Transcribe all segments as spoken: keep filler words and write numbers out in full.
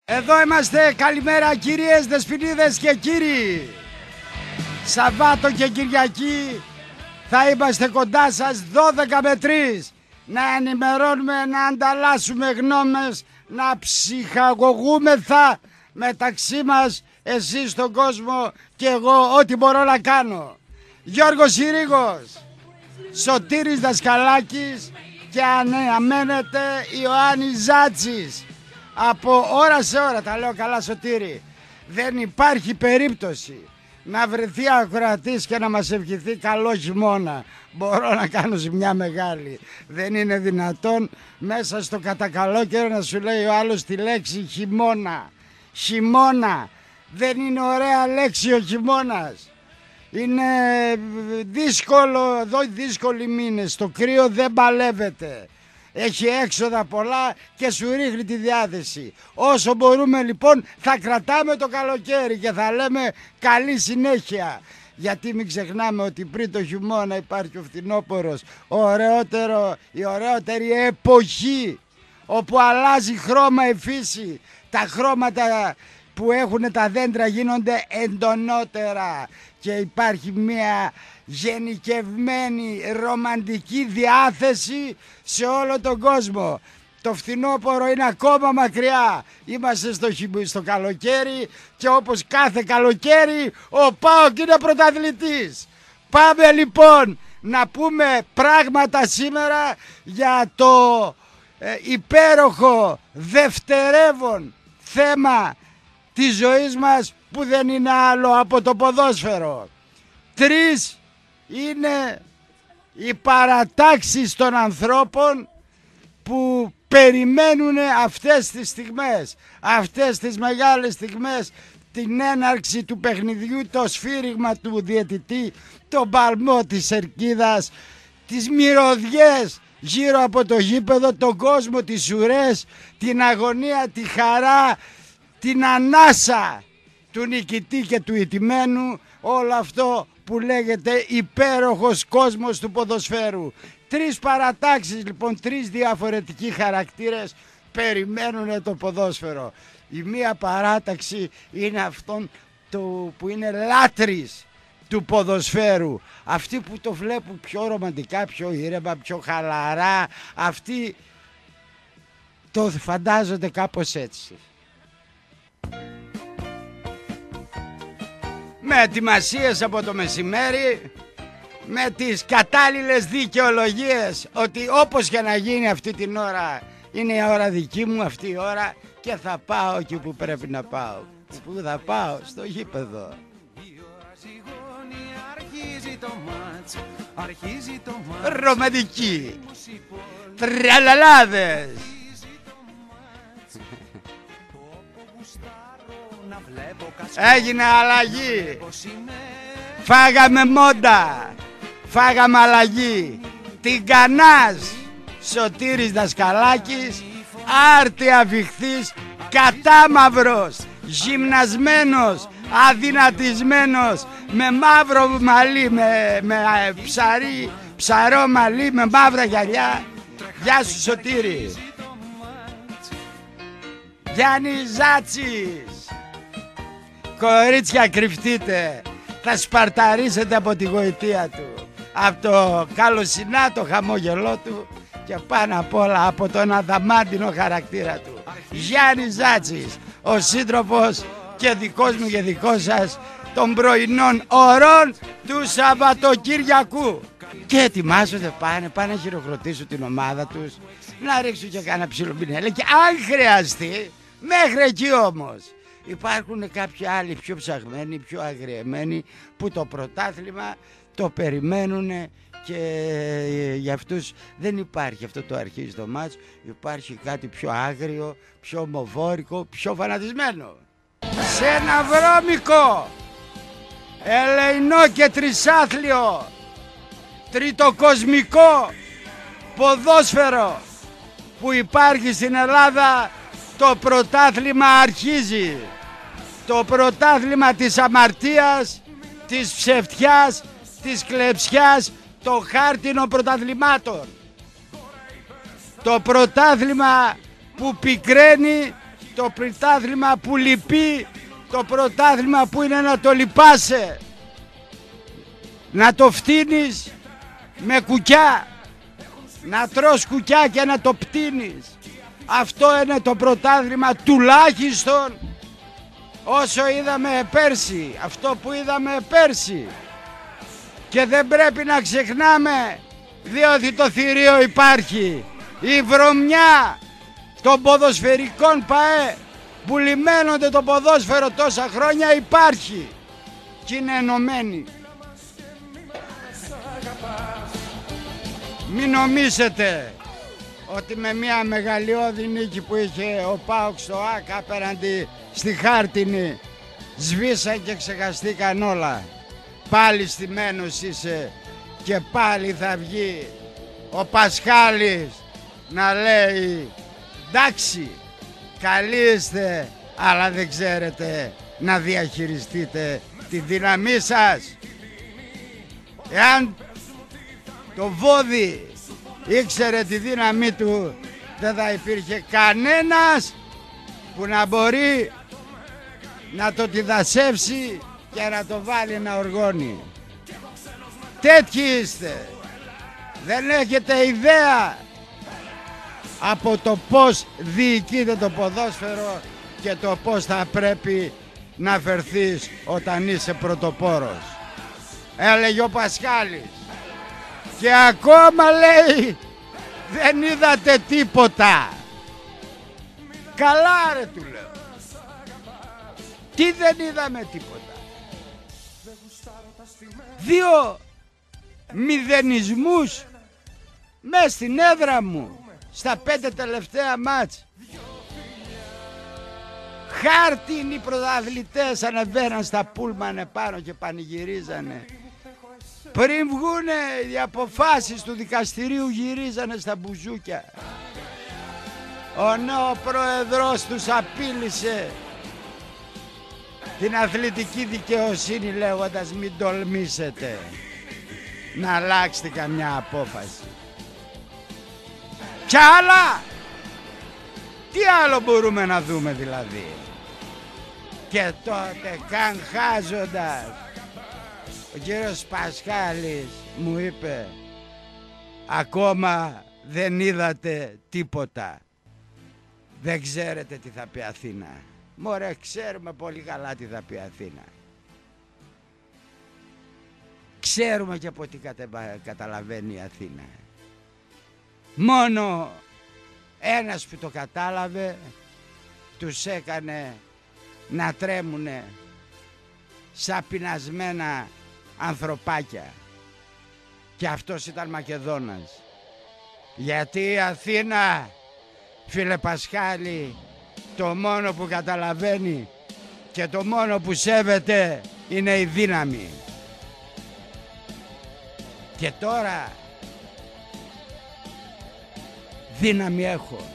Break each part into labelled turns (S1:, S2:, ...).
S1: Εδώ είμαστε, καλημέρα κυρίες, δεσποινίδες και κύριοι. Σαββάτο και Κυριακή θα είμαστε κοντά σας δώδεκα με τρεις. Να ενημερώνουμε, να ανταλλάσσουμε γνώμες, να ψυχαγωγούμεθα μεταξύ μας, εσείς στον κόσμο και εγώ ό,τι μπορώ να κάνω. Γιώργος Συρίγος, Σωτήρης Δασκαλάκης και αναμένεται Ιωάννης Ζάτσης. Από ώρα σε ώρα, τα λέω καλά Σωτήρη, δεν υπάρχει περίπτωση να βρεθεί ακροατής και να μας ευχηθεί καλό χειμώνα. Μπορώ να κάνω ζημιά μεγάλη. Δεν είναι δυνατόν μέσα στο κατακαλό καιρό να σου λέει ο άλλος τη λέξη χειμώνα. Χειμώνα. Δεν είναι ωραία λέξη ο χειμώνας. Είναι δύσκολο, εδώ δύσκολοι μήνες. Το κρύο δεν παλεύεται. Έχει έξοδα πολλά και σου ρίχνει τη διάθεση. Όσο μπορούμε λοιπόν θα κρατάμε το καλοκαίρι και θα λέμε καλή συνέχεια. Γιατί μην ξεχνάμε ότι πριν το χειμώνα υπάρχει ο φθινόπωρος, ωραιότερο, η ωραιότερη εποχή όπου αλλάζει χρώμα η φύση. Τα χρώματα που έχουν τα δέντρα γίνονται εντονότερα και υπάρχει μια γενικευμένη ρομαντική διάθεση σε όλο τον κόσμο. Το φθινόπωρο είναι ακόμα μακριά. Είμαστε στο, στο καλοκαίρι και όπως κάθε καλοκαίρι ο ΠΑΟΚ είναι πρωταθλητής. Πάμε λοιπόν να πούμε πράγματα σήμερα για το ε, υπέροχο δευτερεύον θέμα της ζωής μας που δεν είναι άλλο από το ποδόσφαιρο. Τρεις είναι οι παρατάξεις των ανθρώπων που περιμένουν αυτές τις στιγμές, αυτές τις μεγάλες στιγμές, την έναρξη του παιχνιδιού, το σφύριγμα του διαιτητή, τον παλμό της ερκίδας, τις μυρωδιές γύρω από το γήπεδο, τον κόσμο, τις ουρές, την αγωνία, τη χαρά, την ανάσα του νικητή και του ηττημένου, όλο αυτό που λέγεται υπέροχος κόσμος του ποδοσφαίρου. Τρεις παρατάξεις λοιπόν, τρεις διαφορετικοί χαρακτήρες περιμένουν το ποδόσφαιρο. Η μία παράταξη είναι αυτόν το που είναι λάτρης του ποδοσφαίρου. Αυτοί που το βλέπουν πιο ρομαντικά, πιο ήρεμα, πιο χαλαρά, αυτοί το φαντάζονται κάπως έτσι. Με ετοιμασίες από το μεσημέρι, με τις κατάλληλες δικαιολογίες ότι όπως και να γίνει αυτή την ώρα είναι η ώρα δική μου αυτή η ώρα και θα πάω εκεί που πρέπει να πάω. Πού θα πάω? Στο γήπεδο. Ρομαντική, τραλαλάδες. Έγινε αλλαγή. Φάγαμε μόντα. Φάγαμε αλλαγή. Την Κανάς Σωτήρης Δασκαλάκης, άρτια βυχθής, κατάμαυρος, γυμνασμένος, αδυνατισμένος, με μαύρο μαλλί, με, με ψαρί, ψαρό μαλλί, με μαύρα γυαλιά. Γεια σου Σωτήρη. Γιάννη Ζάτσης. Κορίτσια κρυφτείτε, θα σπαρταρίσετε από τη γοητεία του, από το καλοσυνά το χαμόγελό του και πάνω απ' όλα από τον αδαμάντινο χαρακτήρα του. Γιάννη Ζάτσης, ο σύντροφος και δικός μου και δικός σας των πρωινών ωρών του Σαββατοκύριακου. Και ετοιμάζονται, πάνε, πάνε να χειροκροτήσουν την ομάδα τους, να ρίξουν και κάνα ψιλομπινέλα και αν χρειαστεί, μέχρι εκεί όμως. Υπάρχουν κάποιοι άλλοι πιο ψαγμένοι, πιο αγριεμένοι που το πρωτάθλημα το περιμένουν και για αυτούς δεν υπάρχει αυτό το αρχίζει το μάτς, υπάρχει κάτι πιο άγριο, πιο ομοβόρικο, πιο φανατισμένο. Σε ένα βρώμικο, ελεεινό και τρισάθλιο, τριτοκοσμικό ποδόσφαιρο που υπάρχει στην Ελλάδα, το πρωτάθλημα αρχίζει. Το πρωτάθλημα της αμαρτίας, της ψευτιάς, της κλεψιάς, το χάρτινο πρωταθλημάτων. Το πρωτάθλημα που πικραίνει το πρωτάθλημα που λυπεί, το πρωτάθλημα που είναι να το λυπάσαι, να το φτύνεις με κουκιά, να τρως κουκιά και να το πτύνεις. Αυτό είναι το πρωτάθλημα τουλάχιστον όσο είδαμε πέρσι, αυτό που είδαμε πέρσι. Και δεν πρέπει να ξεχνάμε, διότι το θηρίο υπάρχει, η βρωμιά των ποδοσφαιρικών ΠΑΕ που λιμένονται το ποδόσφαιρο τόσα χρόνια υπάρχει και είναι ενωμένοι. Μην νομίζετε ότι με μια μεγαλειώδη νίκη που είχε ο ΠΑΟΚ στο ΆΚΑ απέναντι στη Χάρτινη σβήσαν και ξεχαστήκαν όλα. Πάλι στημένος είσαι και πάλι θα βγει ο Πασχάλης να λέει εντάξει, καλοί είστε, αλλά δεν ξέρετε να διαχειριστείτε τη δύναμή σας. Εάν το Βόδι ήξερε τη δύναμή του, δεν θα υπήρχε κανένας που να μπορεί να το τυδασεύσει και να το βάλει να οργώνει. Τέτοιοι είστε. Δεν έχετε ιδέα από το πώς διοικείται το ποδόσφαιρο και το πώς θα πρέπει να φερθείς όταν είσαι πρωτοπόρος. Έλεγε ο Πασχάλης. Και ακόμα λέει δεν είδατε τίποτα. Καλά ρε, του λέω. Τι δεν είδαμε τίποτα. Δύο μηδενισμούς μες στην έδρα μου στα πέντε τελευταία μάτς. Χάρτινοι πρωταθλητές ανεβαίναν στα πούλμαν επάνω και πανηγυρίζανε. Πριν βγούνε οι αποφάσεις του δικαστηρίου γυρίζανε στα μπουζούκια. Ο νέο πρόεδρος τους απείλησε την αθλητική δικαιοσύνη λέγοντας μην τολμήσετε να αλλάξετε καμιά απόφαση. Κι άλλα! Τι άλλο μπορούμε να δούμε δηλαδή? Και τότε καν χάζοντας ο κύριος Πασχάλης μου είπε ακόμα δεν είδατε τίποτα. Δεν ξέρετε τι θα πει Αθήνα. Μωρέ, ξέρουμε πολύ καλά τι θα πει Αθήνα. Ξέρουμε και από τι καταλαβαίνει η Αθήνα. Μόνο ένας που το κατάλαβε τους έκανε να τρέμουνε σαν πεινασμένα ανθρωπάκια. Και αυτός ήταν Μακεδόνας. Γιατί η Αθήνα, φίλε Πασχάλη, το μόνο που καταλαβαίνει και το μόνο που σέβεται είναι η δύναμη. Και τώρα δύναμη έχω.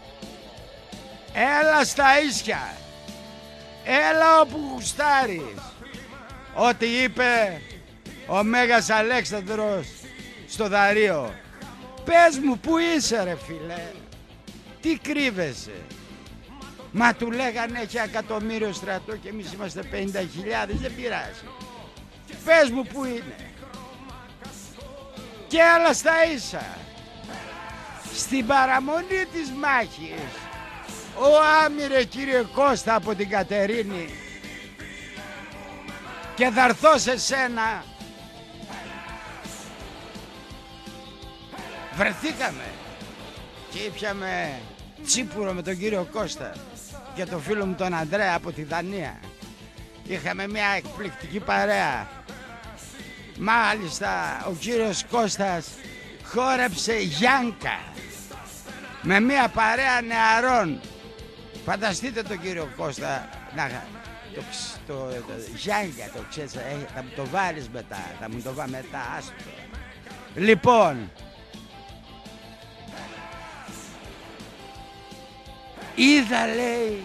S1: Έλα στα ίσια. Έλα όπου γουστάρεις. Ό,τι είπε ο Μέγας Αλέξανδρος στο Δαρείο. Πες μου που είσαι ρε φίλε. Τι κρύβεσαι? Μα του λέγανε έχει εκατομμύριο στρατό και εμείς είμαστε πενήντα χιλιάδες. Δεν πειράζει. Πες μου που είναι. Και άλλα στα ίσα. Στην παραμονή της μάχης ο άμυρε κύριε Κώστα από την Κατερίνη και θα έρθω σε σένα. Βρεθήκαμε και ήπιαμε τσίπουρο με τον κύριο Κώστα και τον φίλο μου τον Ανδρέα από τη Δανία. Είχαμε μια εκπληκτική παρέα. Μάλιστα ο κύριος Κώστας χόρεψε γιάνκα με μια παρέα νεαρών. Φανταστείτε τον κύριο Κώστα να, το, το, το γιάνκα το ξέρεις, ε, θα μου το βάλεις μετά, θα μου το βάλει μετά, άστο. Λοιπόν, είδα λέει,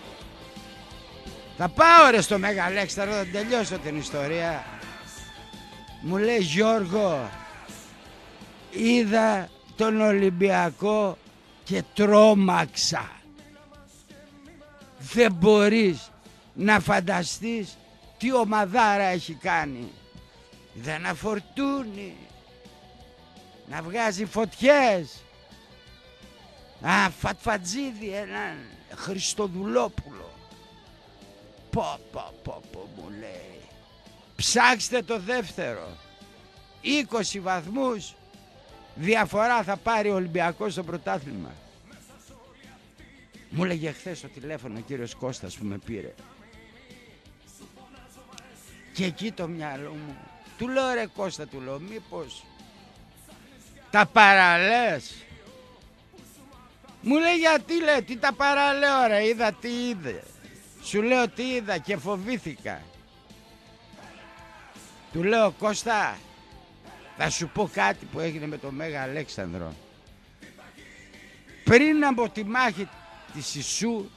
S1: θα πάω ρε στο Μέγα Αλέξανδρο, θα τελειώσω την ιστορία. Μου λέει Γιώργο, είδα τον Ολυμπιακό και τρόμαξα. Δεν μπορείς να φανταστείς τι ομαδάρα έχει κάνει. Δεν αφορτούνει, να βγάζει φωτιές. Α, Φατφατζίδη, έναν Χριστοδουλόπουλο. Πω πω πω πω μου λέει. Ψάξτε το δεύτερο. είκοσι βαθμούς διαφορά θα πάρει ο Ολυμπιακός στο πρωτάθλημα. Μου έλεγε χθες στο τηλέφωνο ο κύριος Κώστας που με πήρε. Και εκεί το μυαλό μου. Του λέω ρε Κώστα, του λέω μήπως τα παραλές. Μου λέει γιατί, λέει, τι τα παραλέω ρε, είδα τι είδε. Σου λέω τι είδα και φοβήθηκα. Του λέω Κώστα, θα σου πω κάτι που έγινε με τον Μέγα Αλέξανδρο. Πριν από τη μάχη της Ισού,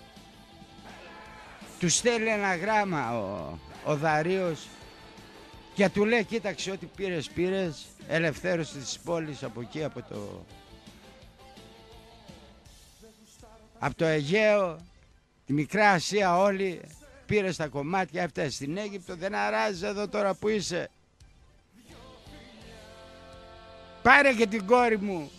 S1: του στέλνει ένα γράμμα ο, ο Δαρείος και του λέει κοίταξε ό,τι πήρες πήρες, ελευθέρωση της πόλης από εκεί, από το, από το Αιγαίο, τη Μικρά Ασία όλη, πήρες τα κομμάτια, έφτασε στην Αίγυπτο, δεν αράζει εδώ τώρα που είσαι. Πάρε και την κόρη μου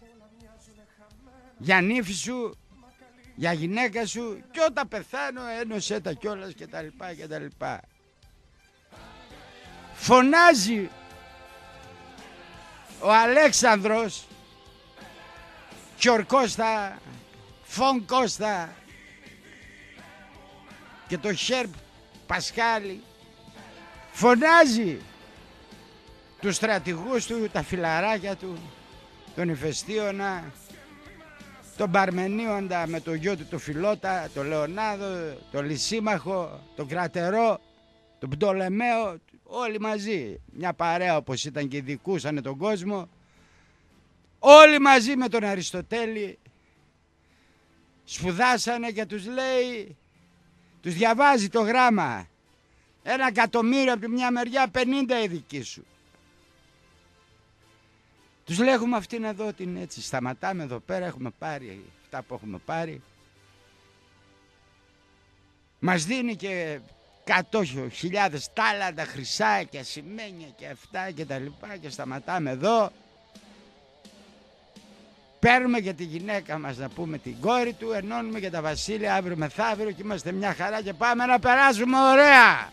S1: για νύφη σου, για γυναίκα σου και όταν πεθάνω ένωσέ τα κιόλας και τα λοιπά και τα λοιπά. Φωνάζει ο Αλέξανδρος και ο Κώστα, Φων Κώστα και το Χέρπ Πασχάλη, φωνάζει τους στρατηγούς του, τα φιλαράκια του, τον Ηφαιστίωνα, τον Παρμενίοντα με το γιο του το Φιλότα, τον Λεωνάδο, τον Λυσίμαχο, τον Κρατερό, τον Πτολεμαίο, όλοι μαζί. Μια παρέα όπως ήταν και ειδικούσανε τον κόσμο. Όλοι μαζί με τον Αριστοτέλη σπουδάσανε και τους λέει, τους διαβάζει το γράμμα. Ένα εκατομμύριο από τη μια μεριά, πενήντα η δική σου. Τους λέγουμε αυτήν εδώ την έτσι, σταματάμε εδώ πέρα, έχουμε πάρει αυτά που έχουμε πάρει. Μας δίνει και εκατό χιλιάδες τάλαντα, χρυσάκια, σημαίνια και αυτά και τα λοιπά και σταματάμε εδώ. Παίρνουμε και τη γυναίκα μας να πούμε την κόρη του, ενώνουμε και τα βασίλεια αύριο μεθαύριο και είμαστε μια χαρά και πάμε να περάσουμε ωραία.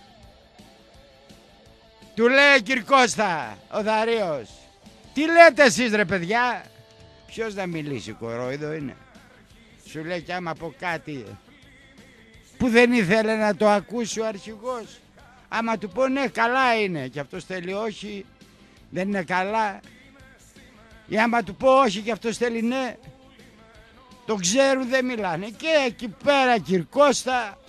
S1: Του λέει κύριε Κώστα, ο Δαρείος. Τι λέτε εσείς ρε παιδιά? Ποιος να μιλήσει, κορόιδο είναι. Σου λέει κι άμα πω κάτι που δεν ήθελε να το ακούσει ο αρχηγός, άμα του πω ναι καλά είναι και αυτός θέλει όχι, δεν είναι καλά, ή άμα του πω όχι και αυτός θέλει ναι, το ξέρουν, δεν μιλάνε. Και εκεί πέρα κύριε Κώστα,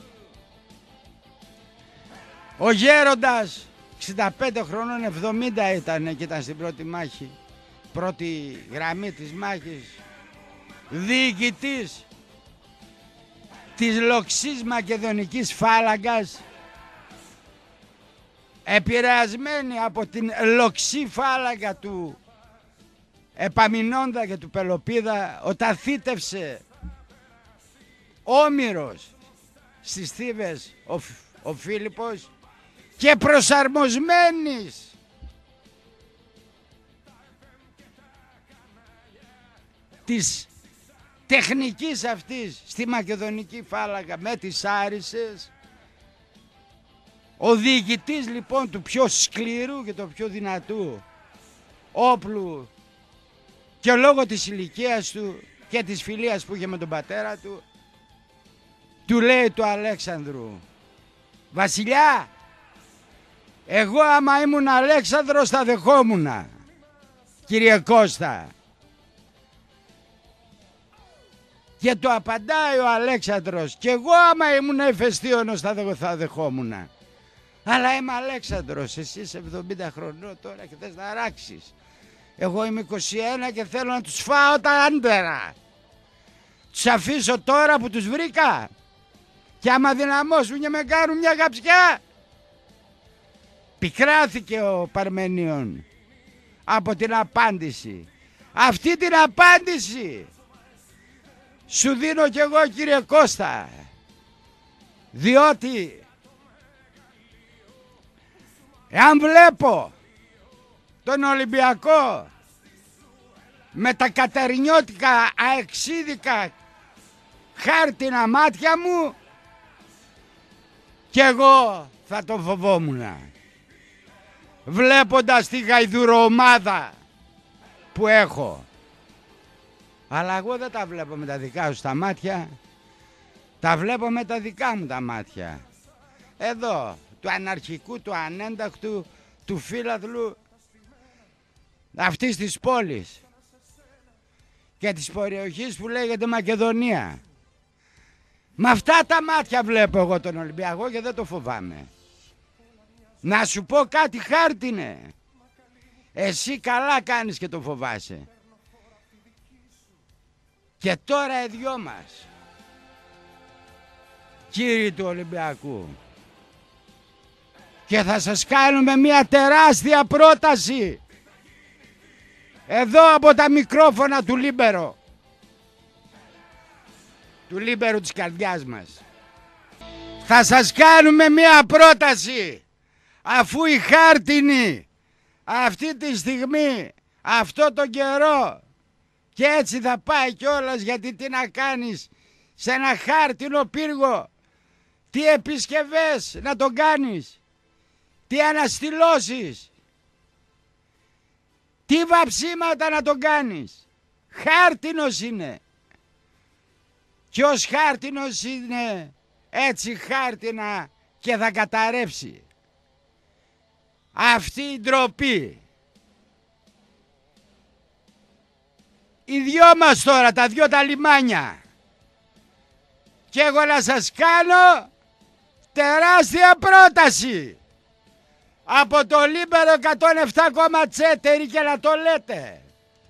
S1: ο γέροντας εξήντα πέντε χρονών, εβδομήντα ήταν και ήταν στην πρώτη μάχη, πρώτη γραμμή της μάχης, διοικητής της λοξής μακεδονικής φάλαγγας, επηρεασμένη από την λοξή φάλαγγα του Επαμεινώντα και του Πελοπίδα, όταν θύτευσε Όμηρος στις Θήβες ο, ο Φίλιππος, και προσαρμοσμένης της τεχνικής αυτής στη μακεδονική φάλαγγα με τις Άρισες, ο διοικητής λοιπόν του πιο σκληρού και του πιο δυνατού όπλου και λόγω της ηλικίας του και της φιλίας που είχε με τον πατέρα του, του λέει του Αλέξανδρου, βασιλιά, εγώ άμα ήμουν Αλέξανδρος θα δεχόμουνα, κύριε Κώστα. Και το απαντάει ο Αλέξανδρος, και εγώ άμα ήμουν Ηφαιστίωνος θα, θα δεχόμουνα. Αλλά είμαι Αλέξανδρος, εσύ είσαι εβδομήντα χρονών τώρα και θες να ράξεις. Εγώ είμαι είκοσι ένα και θέλω να τους φάω τα άντερα. Τους αφήσω τώρα που τους βρήκα και άμα δυναμώσουν και με κάνουν μια γαψιά. Πικράθηκε ο Παρμενίων από την απάντηση. Αυτή την απάντηση σου δίνω κι εγώ, κύριε Κώστα. Διότι εάν βλέπω τον Ολυμπιακό με τα κατερινιώτικα αεξίδικα χάρτινα μάτια μου, κι εγώ θα το φοβόμουν, βλέποντας τη γαϊδουροομάδα που έχω. Αλλά εγώ δεν τα βλέπω με τα δικά σου τα μάτια, τα βλέπω με τα δικά μου τα μάτια. Εδώ, του αναρχικού, του ανέντακτου, του φύλαθλου αυτής της πόλης και της περιοχής που λέγεται Μακεδονία. Με αυτά τα μάτια βλέπω εγώ τον Ολυμπιακό και δεν το φοβάμαι. Να σου πω κάτι, χάρτινε, εσύ καλά κάνεις και το φοβάσαι. Και τώρα οι δυο μας, κύριοι του Ολυμπιακού, και θα σας κάνουμε μια τεράστια πρόταση εδώ από τα μικρόφωνα του Λίμπερο, του Λίμπερου της καρδιάς μας. Θα σας κάνουμε μια πρόταση, αφού οι χάρτινοι αυτή τη στιγμή, αυτό το καιρό, και έτσι θα πάει κιόλας, γιατί τι να κάνεις σε ένα χάρτινο πύργο, τι επισκευές να τον κάνεις, τι αναστηλώσεις, τι βαψίματα να τον κάνεις. Χάρτινος είναι. Και ως χάρτινος είναι έτσι χάρτινα και θα καταρρεύσει. Αυτή η ντροπή. Οι δυο μας τώρα, τα δυο τα λιμάνια. Και εγώ να σας κάνω τεράστια πρόταση. Από το Λίμπερο εκατόν επτά κόμμα τέσσερα και να το λέτε.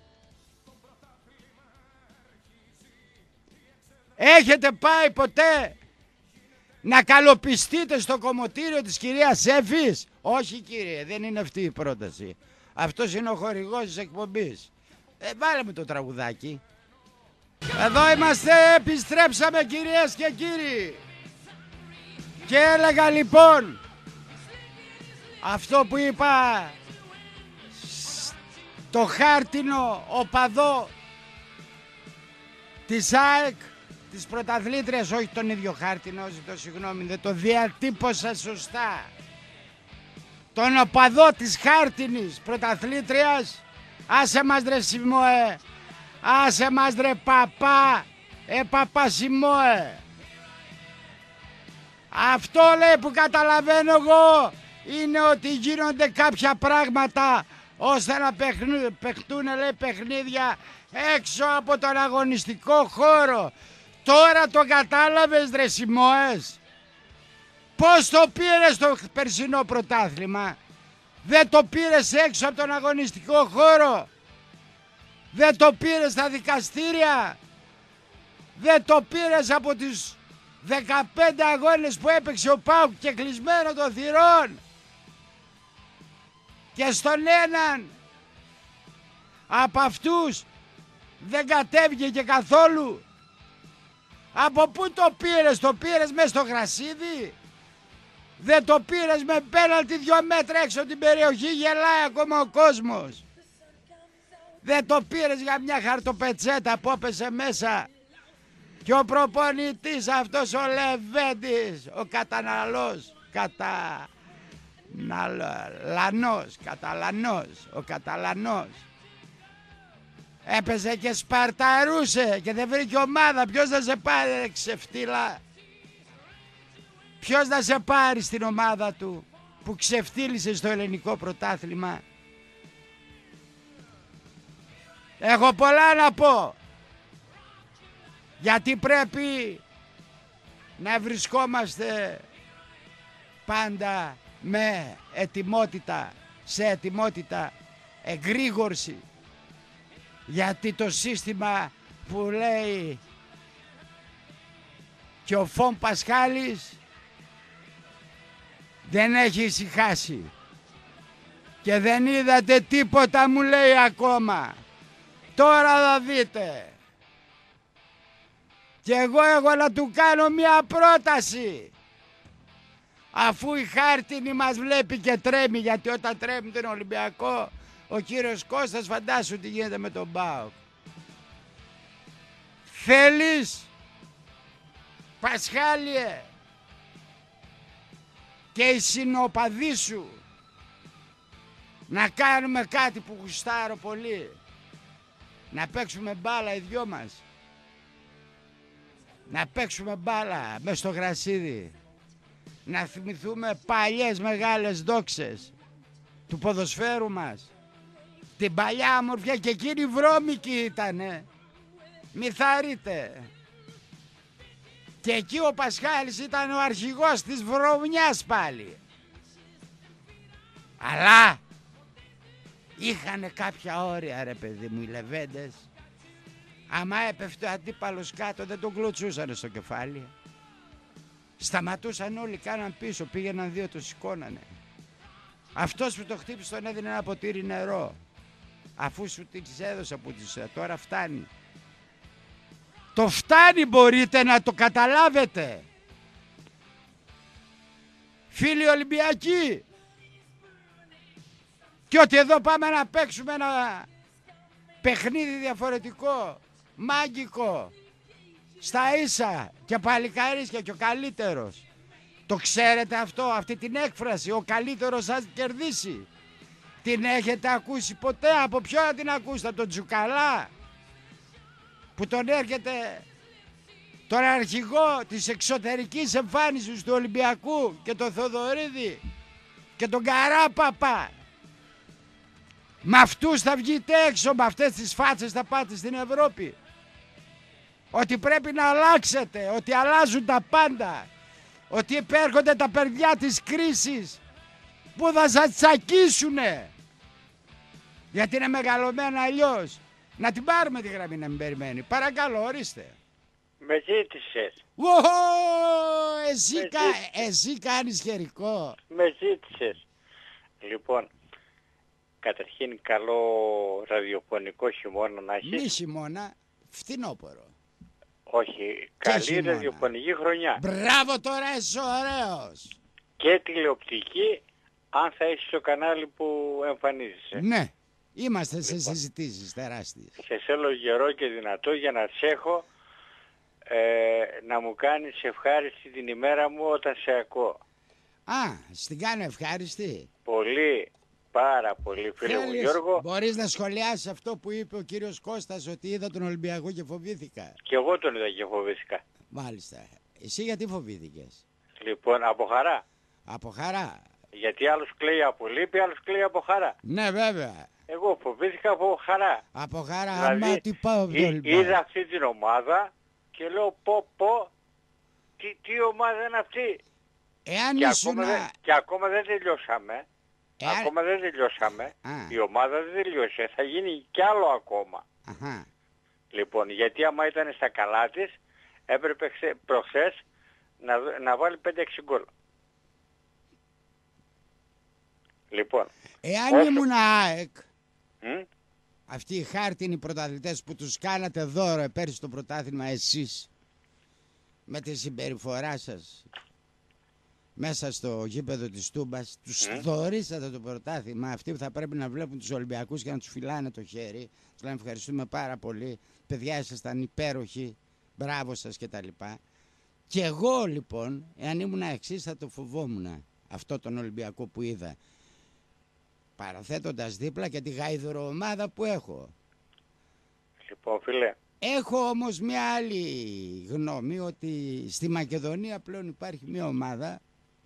S1: Έχετε πάει ποτέ να καλοπιστείτε στο κομμωτήριο της κυρίας Σέφης? Όχι κύριε, δεν είναι αυτή η πρόταση. Αυτός είναι ο χορηγός της εκπομπής. Ε, βάλε μου το τραγουδάκι. Εδώ είμαστε, επιστρέψαμε κυρίες και κύριοι. Και έλεγα λοιπόν αυτό που είπα το χάρτινο οπαδό της ΑΕΚ, της πρωταθλήτριας, όχι τον ίδιο χάρτινο, ζητώ συγγνώμη, δεν το διατύπωσα σωστά. Τον οπαδό της χάρτινης πρωταθλήτριας, άσε μας ρε Σιμώε, άσε μας ρε παπά, ε παπά Σιμώε. Αυτό λέει που καταλαβαίνω εγώ είναι ότι γίνονται κάποια πράγματα ώστε να παιχτούν λέει παιχνίδια έξω από τον αγωνιστικό χώρο. Τώρα το κατάλαβες ρε Σιμώες? Πώς το πήρες το περσινό πρωτάθλημα? Δεν το πήρες έξω από τον αγωνιστικό χώρο? Δεν το πήρες στα δικαστήρια? Δεν το πήρες από τις δεκαπέντε αγώνες που έπαιξε ο ΠΑΟΚ και κλεισμένο των θυρών? Και στον έναν από αυτούς δεν κατέβηκε καθόλου. Από πού το πήρες? Το πήρες μέσα στο γρασίδι? Δεν το πήρες με πέναλτι δυο μέτρα έξω από την περιοχή? Γελάει ακόμα ο κόσμος. Δεν το πήρες για μια χαρτοπετσέτα που έπεσε μέσα και ο προπονητής αυτός ο Λεβέντης, ο καταναλός, καταναλανός, καταλανός, ο καταλανός, έπαιζε και σπαρταρούσε και δεν βρήκε ομάδα. Ποιος θα σε πάρει ρε ξεφτύλα? Ποιος θα σε πάρει στην ομάδα του που ξεφτύλισε στο ελληνικό πρωτάθλημα? Έχω πολλά να πω, γιατί πρέπει να βρισκόμαστε πάντα με ετοιμότητα, σε ετοιμότητα, εγρήγορση, γιατί το σύστημα που λέει και ο Φων Πασχάλης δεν έχει ησυχάσει και δεν είδατε τίποτα μου λέει ακόμα. Τώρα θα δείτε. Και εγώ έχω να του κάνω μια πρόταση. Αφού η χάρτινη μας βλέπει και τρέμει, γιατί όταν τρέμει τον Ολυμπιακό, ο κύριος Κώστας φαντάσου τι γίνεται με τον ΠΑΟΚ. Θέλεις, Πασχάλιε, και οι συνοπαδοί σου να κάνουμε κάτι που γουστάρω πολύ, να παίξουμε μπάλα οι δυο μας, να παίξουμε μπάλα μες στο γρασίδι, να θυμηθούμε παλιές μεγάλες δόξες του ποδοσφαίρου μας, την παλιά ομορφιά, και εκείνη βρώμικη ήτανε, μη θαρείτε. Και εκεί ο Πασχάλης ήταν ο αρχηγός της βρωμιάς πάλι. Αλλά είχανε κάποια όρια, ρε παιδί μου, οι λεβέντες. Άμα έπεφτε ο αντίπαλος κάτω δεν τον κλωτσούσανε στο κεφάλι. Σταματούσαν όλοι, κάναν πίσω, πήγαιναν δύο, το σηκώνανε. Αυτός που το χτύπησε τον έδινε ένα ποτήρι νερό. Αφού σου τις έδωσα που τις τώρα φτάνει. Το φτάνει, μπορείτε να το καταλάβετε. Φίλοι Ολυμπιακοί. Και ότι εδώ πάμε να παίξουμε ένα παιχνίδι διαφορετικό, μάγκικο, στα ίσα και παλικαρίσια και ο καλύτερος. Το ξέρετε αυτό, αυτή την έκφραση, ο καλύτερος θα κερδίσει. Την έχετε ακούσει ποτέ? Από ποιο να την ακούσετε? Από τον Τζουκαλά που τον έρχεται, τον αρχηγό της εξωτερικής εμφάνισης του Ολυμπιακού, και τον Θοδωρίδη και τον Καράπαπα? Με αυτούς θα βγείτε έξω, με αυτές τις φάτσες θα πάτε στην Ευρώπη? Ότι πρέπει να αλλάξετε, ότι αλλάζουν τα πάντα, ότι υπέρχονται τα παιδιά της κρίσης που θα σας τσακίσουνε, γιατί είναι μεγαλωμένα αλλιώς. Να την πάρουμε τη γραμμή, να μην περιμένει. Παρακαλώ, ορίστε.
S2: Με ζήτησες.
S1: Ω, εσύ, κα... εσύ κάνεις χερικό.
S2: Με ζήτησες. Λοιπόν, καταρχήν καλό ραδιοφωνικό χειμώνα να έχεις.
S1: Μη χειμώνα, φθινόπορο.
S2: Όχι, καλή ραδιοφωνική χρονιά.
S1: Μπράβο, τώρα είσαι ωραίος.
S2: Και τηλεοπτική, αν θα έχεις το κανάλι που εμφανίζεσαι.
S1: Ναι, είμαστε
S2: λοιπόν,
S1: σε συζητήσεις τεράστιες.
S2: Σε θέλω γερό και δυνατό για να σε έχω, ε, να μου κάνεις ευχάριστη την ημέρα μου όταν σε ακούω.
S1: Α, στην κάνω ευχάριστη.
S2: Πολύ, πάρα πολύ, φίλε
S1: Θέλεις,
S2: μου Γιώργο.
S1: Μπορείς να σχολιάσεις αυτό που είπε ο κύριος Κώστας, ότι είδα τον Ολυμπιακό και φοβήθηκα?
S2: Και εγώ τον είδα και φοβήθηκα.
S1: Μάλιστα. Εσύ γιατί φοβήθηκες?
S2: Λοιπόν, από χαρά.
S1: Από χαρά.
S2: Γιατί άλλος κλαίει από λύπη, άλλος κλαίει από χαρά.
S1: Ναι, βέβαια.
S2: Εγώ φοβήθηκα από χαρά.
S1: Από χαρά,
S2: δηλαδή,
S1: άμα τι πάω από το Ολυμπιακό.
S2: Είδα αυτή την ομάδα και λέω πω πω, τι, τι ομάδα είναι αυτή.
S1: Εάν
S2: και,
S1: ήσουν...
S2: ακόμα δεν, και ακόμα δεν τελειώσαμε. Εάν... Ακόμα δεν τελειώσαμε. Α. Η ομάδα δεν τελειώσε. Θα γίνει κι άλλο ακόμα.
S1: Αχα.
S2: Λοιπόν, γιατί άμα ήταν στα καλά της, έπρεπε προχθές να, να βάλει πέντε έξι γκολ. Λοιπόν.
S1: Εάν
S2: όσο...
S1: ήμουν ΑΕΚ,
S2: mm?
S1: αυτοί οι χάρτινοι πρωταθλητές που τους κάνατε δώρο πέρσι το πρωτάθλημα εσείς, με τη συμπεριφορά σας μέσα στο γήπεδο της Τούμπας, τους mm. δωρήσατε το πρωτάθλημα. Αυτοί που θα πρέπει να βλέπουν τους Ολυμπιακούς και να τους φυλάνε το χέρι, τους λένε ευχαριστούμε πάρα πολύ, παιδιά ήσασταν υπέροχοι, μπράβο σας κτλ. Και εγώ λοιπόν, εάν ήμουν εξής, θα το φοβόμουν αυτό τον Ολυμπιακό που είδα, παραθέτοντας δίπλα και τη γαϊδουροομάδα που έχω.
S2: Λοιπόν, φίλε.
S1: Έχω όμως μια άλλη γνώμη, ότι στη Μακεδονία πλέον υπάρχει μια ομάδα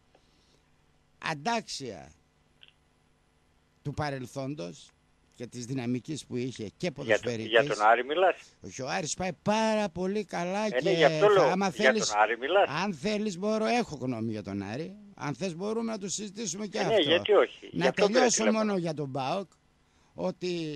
S1: αντάξια του παρελθόντος και της δυναμικής που είχε και ποδοσφαιρικής.
S2: Για, για τον Άρη μιλάς?
S1: Όχι, ο Άρης πάει πάρα πολύ καλά.
S2: Ε,
S1: και
S2: ναι, γι' αυτό λέω,
S1: άμα
S2: για
S1: θέλεις,
S2: τον Άρη μιλάς?
S1: Αν θέλεις μπορώ, έχω γνώμη για τον Άρη. Αν θες μπορούμε να το συζητήσουμε και
S2: ε,
S1: αυτό.
S2: Ναι, γιατί όχι.
S1: Να τελειώσω μόνο για τον ΠΑΟΚ, ότι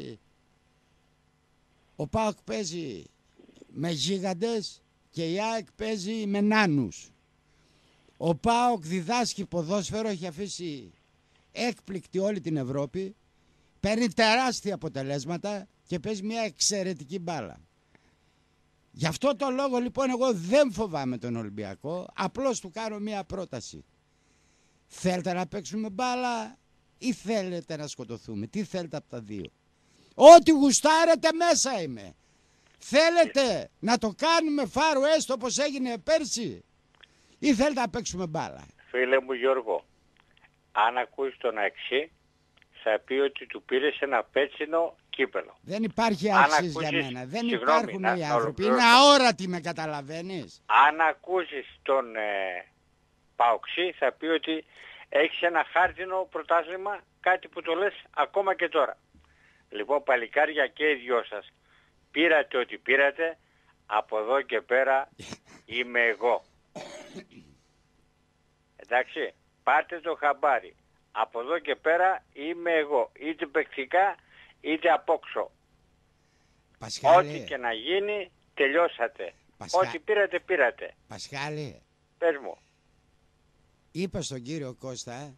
S1: ο ΠΑΟΚ παίζει με γίγαντες και η ΑΕΚ παίζει με νάνους. Ο ΠΑΟΚ διδάσκει ποδόσφαιρο, έχει αφήσει έκπληκτη όλη την Ευρώπη, παίρνει τεράστια αποτελέσματα και παίζει μια εξαιρετική μπάλα. Γι' αυτό το λόγο λοιπόν εγώ δεν φοβάμαι τον Ολυμπιακό, απλώς του κάνω μια πρόταση. Θέλετε να παίξουμε μπάλα ή θέλετε να σκοτωθούμε? Τι θέλετε από τα δύο? Ό,τι γουστάρετε μέσα είμαι. Θέλετε να το κάνουμε Φάρο έστω όπως έγινε πέρσι ή θέλετε να παίξουμε μπάλα?
S2: Φίλε μου Γιώργο, αν ακούεις τον Αξί, θα πει ότι του πήρες ένα πέτσινο κύπελο.
S1: Δεν υπάρχει άξις για μένα. Δεν
S2: συγγνώμη,
S1: υπάρχουν
S2: να,
S1: οι
S2: να
S1: άνθρωποι. Είναι αόρατοι, με καταλαβαίνεις?
S2: Αν ακούσεις τον ε, Παοξή, θα πει ότι έχεις ένα χάρτινο πρωτάθλημα, κάτι που το λες ακόμα και τώρα. Λοιπόν, παλικάρια, και οι δυο σας πήρατε ό,τι πήρατε, από εδώ και πέρα είμαι εγώ. Εντάξει, πάρτε το χαμπάρι. Από εδώ και πέρα είμαι εγώ, είτε παικτικά είτε απόξω.
S1: Πασχάλη.
S2: Ό,τι και να γίνει, τελειώσατε.
S1: Πασχα...
S2: Ό,τι πήρατε, πήρατε.
S1: Πασχάλη,
S2: πες μου.
S1: είπα στον κύριο Κώστα,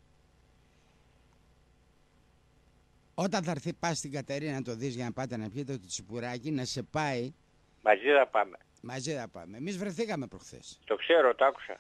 S1: όταν θα έρθει πας στην Κατερίνα να το δεις για να πάτε να πιείτε το τσιπουράκι, να σε πάει.
S2: Μαζί θα πάμε.
S1: Μαζί θα πάμε. Εμείς βρεθήκαμε προχθές.
S2: Το ξέρω, το άκουσα.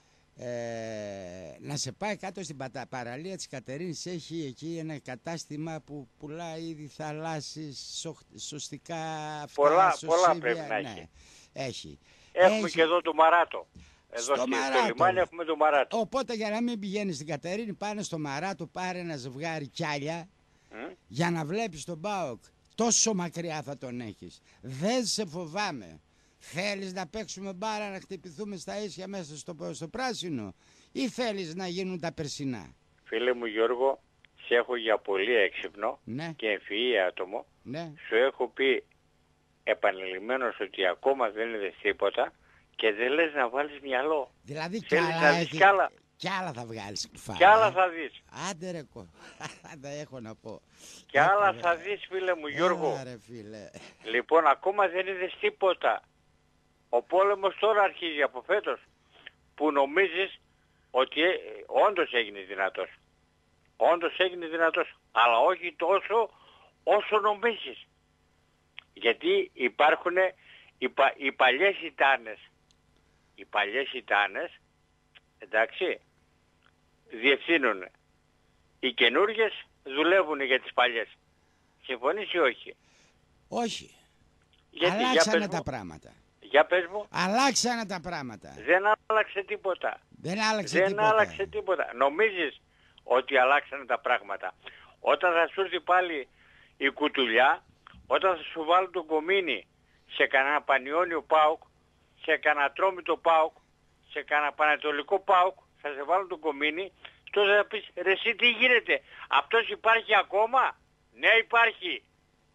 S1: Ε, να σε πάει κάτω στην πατα... παραλία της Κατερίνης. Έχει εκεί ένα κατάστημα που πουλάει ήδη θαλάσσης, σο... σωστικά αυτά,
S2: Πολλά,
S1: σωσίβια.
S2: πολλά πρέπει να
S1: ναι,
S2: έχει.
S1: Έχει.
S2: Έχουμε
S1: έχει...
S2: και εδώ το Μαράτο. Εδώ
S1: στο
S2: στο,
S1: Μαράτο.
S2: στο λιμάνι έχουμε το Μαράτο.
S1: Οπότε για να μην πηγαίνεις στην Κατερίνη, πάνε στο Μαράτο, πάρε ένα ζευγάρι κιάλια mm? για να βλέπεις τον ΠΑΟΚ. Τόσο μακριά θα τον έχεις. Δεν σε φοβάμαι. Θέλεις να παίξουμε μπάρα, να χτυπηθούμε στα ίσια μέσα στο, στο πράσινο, ή θέλεις να γίνουν τα περσινά?
S2: Φίλε μου Γιώργο, σε έχω για πολύ έξυπνο, ναι, και ευφυή άτομο.
S1: Ναι.
S2: Σου έχω πει επανειλημμένως ότι ακόμα δεν είδες τίποτα και δεν λες να βάλεις μυαλό.
S1: Δηλαδή
S2: κι άλλα,
S1: έχει...
S2: κι άλλα.
S1: Κι άλλα θα βγάλεις κουφάλα.
S2: Κι άλλα θα δεις.
S1: Άντε ρε κο. Θα έχω να πω.
S2: Κι άλλα θα δεις, φίλε μου Γιώργο.
S1: Άρα, φίλε.
S2: Λοιπόν, ακόμα δεν είδες τίποτα. Ο πόλεμος τώρα αρχίζει από φέτος, που νομίζεις ότι ε, όντως έγινε δυνατός. Όντως έγινε δυνατός, αλλά όχι τόσο όσο νομίζεις. Γιατί υπάρχουν οι, πα, οι παλιές ιτάνες. Οι παλιές ιτάνες, εντάξει, διευθύνουν. Οι καινούργιες δουλεύουν για τις παλιές. Συμφωνείς ή όχι?
S1: Όχι.
S2: Γιατί,
S1: αλλάξανε τα πράγματα.
S2: Για πες μου.
S1: Αλλάξανε τα πράγματα.
S2: Δεν άλλαξε τίποτα.
S1: Δεν άλλαξε
S2: Δεν
S1: τίποτα.
S2: άλλαξε τίποτα. Νομίζεις ότι αλλάξανε τα πράγματα? Όταν θα σου έρθει πάλι η κουτουλιά, όταν θα σου βάλουν το κομίνι σε κανένα πανιόνιο ΠΑΟΚ, σε κανένα τρόμητο ΠΑΟΚ, σε κανένα πανατολικό ΠΑΟΚ, θα σε βάλουν το κομίνι, τότε θα πεις, ρε εσύ τι γίνεται, αυτός υπάρχει ακόμα? Ναι, υπάρχει.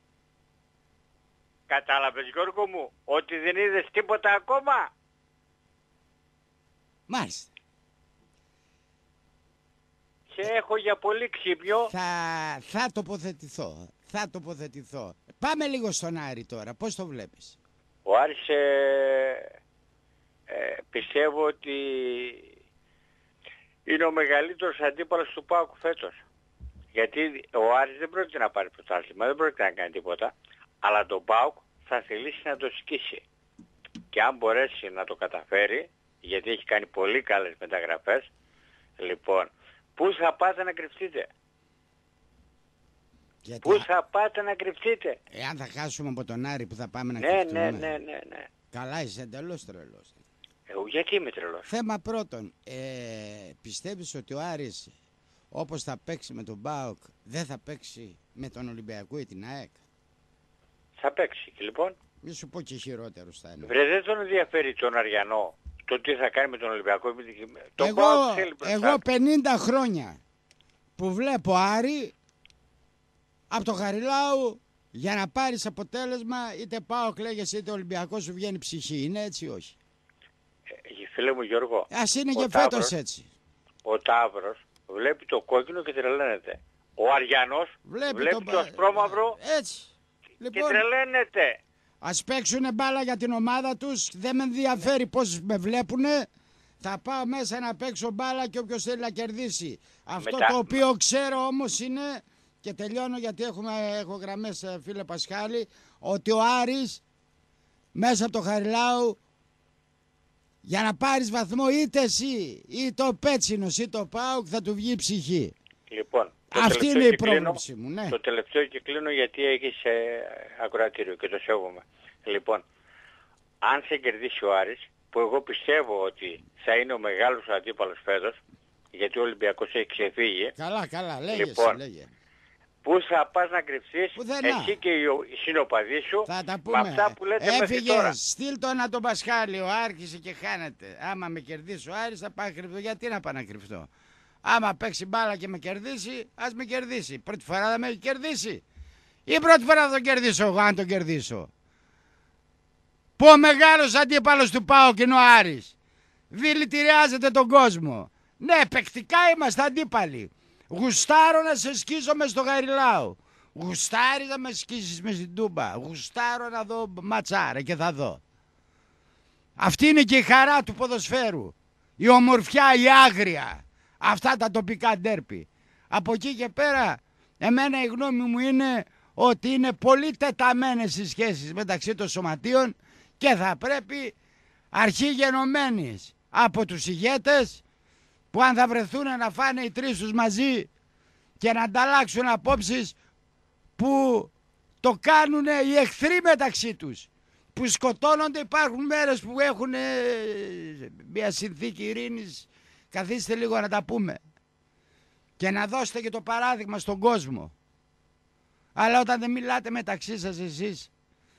S2: Κατάλαβες Γιώργο μου, ότι δεν είδες τίποτα ακόμα?
S1: Μάλιστα.
S2: Σε έχω για πολύ ξύπνιο.
S1: Θα, θα τοποθετηθώ, θα τοποθετηθώ. Πάμε λίγο στον Άρη τώρα, πώς το βλέπεις?
S2: Ο Άρης ε, ε, πιστεύω ότι είναι ο μεγαλύτερος αντίπαλος του ΠΑΟΚ φέτος. Γιατί ο Άρης δεν πρόκειται να πάρει πρωτάθλημα, δεν πρόκειται να κάνει τίποτα, αλλά τον ΠΑΟΚ θα θελήσει να το σκίσει. Και αν μπορέσει να το καταφέρει, γιατί έχει κάνει πολύ καλές μεταγραφές, λοιπόν, πού θα πάτε να κρυφτείτε? Γιατί... Πού θα πάτε να κρυφτείτε?
S1: Εάν θα χάσουμε από τον Άρη που θα πάμε να
S2: ναι,
S1: κρυφτούμε.
S2: Ναι, ναι, ναι, ναι.
S1: Καλά, είσαι εντελώς τρελός.
S2: Ε, γιατί είμαι τρελός?
S1: Θέμα πρώτον, ε, πιστεύεις ότι ο Άρης όπως θα παίξει με τον ΠΑΟΚ δεν θα παίξει με τον Ολυμπιακό ή την ΑΕΚ?
S2: Θα παίξει και λοιπόν.
S1: Μη σου πω και χειρότερος θα είναι.
S2: Βρε, δεν τον ενδιαφέρει τον Αριανό το τι θα κάνει με τον Ολυμπιακό.
S1: Εγώ,
S2: ΠΑΟΚ θέλει
S1: εγώ πενήντα χρόνια που βλέπω Άρη από το Χαριλάου, για να πάρεις αποτέλεσμα, είτε ΠΑΟΚ λέγεσαι είτε Ολυμπιακό, σου βγαίνει ψυχή. Είναι έτσι ή όχι?
S2: Ε, φίλε μου Γιώργο,
S1: ας είναι και Ταύρος, φέτος έτσι.
S2: Ο Ταύρος βλέπει το κόκκινο και τρελαίνεται. Ο Αριανός βλέπει, βλέπει το, το ασπρόμαυρο
S1: έτσι.
S2: Λοιπόν, και τρελαίνεται.
S1: Ας παίξουν μπάλα για την ομάδα τους. Δεν με ενδιαφέρει πώς με βλέπουνε. Θα πάω μέσα να παίξω μπάλα και όποιος θέλει να κερδίσει. Αυτό Μετά... το οποίο ξέρω όμως είναι, και τελειώνω γιατί έχουμε, έχω γραμμές φίλε Πασχάλη, ότι ο Άρης μέσα από το Χαριλάου Για να πάρεις βαθμό είτε εσύ ή το Πέτσινος ή το ΠΑΟΚ θα του βγει η ψυχή.
S2: Λοιπόν,
S1: αυτή είναι η πρόβλεψη μου, ναι.
S2: Το τελευταίο και κλείνω γιατί έχεις ε, ακροατήριο και το σέβομαι. Λοιπόν, αν σε κερδίσει ο Άρης, που εγώ πιστεύω ότι θα είναι ο μεγάλος αντίπαλος φέτος, γιατί ο Ολυμπιακός έχει ξεφύγει.
S1: Καλά, καλά, λέγε,
S2: λοιπόν,
S1: λέγε.
S2: Πού θα πας να κρυφτείς, εσύ και οι συνοπαδοί σου,
S1: θα τα πούμε.
S2: με αυτά που λέτε μέχρι
S1: Έφυγε,
S2: τώρα.
S1: στείλ το να τον Πασχάλη, ο άρχισε και χάνεται. Άμα με κερδίσει ο Άρης θα πάει κρυφτό. Γιατί να πάω να κρυφτώ. Άμα παίξει μπάλα και με κερδίσει, ας με κερδίσει. Πρώτη φορά θα με κερδίσει. Ή πρώτη φορά θα τον κερδίσω εγώ, αν τον κερδίσω. Που ο μεγάλος αντίπαλος του ΠΑΟΚ είναι ο Άρης. Δηλητηριάζεται τον κόσμο. Ναι, παικτικά είμαστε αντίπαλοι. Γουστάρω να σε σκίσω μες στο Γαριλάου. Γουστάρει να με σκίσεις μες στην Τούμπα. Γουστάρω να δω ματσάρα και θα δω. Αυτή είναι και η χαρά του ποδοσφαίρου. Η ομορφιά, η άγρια. Αυτά τα τοπικά ντέρπι. Από εκεί και πέρα, εμένα η γνώμη μου είναι ότι είναι πολύ τεταμένες οι σχέσεις μεταξύ των σωματείων και θα πρέπει αρχή γενομένης από τους ηγέτες, που αν θα βρεθούν να φάνε οι τρεις τους μαζί και να ανταλλάξουν απόψεις, που το κάνουν οι εχθροί μεταξύ τους, που σκοτώνονται. Υπάρχουν μέρες που έχουν μια συνθήκη ειρήνης. Καθίστε λίγο να τα πούμε και να δώσετε και το παράδειγμα στον κόσμο. Αλλά όταν δεν μιλάτε μεταξύ σας εσείς,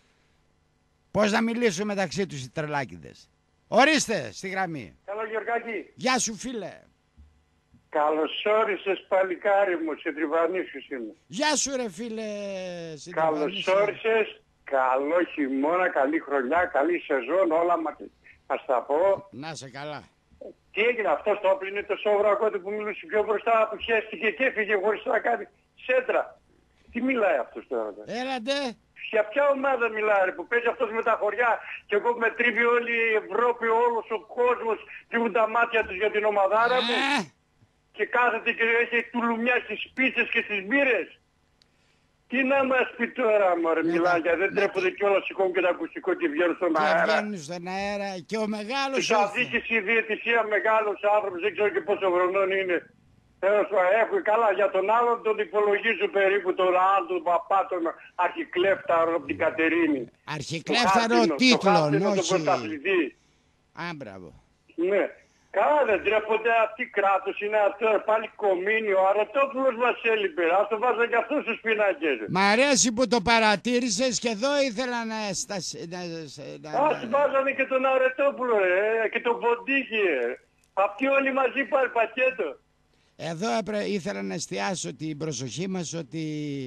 S1: πώς να μιλήσουν μεταξύ τους οι τρελάκιδες. Ορίστε στη γραμμή.
S3: Καλό Γιωργάκη.
S1: Γεια σου φίλε.
S3: Καλώς όρισες παλικάρι μου, Συντριβανίσιος είμαι.
S1: Γεια σου ρε φίλε Συντριβανίσιος.
S3: Καλώς όρισες, καλό χειμώνα, καλή χρονιά, καλή σεζόν, όλα μας τα πω.
S1: Να σε καλά.
S3: Τι έγινε αυτό το όπλο, είναι το σόβρακο που μιλούσε πιο μπροστά, που χέστηκε και έφυγε χωρίς να κάνει σέντρα. Τι μιλάει αυτός τώρα?
S1: Έλατε.
S3: Για ποια ομάδα μιλάει που παίζει αυτός με τα χωριά και εγώ με τρίβει όλη η Ευρώπη, όλος ο κόσμος, τρίβουν τα μάτια τους για την ομαδάρα μου
S1: Ε.
S3: και κάθεται και έχει τουλουμιά στις πίτσες και στις μπύρες. Τι να μας πει τώρα μωρέ, μιλάει, γιατί δεν τρέπονται κιόλας, σηκώνουν και το ακουστικό και βγαίνουν στον
S1: Και
S3: αέρα.
S1: βγαίνουν στον αέρα και ο μεγάλος...
S3: Τους αδίκησε η διαιτησία, μεγάλος άνθρωπος, δεν ξέρω και πόσο χρονών είναι. Έχω καλά, για τον άλλον τον υπολογίζω περίπου, τον άλλο τον παπά, τον αρχικλέφταρο από την Κατερίνη.
S1: Αρχικλέφταρο τίτλων,
S3: όχι.
S1: όχι.
S3: Τον πρωταθλητή.
S1: Α, μπράβο.
S3: Ναι. Καλά δεν τρέπονται, τι κράτος είναι αυτό, πάλι κομίνι, ο Αρωτόπουλος μας έλειπε, ας το βάζω και αυτούς τους πινάκες.
S1: Μ' αρέσει που το παρατήρησες και εδώ ήθελα να... να...
S3: Ας βάζανε και τον Αρωτόπουλο ρε, και τον Ποντίκη ρε. Αυτοί όλοι μαζί πάλι πακέτο.
S1: Εδώ έπρε, ήθελα να εστιάσω την προσοχή μας ότι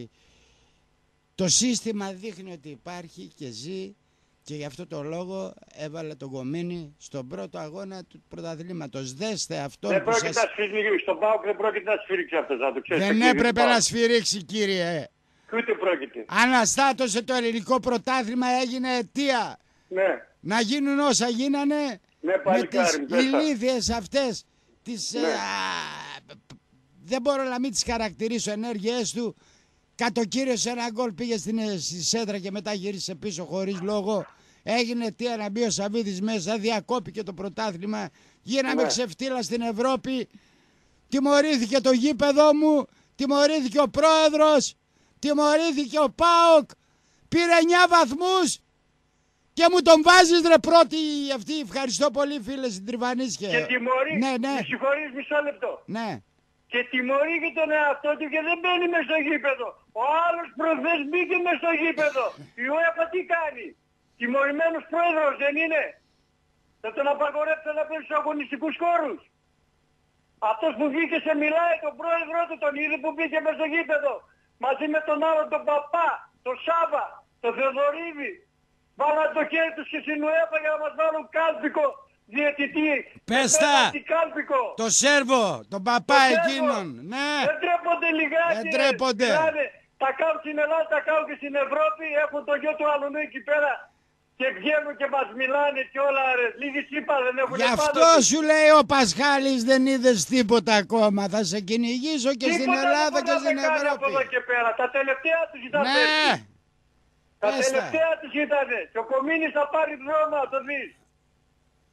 S1: το σύστημα δείχνει ότι υπάρχει και ζει και γι' αυτό το λόγο έβαλε τον Κομίνη στον πρώτο αγώνα του πρωταθλήματος. Δέστε αυτό
S3: δεν
S1: που
S3: πρόκειται
S1: σας...
S3: να σφυρίξει, στον ΠΑΟΚ δεν πρόκειται να σφυρίξει αυτός, να το ξέρεις.
S1: Δεν έπρεπε να σφυρίξει κύριε.
S3: Ούτε πρόκειται.
S1: Αναστάτωσε το ελληνικό πρωτάθλημα, έγινε αιτία.
S3: Ναι.
S1: Να γίνουν όσα γίνανε
S3: Ναι,
S1: με τις ηλίθιες αυτές τις...
S3: Ναι.
S1: Α, δεν μπορώ να μην τις καρακτηρίσω ενέργειές του. Κατοκύρωσε ένα γκολ, πήγε στην στη σέντρα και μετά γύρισε πίσω χωρίς λόγο. Έγινε αιτία να μπει ο Σαββίδης μέσα, διακόπηκε το πρωτάθλημα. Γίναμε
S3: Ναι.
S1: ξεφτύλα στην Ευρώπη. Τιμωρήθηκε το γήπεδο μου, τιμωρήθηκε ο πρόεδρος, τιμωρήθηκε ο ΠΑΟΚ. Πήρε εννιά βαθμούς και μου τον βάζεις ρε πρώτη αυτή. Ευχαριστώ πολύ φίλε Συντριβανίσια.
S3: Και τιμωρεί,
S1: Ναι, ναι.
S3: με συγχωρείς μισό λεπτό.
S1: Ναι.
S3: Και τιμωρεί και τον εαυτό του και δεν μπαίνει μες στο γήπεδο. Ο άλλος προχθές μπήκε μες στο γήπεδο. Η UEFA τι κάνει? Τιμωρημένος πρόεδρος δεν είναι? Θα τον απαγορέψει να παίζει στους αγωνιστικούς χώρους. Αυτός που βγήκε σε μιλάει, τον πρόεδρό του, τον είδε που μπήκε μες στο γήπεδο. Μαζί με τον άλλον τον Παπά, τον Σάβα, τον Θεοδωρίδη. Βάλαν το χέρι τους και στην UEFA για να μας βάλουν κάλπικο διαιτητή.
S1: Πες τα! Το Σέρβο, τον παπά
S3: Το
S1: εκείνον. Ναι.
S3: Δεν τρέπονται λιγάκι.
S1: Δεν τρέπονται.
S3: Λένε, τα κάνουν στην Ελλάδα, τα κάνουν και στην Ευρώπη. Έχουν το γιο του άλλου εκεί πέρα. Και βγαίνουν και μας μιλάνε και όλα ρε. Λίγοι σύπα δεν έχουν.
S1: Γι' αυτό
S3: πάνω.
S1: σου λέει ο Πασχάλης δεν είδες τίποτα ακόμα. Θα σε κυνηγήσω και
S3: Τίποτα
S1: στην Ελλάδα και στην
S3: από εδώ
S1: Ευρώπη.
S3: και πέρα. Τα τελευταία τους ήταν
S1: Ναι.
S3: πέρσι. Τα
S1: Πες τα.
S3: τελευταία τους ήταν. Και ο Κομίνης θα πάρει δρόμο, το δεις.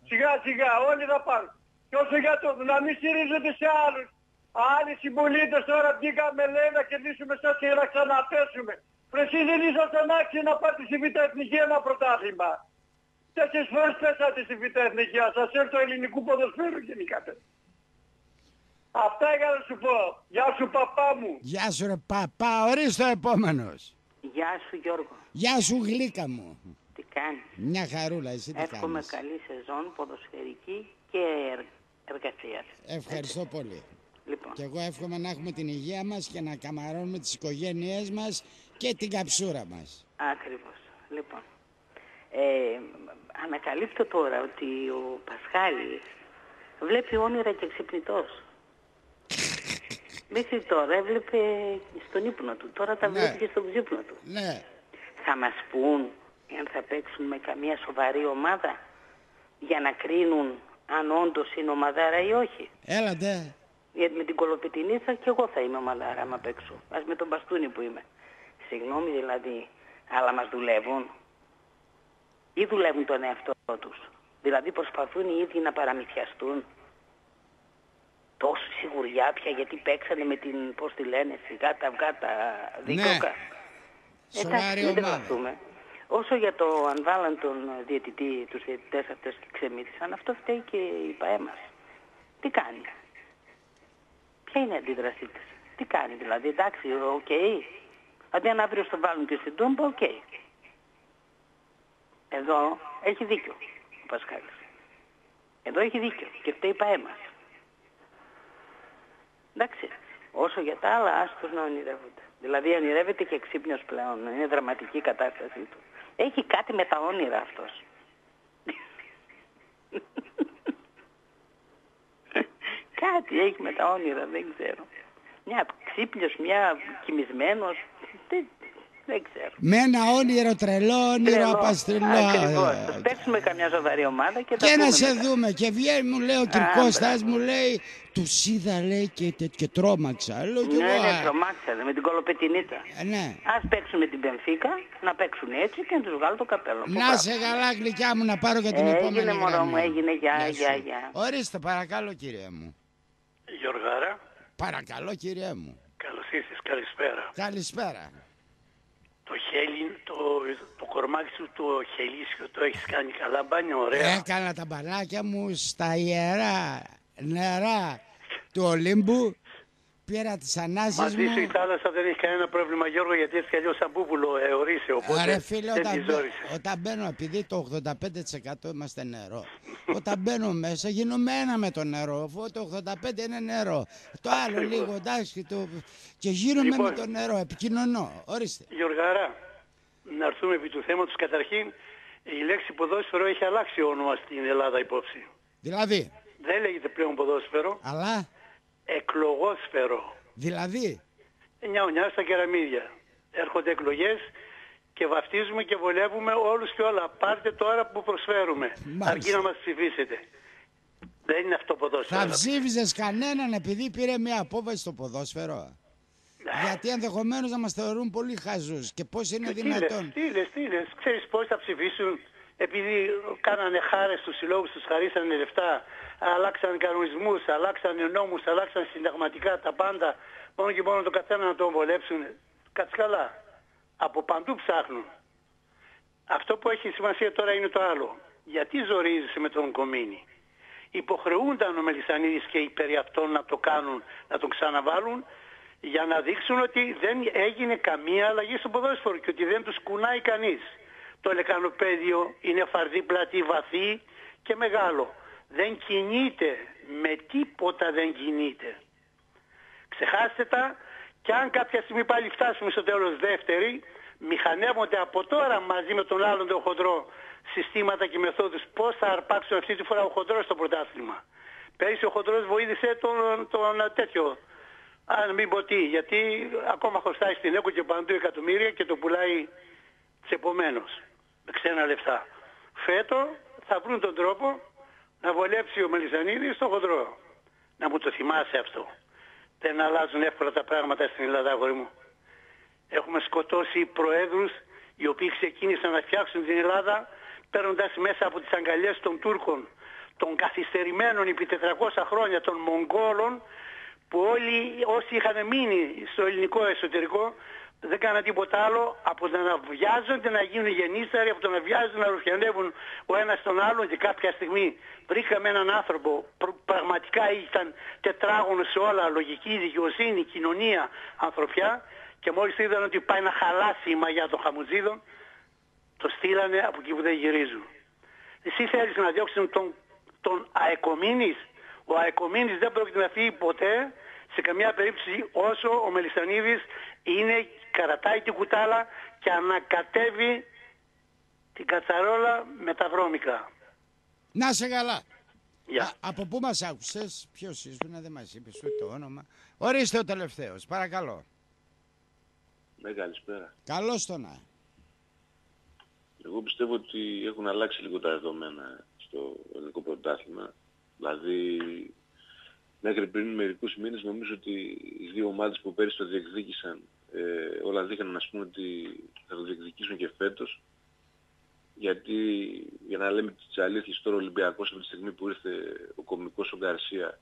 S3: Σιγά σιγά όλοι θα πάρουν. Και όσο για το να μην στηρίζονται σε άλλους. Άλλοι συμπολίτες τώρα βγήκαμε λέει να κερδίσουμε σας και να ξαναπέσουμε. Πρε εσείς δεν ήσασταν άξιοι να πάτε στη Β' Εθνική ένα πρωτάθλημα. Τέσσερις φορές πέσατε στη Β' Εθνική. Σας έρθω ελληνικού ποδοσφαίρου γενικάτε. Αυτά για να σου πω. Γεια σου παπά μου.
S1: Γεια σου ρε παπά, ορίστε ο επόμενος.
S4: Γεια σου Γιώργο.
S1: Γεια σου γλύκα μου.
S4: Τι κάνεις?
S1: Μια χαρούλα, εσύ τι
S4: Εύχομαι
S1: κάνεις?
S4: καλή σεζόν ποδοσφαιρική και εργασία.
S1: Ευχαριστώ Έτσι. πολύ.
S4: Λοιπόν.
S1: Και εγώ εύχομαι να έχουμε την υγεία μας και να καμαρώνουμε τις οικογένειές μας και την καψούρα μας.
S4: Ακριβώς. Λοιπόν, ε, ανακαλύπτω τώρα ότι ο Πασχάλης βλέπει όνειρα και ξυπνητός. Μέχρι τώρα έβλεπε στον ύπνο του, τώρα τα
S1: Ναι.
S4: βλέπει και στον ξύπνο του.
S1: Ναι.
S4: Θα μας πούν αν θα παίξουν με καμία σοβαρή ομάδα για να κρίνουν αν όντως είναι ομαδάρα ή όχι.
S1: Έλατε.
S4: Γιατί με την Κολοπετινίτσα και εγώ θα είμαι ομαδάρα άμα παίξω. Ας με τον μπαστούνι που είμαι. Συγγνώμη δηλαδή, αλλά μας δουλεύουν. Ή δουλεύουν τον εαυτό τους. Δηλαδή προσπαθούν οι ίδιοι να παραμυθιαστούν. Τόση σιγουριά πια γιατί παίξανε με την, πώς τη λένε, σιγά τα αυγά τα δίκοκα.
S1: Σοβαρή
S4: Εντάξει, μην
S1: ομάδα.
S4: τρελαθούμε. Όσο για το αν βάλαν τον διαιτητή, τους διαιτητές αυτές και ξεμύθισαν, αυτό φταίει και η ΠΑΕ μας. Τι κάνει? Ποια είναι η αντίδρασή της? Τι κάνει δηλαδή? Εντάξει, οκ. Okay. Αντί αν αύριο στο βάλουν και στην Τούμπα, οκ. Okay. Εδώ έχει δίκιο ο Πασχάλης. Εδώ έχει δίκιο και φταίει η ΠΑΕ μας. Εντάξει, όσο για τα άλλα, άστος να ονειρεύονται. Δηλαδή ονειρεύεται και ξύπνιος πλέον. Είναι δραματική η κατάστασή του. Έχει κάτι με τα όνειρα αυτός. Κάτι έχει με τα όνειρα, δεν ξέρω. Μια ξύπνιος, μια κοιμισμένος, δεν, δεν ξέρω.
S1: Με ένα όνειρο τρελό, όνειρο απαστρελό.
S4: Ακριβώς. Θα παίξουμε καμιά σοβαρή ομάδα και θα
S1: Και
S4: πούμε
S1: να σε
S4: μετά.
S1: δούμε. Και βγαίνει, μου λέει ο Κυρκώστας, μου λέει, τους είδα λέει και, και, και τρόμαξα. Λέω κι
S4: Ναι,
S1: εγώ,
S4: ναι,
S1: α,
S4: τρομάξανε με την Κολοπετινίτσα.
S1: ε, ναι.
S4: Ας παίξουν με την Πενφίκα, να παίξουν έτσι και να τους βγάλω το καπέλο.
S1: Να σε καλά γλυκιά μου, να πάρω και την
S4: Έγινε,
S1: επόμενη
S4: μωρό
S1: γραμμή.
S4: μου, έγινε, γεια,
S1: Γεια σου.
S4: γεια, γεια.
S1: Ορίστε παρακαλώ κύριε μου.
S5: Γιωργάρα,
S1: Παρακαλώ κύριε μου.
S5: καλώς ήρθες, καλησπέρα.
S1: Καλησπέρα.
S5: Το χέλι, το, το κορμάκι σου το χελίσιο το έχεις κάνει καλά μπάνια, ωραία.
S1: Έκανα τα μπανάκια μου στα ιερά νερά του Ολύμπου. Πήρα τις ανάσες
S5: Μαζί
S1: μου.
S5: σου η θάλασσα δεν έχει κανένα πρόβλημα, Γιώργο, γιατί έτσι κι αλλιώς σαν πούπουλο αιωρείσαι, οπότε
S1: Ρε φίλε,
S5: δεν
S1: όταν,
S5: τη
S1: μπα-
S5: ζόρισε.
S1: όταν μπαίνω, επειδή το ογδόντα πέντε τοις εκατό είμαστε νερό, όταν μπαίνω μέσα γίνομαι ένα με το νερό, αφού το ογδόντα πέντε τοις εκατό είναι νερό. Το άλλο
S5: Ακριβώς.
S1: λίγο, εντάξει, το... και γίνομαι
S5: Λοιπόν.
S1: με το νερό, επικοινωνώ. Ορίστε.
S5: Γιωργάρα, να έρθουμε επί του θέματος. Καταρχήν, η λέξη ποδόσφαιρο έχει αλλάξει όνομα στην Ελλάδα υπόψη.
S1: Δηλαδή,
S5: Δεν λέγεται πλέον ποδόσφαιρο,
S1: αλλά,
S5: εκλογόσφαιρο.
S1: δηλαδή,
S5: Νιά-νιά στα κεραμίδια. Έρχονται εκλογές και βαφτίζουμε και βολεύουμε όλους και όλα. Πάρτε τώρα που προσφέρουμε.
S1: Μάλιστα.
S5: Αρκεί να μας ψηφίσετε. Δεν είναι αυτό ποδόσφαιρο.
S1: θα ψήφιζες κανέναν επειδή πήρε μια απόφαση στο ποδόσφαιρο? Γιατί ενδεχομένως να μας θεωρούν πολύ χαζούς. Και πώς είναι
S5: Τι
S1: δυνατόν?
S5: λες, τι λες, τι λες. Ξέρεις πώς θα ψηφίσουν επειδή κάνανε χάρες στους συλλόγους, τους χαρίσανε λεφτά, αλλάξαν κανονισμούς, αλλάξαν νόμους, αλλάξαν συνταγματικά τα πάντα, μόνο και μόνο το καθένα να τον βολέψουν. Κάτσε καλά. Από παντού ψάχνουν. Αυτό που έχει σημασία τώρα είναι το άλλο. Γιατί ζορίζεσαι με τον Κομίνη? Υποχρεούνταν ο Μελισσανίδης και οι περί αυτών να το κάνουν, να τον ξαναβάλουν, για να δείξουν ότι δεν έγινε καμία αλλαγή στο ποδόσφαιρο και ότι δεν τους κουνάει κανείς. Το λεκανοπέδιο είναι φαρδί πλατή, βαθύ και μεγάλο. Δεν κινείται, με τίποτα δεν κινείται. Ξεχάστε τα και αν κάποια στιγμή πάλι φτάσουμε στο τέλος δεύτερη, μηχανεύονται από τώρα μαζί με τον άλλον τον χοντρό συστήματα και μεθόδους πώς θα αρπάξουν αυτή τη φορά ο χοντρός στο πρωτάθλημα. Πέρυσι ο χοντρός βοήθησε τον, τον τέτοιο, αν μην πω τι, γιατί ακόμα χρωστάει στην ΕΚΟ και παντού εκατομμύρια και το πουλάει τσεπομένος με ξένα λεφτά. Φέτο θα βρουν τον τρόπο να βολέψει ο Μελισσανίδης στον χοντρό. Να μου το θυμάσαι αυτό. Δεν αλλάζουν εύκολα τα πράγματα στην Ελλάδα, αγόρι μου. Έχουμε σκοτώσει προέδρους οι οποίοι ξεκίνησαν να φτιάξουν την Ελλάδα παίρνοντας μέσα από τις αγκαλιές των Τούρκων των καθυστερημένων επί τετρακόσια χρόνια των Μογγόλων, που όλοι όσοι είχαν μείνει στο ελληνικό εσωτερικό δεν κάναν τίποτα άλλο από το να βιάζονται να γίνουν γεννήστεροι, από το να βιάζονται να ρουφιανεύουν ο ένας τον άλλον, και κάποια στιγμή βρήκαμε έναν άνθρωπο που πραγματικά ήταν τετράγωνο σε όλα, λογική, δικαιοσύνη, κοινωνία, ανθρωπιά, και μόλις είδαν ότι πάει να χαλάσει η μαγιά των Χαμουτζίδων, το στείλανε από εκεί που δεν γυρίζουν. Εσύ θέλεις να διώξουν τον, τον Αεκομήνης? Ο Αεκομήνης δεν πρόκειται να φύγει ποτέ, σε καμιά περίπτωση, όσο ο Μελισσανίδης είναι, κρατάει την κουτάλα και ανακατεύει την κατσαρόλα με τα βρώμικα.
S1: Να σε καλά.
S5: Yeah.
S1: Α, από πού μας άκουσες, ποιος ήσουν, δεν μας είπες ούτε το όνομα. Ορίστε ο τελευταίος, παρακαλώ.
S6: Ναι, καλησπέρα.
S1: Καλώς το να.
S6: Εγώ πιστεύω ότι έχουν αλλάξει λίγο τα δεδομένα στο ελληνικό πρωτάθλημα. Δηλαδή, μέχρι πριν μερικούς μήνες νομίζω ότι οι δύο ομάδες που πέρυσι το διεκδίκησαν, ε, όλα δείχναν, ας πούμε, ότι θα το διεκδικήσουν και φέτος. Γιατί, για να λέμε τις αλήθειες, τώρα ο Ολυμπιακός από τη στιγμή που ήρθε ο κομικός ο Γκαρσία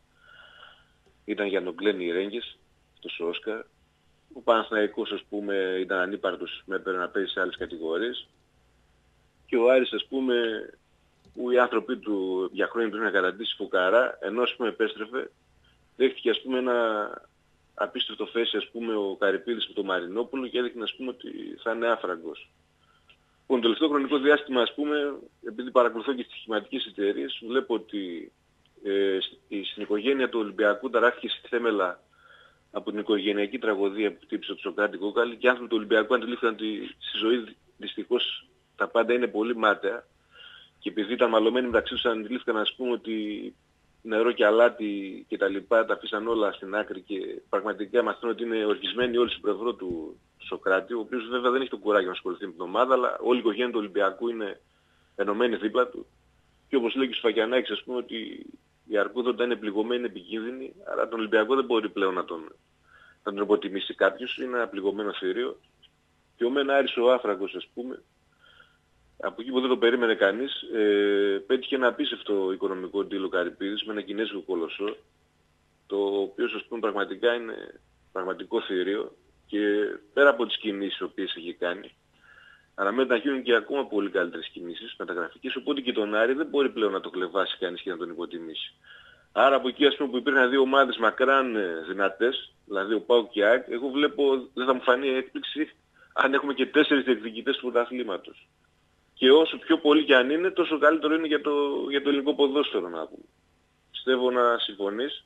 S6: ήταν για τον Γκλένι Ρέγγες, το Όσκαρ. Ο Παναθηναϊκός, ας πούμε, ήταν ανύπαρτος, με έπαιρνε να παίζει σε άλλες κατηγορίες. Και ο Άρης, ας πούμε, που οι άνθρωποι του για χρόνια πριν να καταντήσει φουκαρά, ενώ, ας πούμε, επέστρεφε, δέχτηκε, ας πούμε, ένα απίστευτο φέση, ας πούμε, ο Καρυπίδης με τον Μαρινόπουλο και έδειχνε, ας πούμε, ότι θα είναι άφραγκος. Λοιπόν, το τελευταίο χρονικό διάστημα, ας πούμε, επειδή παρακολουθώ και στις στοιχηματικές εταιρείες, βλέπω ότι ε, στην οικογένεια του Ολυμπιακού ταράχθηκε στη θέμελα από την οικογενειακή τραγωδία που χτύπησε το Σοκράτη Κόκαλη, και οι άνθρωποι του Ολυμπιακού αντιλήφθηκαν ότι στη ζωή δυστυχώς τα πάντα είναι πολύ μάταια, και επειδή ήταν μαλωμένοι μεταξύ τους αντιλήφθηκαν, ας πούμε, ότι νερό και αλάτι και τα λοιπά τα αφήσαν όλα στην άκρη, και πραγματικά μαθαίνουν ότι είναι οργισμένοι όλοι στην πλευρό του, του Σοκράτη, ο οποίος βέβαια δεν έχει το κουράγιο να ασχοληθεί με την ομάδα, αλλά όλη η οικογένεια του Ολυμπιακού είναι ενωμένη δίπλα του. Και όπως λέει και ο Σφακιανάκης, ας πούμε, ότι η Αρκούδοντα είναι πληγωμένη, είναι επικίνδυνη, αλλά τον Ολυμπιακό δεν μπορεί πλέον να τον, να τον υποτιμήσει κάποιος, είναι ένα πληγωμένο θηρίο. Και ο Μεν Άρης ο άφραγκος, ας πούμε, από εκεί που δεν το περίμενε κανείς, ε, πέτυχε ένα απίστευτο οικονομικό ντύλο Καρυπίδης με ένα κινέζικο κολοσσό, το οποίο, ας πούμε, πραγματικά είναι πραγματικό θηρίο, και πέρα από τις κινήσεις τις οποίες έχει κάνει, αναμένεται να γίνουν και ακόμα πολύ καλύτερες κινήσεις μεταγραφικές, οπότε και τον Άρη δεν μπορεί πλέον να το κλεβάσει κανείς και να τον υποτιμήσει. Άρα από εκεί, ας πούμε, που υπήρχαν δύο ομάδες μακράν δυνατές, δηλαδή ο ΠΑΟΚ και η ΑΕΚ, εγώ βλέπω, δεν θα μου φανεί έκπληξη αν έχουμε και τέσσερις διεκδικητές του πρωταθλήματος. Και όσο πιο πολύ κι αν είναι, τόσο καλύτερο είναι για το, για το ελληνικό ποδόσφαιρο, να πούμε. Πιστεύω να συμφωνείς.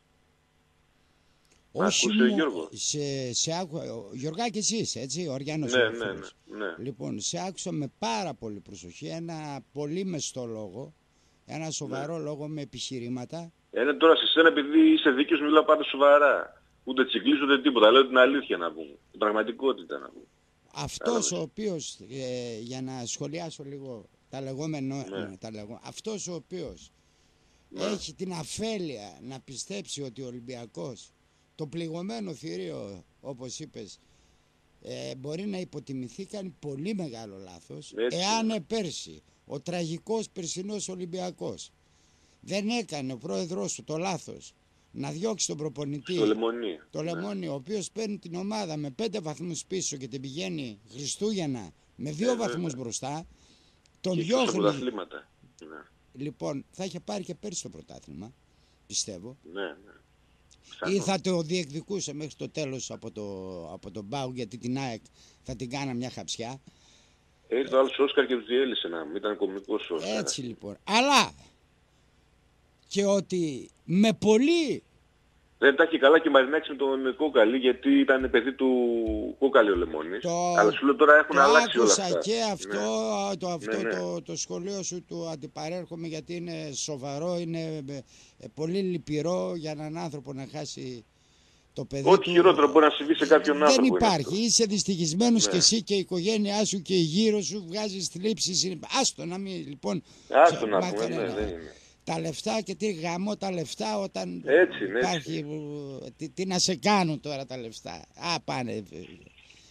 S1: Όχι
S6: μου,
S1: Γιώργο. Σε, σε άκουσα, Γιωργάκη εσείς, έτσι, ο Αριάννος.
S6: Ναι, ναι, ναι, ναι.
S1: Λοιπόν, σε άκουσα με πάρα πολύ προσοχή, ένα πολύ μεστό λόγο, ένα σοβαρό ναι. λόγο με επιχειρήματα.
S6: Είναι τώρα σε σένα, επειδή είσαι δίκαιος, μιλάω πάντα σοβαρά. Ούτε τσικλείς ούτε τίποτα, λέω την αλήθεια να πούμε, την πραγματικότητα να πούμε.
S1: Αυτός ο οποίος, ε, για να σχολιάσω λίγο τα λεγόμενα,
S6: ναι.
S1: τα λεγό, αυτός ο οποίος
S6: ναι.
S1: έχει την αφέλεια να πιστέψει ότι ο Ολυμπιακός, το πληγωμένο θηρίο, όπως είπες, ε, μπορεί να υποτιμηθεί, κάνει πολύ μεγάλο λάθος.
S6: Έτσι.
S1: Εάν πέρσι ο τραγικός περσινός Ολυμπιακός δεν έκανε ο πρόεδρος του το λάθος να διώξει τον προπονητή,
S6: το Λεμονί,
S1: το Λεμονί, ο οποίος παίρνει την ομάδα με πέντε βαθμούς πίσω και την πηγαίνει Χριστούγεννα με δύο ε, βαθμούς βέβαια. μπροστά, τον
S6: και
S1: διώχνει.
S6: Ναι.
S1: Λοιπόν, θα είχε πάρει και πέρσι το πρωτάθλημα, πιστεύω.
S6: Ναι, ναι.
S1: Ή θα το διεκδικούσε μέχρι το τέλος από, το, από τον ΠΑΟΚ, γιατί την ΑΕΚ θα την κάνα μια χαψιά.
S6: Ήρθε ο άλλος Όσκαρ και τους διέλυσε να μην ήταν κωμικός Όσκαρ.
S1: Έτσι λοιπόν. Αλλά και ότι με πολύ...
S6: Δεν τα έχει καλά και Μαρινάκης με τον Κόκαλη, γιατί ήταν παιδί του Κόκαλη ο Λεμόνης.
S1: Το...
S6: Αλλά σου λέω τώρα έχουν
S1: το
S6: αλλάξει όλα αυτά.
S1: Και αυτό, ναι. το, αυτό
S6: ναι, ναι.
S1: Το, το σχολείο σου του αντιπαρέρχομαι, γιατί είναι σοβαρό, είναι πολύ λυπηρό για έναν άνθρωπο να χάσει το παιδί
S6: Ό,τι
S1: του.
S6: χειρότερο μπορεί να συμβεί σε κάποιον
S1: δεν
S6: άνθρωπο.
S1: Δεν υπάρχει. Είσαι δυστυχισμένος
S6: ναι.
S1: και εσύ και η οικογένειά σου και η γύρω σου, βγάζεις θλίψεις. Άστο να μην, λοιπόν...
S6: Άστο να πούμε, ναι, δεν είναι.
S1: Τα λεφτά, και τι γαμώ τα λεφτά όταν
S6: έτσι,
S1: υπάρχει, τι, τι να σε κάνουν τώρα τα λεφτά. Α, πάνε.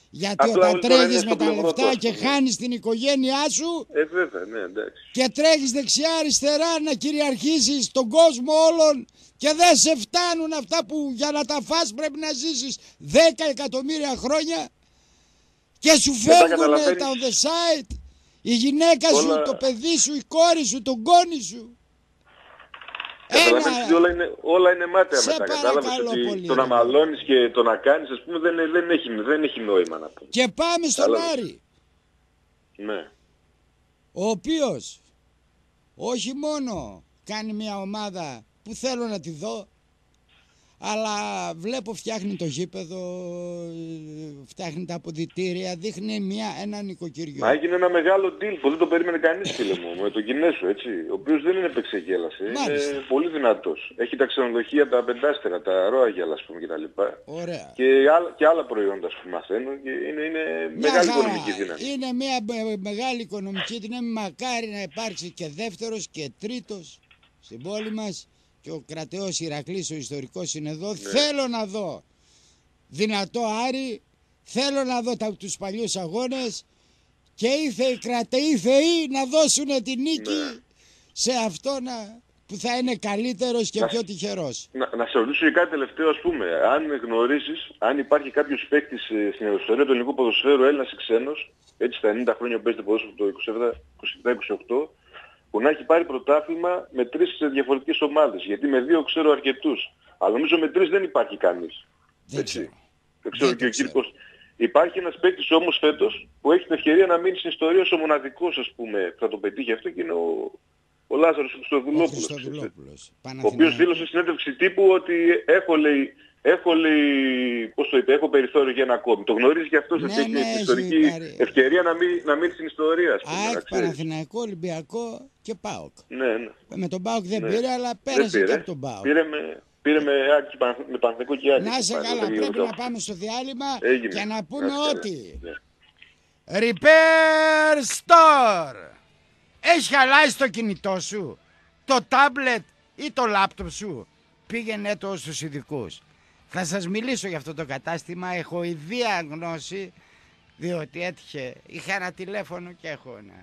S1: Γιατί
S6: Απλά
S1: όταν
S6: όλη τώρα
S1: τρέχεις
S6: είναι
S1: με
S6: στο
S1: τα
S6: πλευρό
S1: λεφτά
S6: του,
S1: και
S6: ας πούμε.
S1: χάνεις την οικογένειά σου
S6: Ε, βέβαια, ναι, εντάξει.
S1: και τρέχεις δεξιά αριστερά να κυριαρχήσεις τον κόσμο όλων και δεν σε φτάνουν αυτά που για να τα φας πρέπει να ζήσεις δέκα εκατομμύρια χρόνια και σου
S6: Δεν τα
S1: φεύγουν τα
S6: καταλαβαίνεις.
S1: on the side, η γυναίκα σου,
S6: Όλα-
S1: το παιδί σου, η κόρη σου, τον γόνι σου.
S6: Καταλαβαίνεις ότι όλα είναι, όλα είναι μάταια
S1: Σε
S6: μετά. Κατάλαβες
S1: παρακαλώ
S6: ότι
S1: πολύ,
S6: το
S1: ρε.
S6: να μαλώνεις και το να κάνεις, ας πούμε, δεν, δεν, έχει, δεν έχει νόημα να πούμε.
S1: Και πάμε στον
S6: Κατάλαβες.
S1: Άρη,
S6: Ναι.
S1: ο οποίος όχι μόνο κάνει μια ομάδα που θέλω να τη δω, αλλά βλέπω φτιάχνει το γήπεδο, φτιάχνει τα αποδυτήρια, δείχνει μια, ένα νοικοκυριό.
S6: Μα έγινε ένα μεγάλο deal που δεν το περίμενε κανείς, φίλε μου, με τον Κινέσο, έτσι. Ο οποίος δεν είναι επεξεγέλασε,
S1: Μάλιστα.
S6: είναι πολύ δυνατός. Έχει τα ξενοδοχεία, τα πεντάστερα, τα Royal, ας πούμε, κτλ.
S1: Ωραία.
S6: Και άλλα, και άλλα προϊόντα, ας πούμε, μαθαίνω και είναι, είναι
S1: Μια
S6: μεγάλη
S1: χαρά.
S6: οικονομική δύναμη.
S1: Είναι μια με- μεγάλη οικονομική δύναμη, μακάρι να υπάρξει και δεύτερος και τρίτος στην πόλη μας. Και ο κρατεός Ηρακλής, ο ιστορικός, είναι εδώ. Θέλω να δω δυνατό Άρη, θέλω να δω τα, τους παλιούς αγώνες και ήθε οι κρατεοί θεοί να δώσουν τη νίκη
S6: Ναι.
S1: σε αυτόν να- που θα είναι καλύτερος και
S6: Να-
S1: πιο τυχερός.
S6: Να, να σε ρωτήσω και κάτι τελευταίο, ας πούμε. Αν γνωρίζεις, αν υπάρχει κάποιος παίκτης ε, στην ιστορία του ελληνικού ποδοσφαίρου, Έλληνας ή ξένος, έτσι στα ενενήντα χρόνια που παίζει το ποδόσφαιρο το είκοσι επτά είκοσι οκτώ, που να έχει πάρει πρωτάθλημα με τρεις διαφορετικές ομάδες. Γιατί με δύο ξέρω αρκετούς. Αλλά νομίζω με τρεις δεν υπάρχει κανείς.
S1: Δεν
S6: Έτσι.
S1: ξέρω.
S6: Δεν ξέρω
S1: Δεν
S6: και
S1: το
S6: ο
S1: ξέρω.
S6: Κύρκος. Υπάρχει ένας παίκτης όμως φέτος που έχει την ευκαιρία να μείνει στην ιστορία ως ο μοναδικός, ας πούμε, που θα το πετύχει αυτό και είναι ο, ο Λάζαρος
S1: Ο
S6: Χριστοδουλόπουλος.
S1: Χριστοδουλόπουλος.
S6: Ο οποίος
S1: Παναθηναϊκός.
S6: δήλωσε στην συνέντευξη τύπου ότι έχω, λέει, έχω, λέει, πώς το είπε, έχω περιθώριο για ένα ακόμη. Το γνωρίζει και αυτός
S1: Ναι,
S6: ότι έχει
S1: ναι,
S6: την
S1: έχει
S6: ιστορική
S1: πάρει.
S6: ευκαιρία να μείνει, να μείνει στην ιστορία, ας πούμε, να
S1: ΑΕΚ,
S6: ξέρεις.
S1: Παναθηναϊκό, Ολυμπιακό και ΠΑΟΚ.
S6: Ναι, ναι.
S1: Με τον ΠΑΟΚ δεν
S6: Ναι.
S1: πήρε, αλλά
S6: Δεν
S1: πέρασε
S6: πήρε.
S1: και από τον ΠΑΟΚ.
S6: Πήρε με, πήρε με, Άκη, Παναθ- με Παναθηναϊκό και Άκη.
S1: Να είσαι
S6: Πάνε,
S1: καλά,
S6: δεν
S1: πρέπει
S6: γινόταν.
S1: να πάμε στο διάλειμμα
S6: Έγινε.
S1: και να πούμε
S6: Να είσαι καλά.
S1: ότι
S6: Ναι.
S1: Repair Store. Έχει χαλάσει το κινητό σου, το τάμπλετ ή το λάπτοπ σου? Πήγαινε το στους ειδικούς. Θα σας μιλήσω για αυτό το κατάστημα, έχω ιδία γνώση, διότι έτυχε, είχα ένα τηλέφωνο και έχω ένα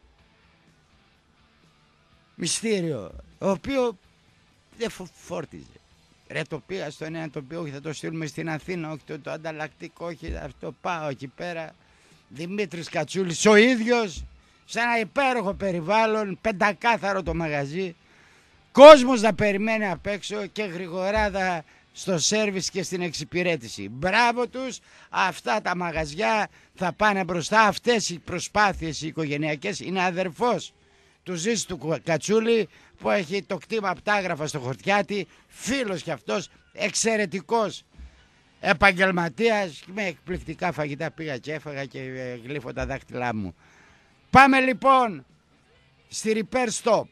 S1: μυστήριο, το οποίο δεν φο- φόρτιζε. Ρε, το πήγα στον ένα, το οποίο όχι, θα το στείλουμε στην Αθήνα, όχι το, το ανταλλακτικό, όχι αυτό, πάω εκεί πέρα. Δημήτρης Κατσούλης ο ίδιος, σε ένα υπέροχο περιβάλλον, πεντακάθαρο το μαγαζί, κόσμος να περιμένει απ' έξω και γρηγοράδα στο σέρβις και στην εξυπηρέτηση. Μπράβο τους, αυτά τα μαγαζιά θα πάνε μπροστά, αυτές οι προσπάθειες οι οικογενειακές, είναι αδερφός του Ζήση του Κατσούλη που έχει το κτήμα πτάγραφα στο Χορτιάτι, φίλος κι αυτός, εξαιρετικός επαγγελματίας, με εκπληκτικά φαγητά πήγα και έφαγα και ε, γλύφω τα δάχτυλά μου. Πάμε λοιπόν στη Repair Stop.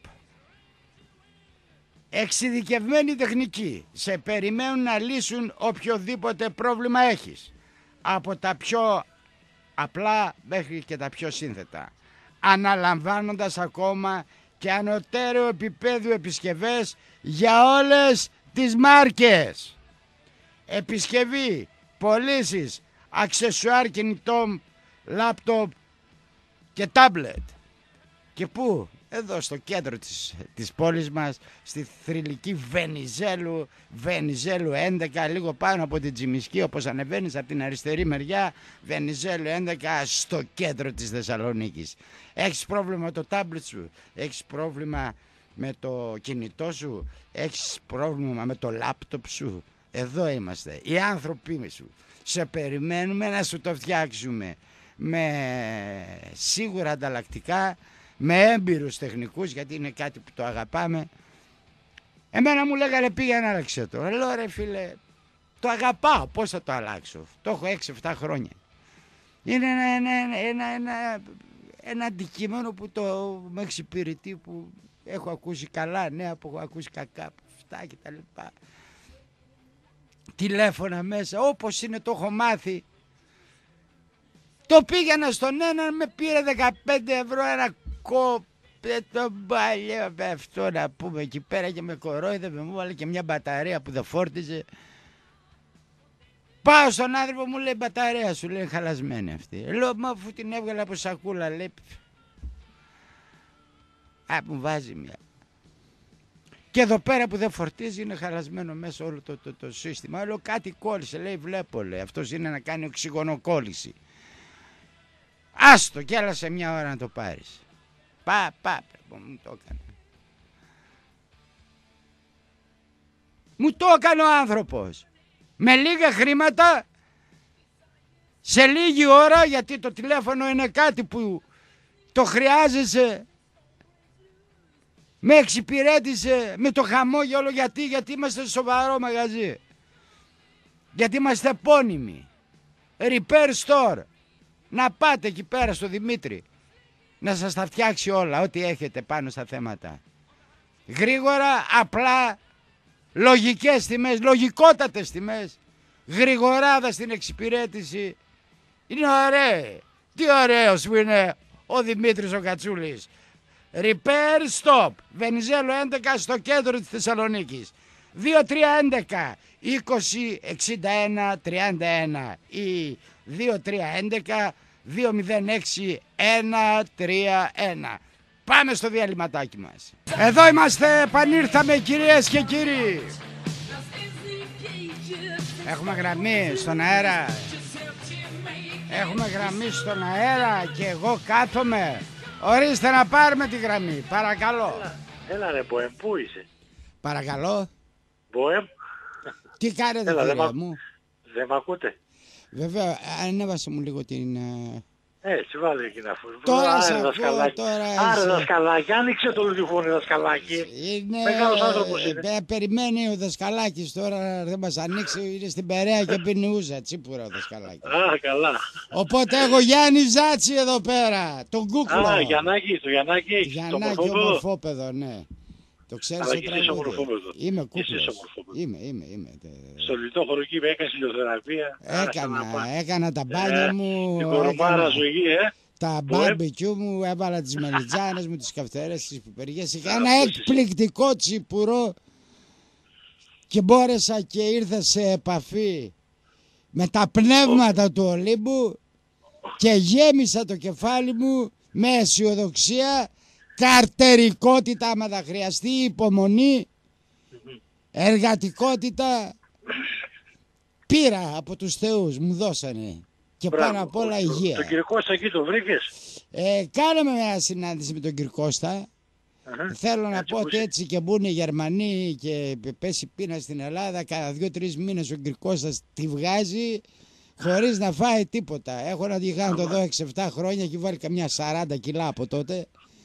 S1: Εξειδικευμένη τεχνική, σε περιμένουν να λύσουν οποιοδήποτε πρόβλημα έχεις, από τα πιο απλά μέχρι και τα πιο σύνθετα, αναλαμβάνοντας ακόμα και ανωτέρω επίπεδου επισκευές για όλες τις μάρκες. Επισκευή, πωλήσεις, αξεσουάρ κινητών, λάπτοπ και τάμπλετ. Και πού? Εδώ στο κέντρο της, της πόλης μας, στη θρυλική Βενιζέλου, Βενιζέλου έντεκα, λίγο πάνω από την Τσιμισκή, όπως ανεβαίνεις από την αριστερή μεριά, Βενιζέλου έντεκα, στο κέντρο της Θεσσαλονίκης. Έχεις πρόβλημα με το τάμπλετ σου, έχεις πρόβλημα με το κινητό σου, έχεις πρόβλημα με το λάπτοπ σου, εδώ είμαστε, οι άνθρωποι σου. Σε περιμένουμε να σου το φτιάξουμε με σίγουρα ανταλλακτικά, με έμπειρους τεχνικούς, γιατί είναι κάτι που το αγαπάμε. Εμένα μου λέγανε πήγαινε να άλλαξε το. Λέω ρε φίλε, το αγαπάω, πώς θα το αλλάξω? Το έχω έξι εφτά χρόνια. Είναι ένα, ένα, ένα, ένα, ένα αντικείμενο που το με εξυπηρετεί, που έχω ακούσει καλά νέα, που έχω ακούσει κακά, που αυτά και τα λοιπά. Τηλέφωνα μέσα, όπως είναι το έχω μάθει. Το πήγαινα στον έναν, με πήρε δεκαπέντε ευρώ ένα κόπε το παλιό αυτό να πούμε εκεί πέρα και με κορόιδευε, μου βάλε και μια μπαταρία που δεν φόρτιζε. Πάω στον άνθρωπο, μου λέει μπαταρία σου, λέει χαλασμένη αυτή. Λέω, μα αφού την έβγαλα από σακούλα, λέει. Α, μου βάζει μια. Και εδώ πέρα που δεν φορτίζει είναι χαλασμένο μέσα όλο το, το, το σύστημα. Λέω, κάτι κόλλησε, λέει, βλέπω, λέει. Αυτός είναι να κάνει οξυγονοκόλληση. Άστο, κι έλα σε μια ώρα να το πάρεις. Πα, πα, μου το έκανε. Μου το έκανε ο άνθρωπος. Με λίγα χρήματα, σε λίγη ώρα, γιατί το τηλέφωνο είναι κάτι που το χρειάζεσαι. Με εξυπηρέτησε με το χαμόγελο, γιατί, γιατί είμαστε σοβαρό μαγαζί. Γιατί είμαστε επώνυμοι. Repair store. Να πάτε εκεί πέρα στο Δημήτρη, να σας τα φτιάξει όλα, ό,τι έχετε πάνω στα θέματα. Γρήγορα, απλά, λογικές τιμές, λογικότατες τιμές, γρηγοράδα στην εξυπηρέτηση. Είναι ωραίο. Τι ωραίος που είναι ο Δημήτρης ο Κατσούλης. Repair Stop, Βενιζέλο έντεκα στο κέντρο της Θεσσαλονίκης. δύο τρία έντεκα είκοσι εξήντα ένα τριάντα ένα ή δύο τρία έντεκα δύο μηδέν έξι ένα τρία ένα. Πάμε στο διαλυματάκι μας. Εδώ είμαστε, επανήρθαμε κυρίες και κύριοι. Έχουμε γραμμή στον αέρα. Έχουμε γραμμή στον αέρα και εγώ κάθομαι. Ορίστε να πάρουμε τη γραμμή, παρακαλώ.
S7: Έλα, έλα ρε Μποέμ, πού είσαι?
S1: Παρακαλώ.
S7: Μποέμ.
S1: Τι κάνετε,
S7: Έλα,
S1: φίλε
S7: δεν
S1: μου?
S7: Δεν μ' ακούτε?
S1: Βέβαια, ανέβασε μου λίγο την...
S7: Έτσι, βάλε εκεί να φύγει.
S1: Τώρα σε
S7: Άρε
S1: ακούω,
S7: δασκαλάκι.
S1: τώρα
S7: Άρε
S1: είσαι.
S7: δασκαλάκι, άνοιξε το λουδιφούνι δασκαλάκι.
S1: Είναι...
S7: Μεγάλος άνθρωπος είναι.
S1: Ε, περιμένει ο Δασκαλάκης τώρα, δεν μας ανοίξει, είναι στην Περαία και πίνει ούζα, τσίπουρα ο Δασκαλάκης.
S7: Α, καλά.
S1: Οπότε έχω Γιάννη Ζάτσι εδώ πέρα, τον κούκλο.
S7: Α, Γιαννάκη, το Γιαννάκη έχεις, το
S1: Γιαννάκη
S7: μορφόπεδο.
S1: ομορφόπεδο, ναι. Το ξέρεις
S7: Αλλά
S1: το
S7: και εσύ είσαι
S1: τραγούδι.
S7: ομορφόπεδο.
S1: Είμαι
S7: Και εσύ είσαι
S1: κούκλος.
S7: ομορφόπεδο.
S1: Είμαι, είμαι, είμαι.
S7: Στο λιτόχωρο εκεί με έκανες ηλιοθεραπεία.
S1: Έκανα, έκανα τα μπάνια
S7: Ε,
S1: μου.
S7: Την κορομάρα
S1: έκανα
S7: σου εκεί, ε.
S1: τα
S7: Μποέμ.
S1: μπάρμπεκιου μου, έβαλα τις μελιτζάνες μου, τις καυτερές, τις πιπεριές. Είχα ένα
S7: αυτός είσαι.
S1: εκπληκτικό τσιπουρό και μπόρεσα και ήρθα σε επαφή με τα πνεύματα του Ολύμπου και γέμισα το κεφάλι μου με αισιοδοξία, καρτερικότητα άμα θα χρειαστεί, υπομονή, εργατικότητα. Πήρα από τους θεούς, μου δώσανε και
S7: Μπράβο.
S1: πάνω απ' όλα
S7: Το-
S1: υγεία.
S7: Το κύριο Κώστα εκεί το βρήκες?
S1: Ε, κάναμε μια συνάντηση με τον κύριο Κώστα.
S7: Αχα.
S1: Θέλω να
S7: Έτσι
S1: πω
S7: που
S1: ότι
S7: είσαι.
S1: έτσι και μπουν οι Γερμανοί και πέσει πείνα στην Ελλάδα, cada δύο-τρεις μήνες ο κύριο Κώστας τη βγάζει χωρίς να φάει τίποτα. Έχω να τη κάνω εδώ έξι επτά χρόνια και βάλει καμιά σαράντα κιλά από τότε.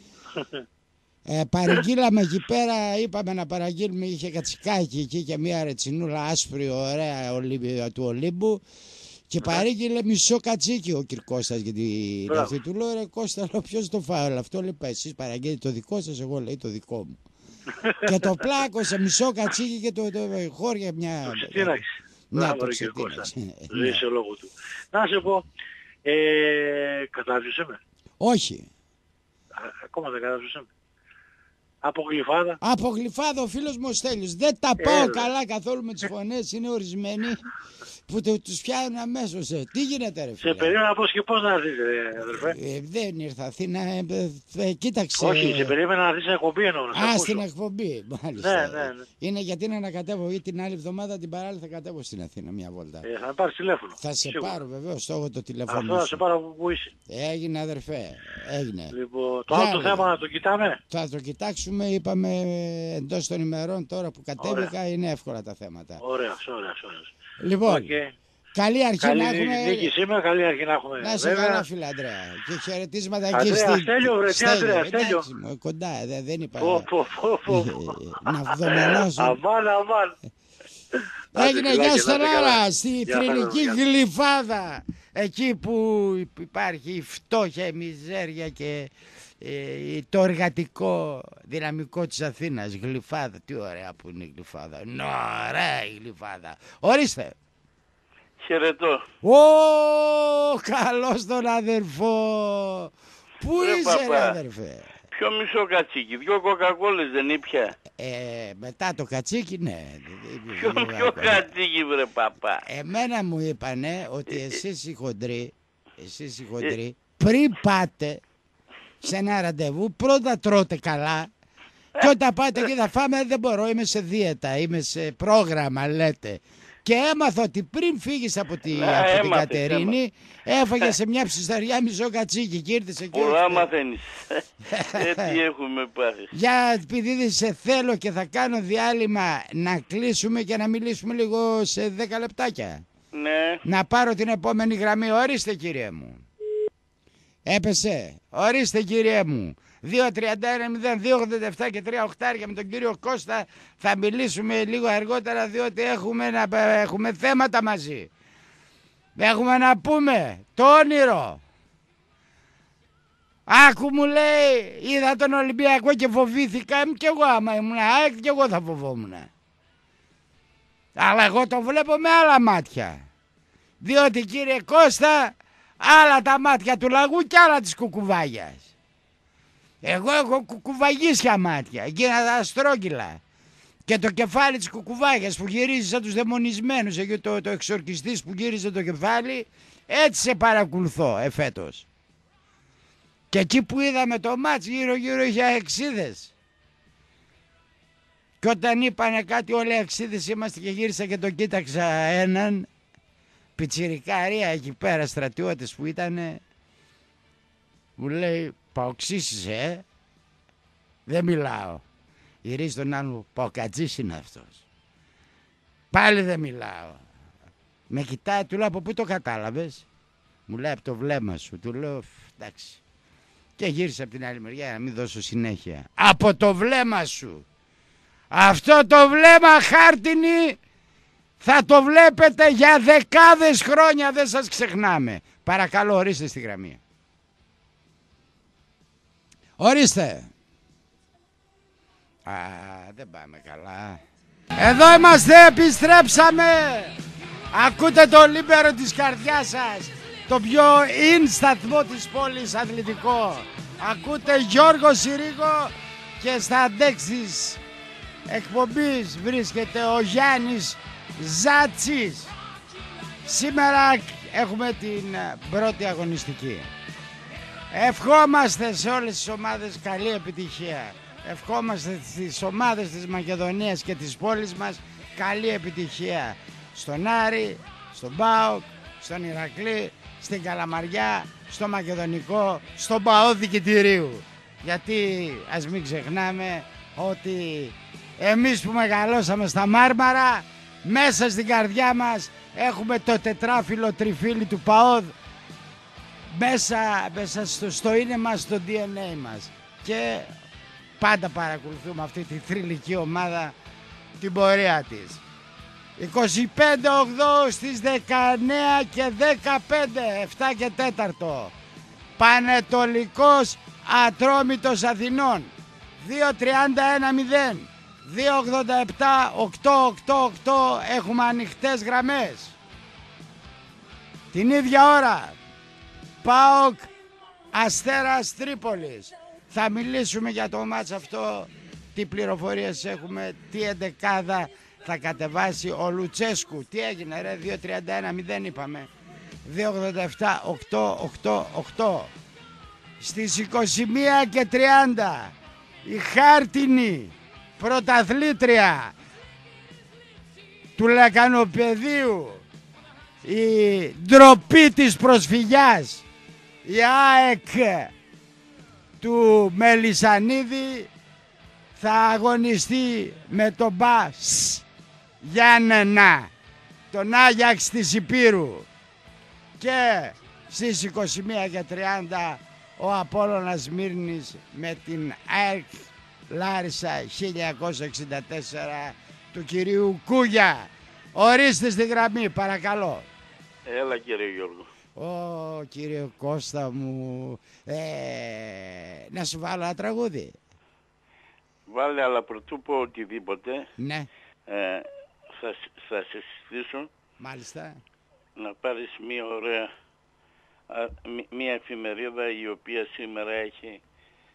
S1: Ε, παραγγείλαμε εκεί πέρα, είπαμε να παραγγείλουμε, είχε κατσικάκι εκεί και μια ρετσινούλα άσπρη ωραία Ολύμπη- του Ολύμπου και παρήγγειλε μισό κατσίκι ο κ. Κώστας για την
S7: Μπράβο.
S1: αυτή. Του λέω, ρε Κώστα, λέω, ποιος το φάει όλο αυτό? Λέει, «Πα, εσείς παραγγείλετε το δικό σας, εγώ λέει το δικό μου». Και το πλάκωσε μισό κατσίκι και το, το χώρια μια...
S7: Το ξετίναξε.
S1: Ναι,
S7: Μπράβο,
S1: το
S7: ρε κύριε Κώστα.
S1: ξετίναξε.
S7: Λέει σε λόγο του. Να σε πω, ε, κατάφυσε με.
S1: Όχι.
S7: Α, Ακόμα δεν κατάφυσε με. Από Γλυφάδα.
S1: Από Γλυφάδα ο φίλος μου ο Στέλιος. Δεν τα πάω
S7: Έλα.
S1: καλά καθόλου με τις φωνές, είναι ορισμένοι που το- τους πιάνουν αμέσως. Ε. Τι γίνεται ρε
S7: Σε
S1: φίλε?
S7: περίμενα πώς και πώς να έρθεις, ρε, αδερφέ.
S1: Ε, δεν ήρθα Αθήνα, ε, ε, ε, κοίταξε.
S7: Όχι, σε περίμενα να έρθεις στην εκπομπή εννοώ. να σε
S1: Α,
S7: ακούσω.
S1: στην εκπομπή, μάλιστα.
S7: Ναι, ναι, ναι.
S1: Είναι γιατί να ανακατεύω ή την άλλη εβδομάδα την παράλληλη θα κατέβω στην Αθήνα μια βόλτα.
S7: Ε, θα με πάρεις τηλέφωνο.
S1: Θα σε
S7: Σίγουρα.
S1: πάρω βεβαίως, στο έχω το τηλέφωνο
S7: Αυτό θα
S1: σου.
S7: σε πάρω από που είσαι.
S1: Έγινε αδερφέ, έγινε.
S7: Λοιπόν, το άλλο το
S1: Διάλεγε.
S7: θέμα να το κοιτάμε.
S1: Θα το κοιτάξουμε, είπαμε εντός των ημερών τώρα που κατέβηκα, είναι εύκολα τα θέματα.
S7: Ωραία, ωραία, ωραία.
S1: Λοιπόν,
S7: Οκ.
S1: καλή αρχή
S7: Καλή
S1: να έχουμε.
S7: νίκη σήμερα, καλή αρχή να έχουμε.
S1: Να σε
S7: βέβαια.
S1: καλά φίλε Αντρέα. Και χαιρετίσματα εκεί
S7: Αντρέα,
S1: στην...
S7: Στέλιο, βρε, τι Αντρέα,
S1: Εντάξει,
S7: Στέλιο.
S1: μου, κοντά, δε- δεν είπα.
S7: Πω, πω, πω, πω, πω.
S1: Να βδομονώσω.
S7: Αμάν, αμάν.
S1: Έγινε
S7: Άντε,
S1: γεια
S7: φιλάκια,
S1: στον
S7: να είστε καλά.
S1: Άρα, στη
S7: Γεια
S1: θρηλυκή
S7: χαρά, γεια.
S1: Γλυφάδα. Εκεί που υπάρχει η φτώχεια, η μιζέρια και ε, το εργατικό δυναμικό της Αθήνας. Γλυφάδα, τι ωραία που είναι η Γλυφάδα. Ναι, ωραία η Γλυφάδα. Ορίστε.
S8: Χαιρετώ.
S1: Ω, καλώς τον αδερφό. Πού
S8: Ρε,
S1: είσαι ρε
S8: παπά.
S1: αδερφέ?
S8: Ποιο μισό κατσίκι, δυο κοκακόλες δεν ήπια.
S1: Ε, μετά το κατσίκι, ναι.
S8: Ποιο, ποιο κατσίκι βρε παπά.
S1: Εμένα μου είπανε ότι εσείς οι χοντροί, εσείς οι χοντροί, πριν πάτε σε ένα ραντεβού, πρώτα τρώτε καλά και όταν πάτε και θα φάμε δεν μπορώ, είμαι σε δίαιτα, είμαι σε πρόγραμμα λέτε. Και έμαθα ότι πριν φύγεις από, τη,
S8: Να,
S1: από την
S8: έμαθες,
S1: Κατερίνη έφαγε σε μια ψισταριά μισό κατσίκι και ήρθες εκεί.
S8: Πολλά μαθαίνεις. Έτσι έχουμε πάθει.
S1: Για επειδή σε θέλω και θα κάνω διάλειμμα να κλείσουμε και να μιλήσουμε λίγο σε δέκα λεπτάκια.
S8: Ναι.
S1: Να πάρω την επόμενη γραμμή. Ορίστε κύριε μου. Έπεσε. Ορίστε κύριε μου. δύο τριάντα ένα μηδέν δύο ογδόντα επτά και τρία οχτάρια με τον κύριο Κώστα θα μιλήσουμε λίγο αργότερα διότι έχουμε, να, έχουμε θέματα μαζί. Έχουμε να πούμε το όνειρο. Άκου μου λέει, είδα τον Ολυμπιακό και φοβήθηκα κι εγώ άμα ήμουν ΑΕΚ κι εγώ θα φοβόμουν. Αλλά εγώ το βλέπω με άλλα μάτια. Διότι κύριε Κώστα, άλλα τα μάτια του λαγού και άλλα της κουκουβάγιας. Εγώ έχω κουκουβαγίσια μάτια, εκείνα τα αστρόγγυλα. Και το κεφάλι της κουκουβάγιας που γυρίζει σαν τους δαιμονισμένους, εκεί το, το εξορκιστής που γύριζε το κεφάλι, έτσι σε παρακολουθώ εφέτος. Και εκεί που είδαμε το μάτς γύρω γύρω είχε αεξίδες. Και όταν είπανε κάτι όλοι αεξίδες είμαστε και γύρισα και τον κοίταξα έναν πιτσιρικάρια εκεί πέρα στρατιώτες που ήτανε. Μου λέει παοξής ε, δεν μιλάω. Γυρίζει τον άλλο, παοκατζής είναι αυτός. Πάλι δεν μιλάω. Με κοιτάει, του λέω από πού το κατάλαβες. Μου λέει από το βλέμμα σου. Του λέω εντάξει. Και γύρισε από την άλλη μεριά να μην δώσω συνέχεια. Από το βλέμμα σου. Αυτό το βλέμμα χάρτινη θα το βλέπετε για δεκάδες χρόνια, δεν σας ξεχνάμε. Παρακαλώ ορίστε στη γραμμή. Ορίστε. Α, δεν πάμε καλά. Εδώ είμαστε, επιστρέψαμε. Ακούτε το λίμπερο της καρδιάς σας. Το πιο in σταθμό της πόλης αθλητικό. Ακούτε Γιώργο Συρίγο και στα αντέξεις εκπομπής βρίσκεται ο Γιάννης Ζάτσης. Σήμερα έχουμε την πρώτη αγωνιστική. Ευχόμαστε σε όλες τις ομάδες καλή επιτυχία. Ευχόμαστε στις ομάδες της Μακεδονίας και της πόλης μας καλή επιτυχία. Στον Άρη, στον ΠΑΟΚ, στον Ηρακλή, στην Καλαμαριά, στο Μακεδονικό, στον ΠΑΟ Δικητηρίου. Γιατί ας μην ξεχνάμε ότι εμείς που μεγαλώσαμε στα Μάρμαρα, μέσα στην καρδιά μας έχουμε το τετράφυλλο τριφύλι του ΠΑΟΔ μέσα, μέσα στο, στο είναι μας, στο ντι εν έι μας. Και πάντα παρακολουθούμε αυτή τη θρυλική ομάδα την πορεία της. είκοσι πέντε οκτώ στις δεκαεννιά και δεκαπέντε, επτά και τέταρτο. Πανετολικός Ατρόμητος Αθηνών. δύο τριάντα ένα μηδέν, δύο ογδόντα επτά, οκτακόσια ογδόντα οκτώ. Έχουμε ανοιχτές γραμμές. Την ίδια ώρα ΠΑΟΚ Αστέρας Τρίπολης. Θα μιλήσουμε για το μάτς αυτό. Τι πληροφορίες έχουμε, τι εντεκάδα θα κατεβάσει ο Λουτσέσκου. Τι έγινε ρε, δύο τριάντα ένα μηδέν είπαμε. δύο ογδόντα επτά, οκτακόσια ογδόντα οκτώ. Στις είκοσι μία και τριάντα η χάρτινη πρωταθλήτρια του Λεκανοπεδίου, η ντροπή της προσφυγιάς, η ΑΕΚ του Μελισσανίδη, θα αγωνιστεί με τον Μπας Γιάννενα, τον Άγιαξ της Υπήρου. Και στις είκοσι μία και τριάντα ο Απόλλωνας Σμύρνης με την ΑΕΚ Λάρισα χίλια εννιακόσια εξήντα τέσσερα του κυρίου Κούγια. Ορίστε στη γραμμή παρακαλώ.
S8: Έλα κύριε Γιώργο.
S1: Ω κύριε Κώστα μου, ε, να σου βάλω ένα τραγούδι.
S8: Βάλε, αλλά πρωτού πω οτιδήποτε,
S1: Ναι.
S8: ε, θα, θα σε συστήσω.
S1: Μάλιστα.
S8: Να πάρεις μια ωραία, α, μια εφημερίδα η οποία σήμερα έχει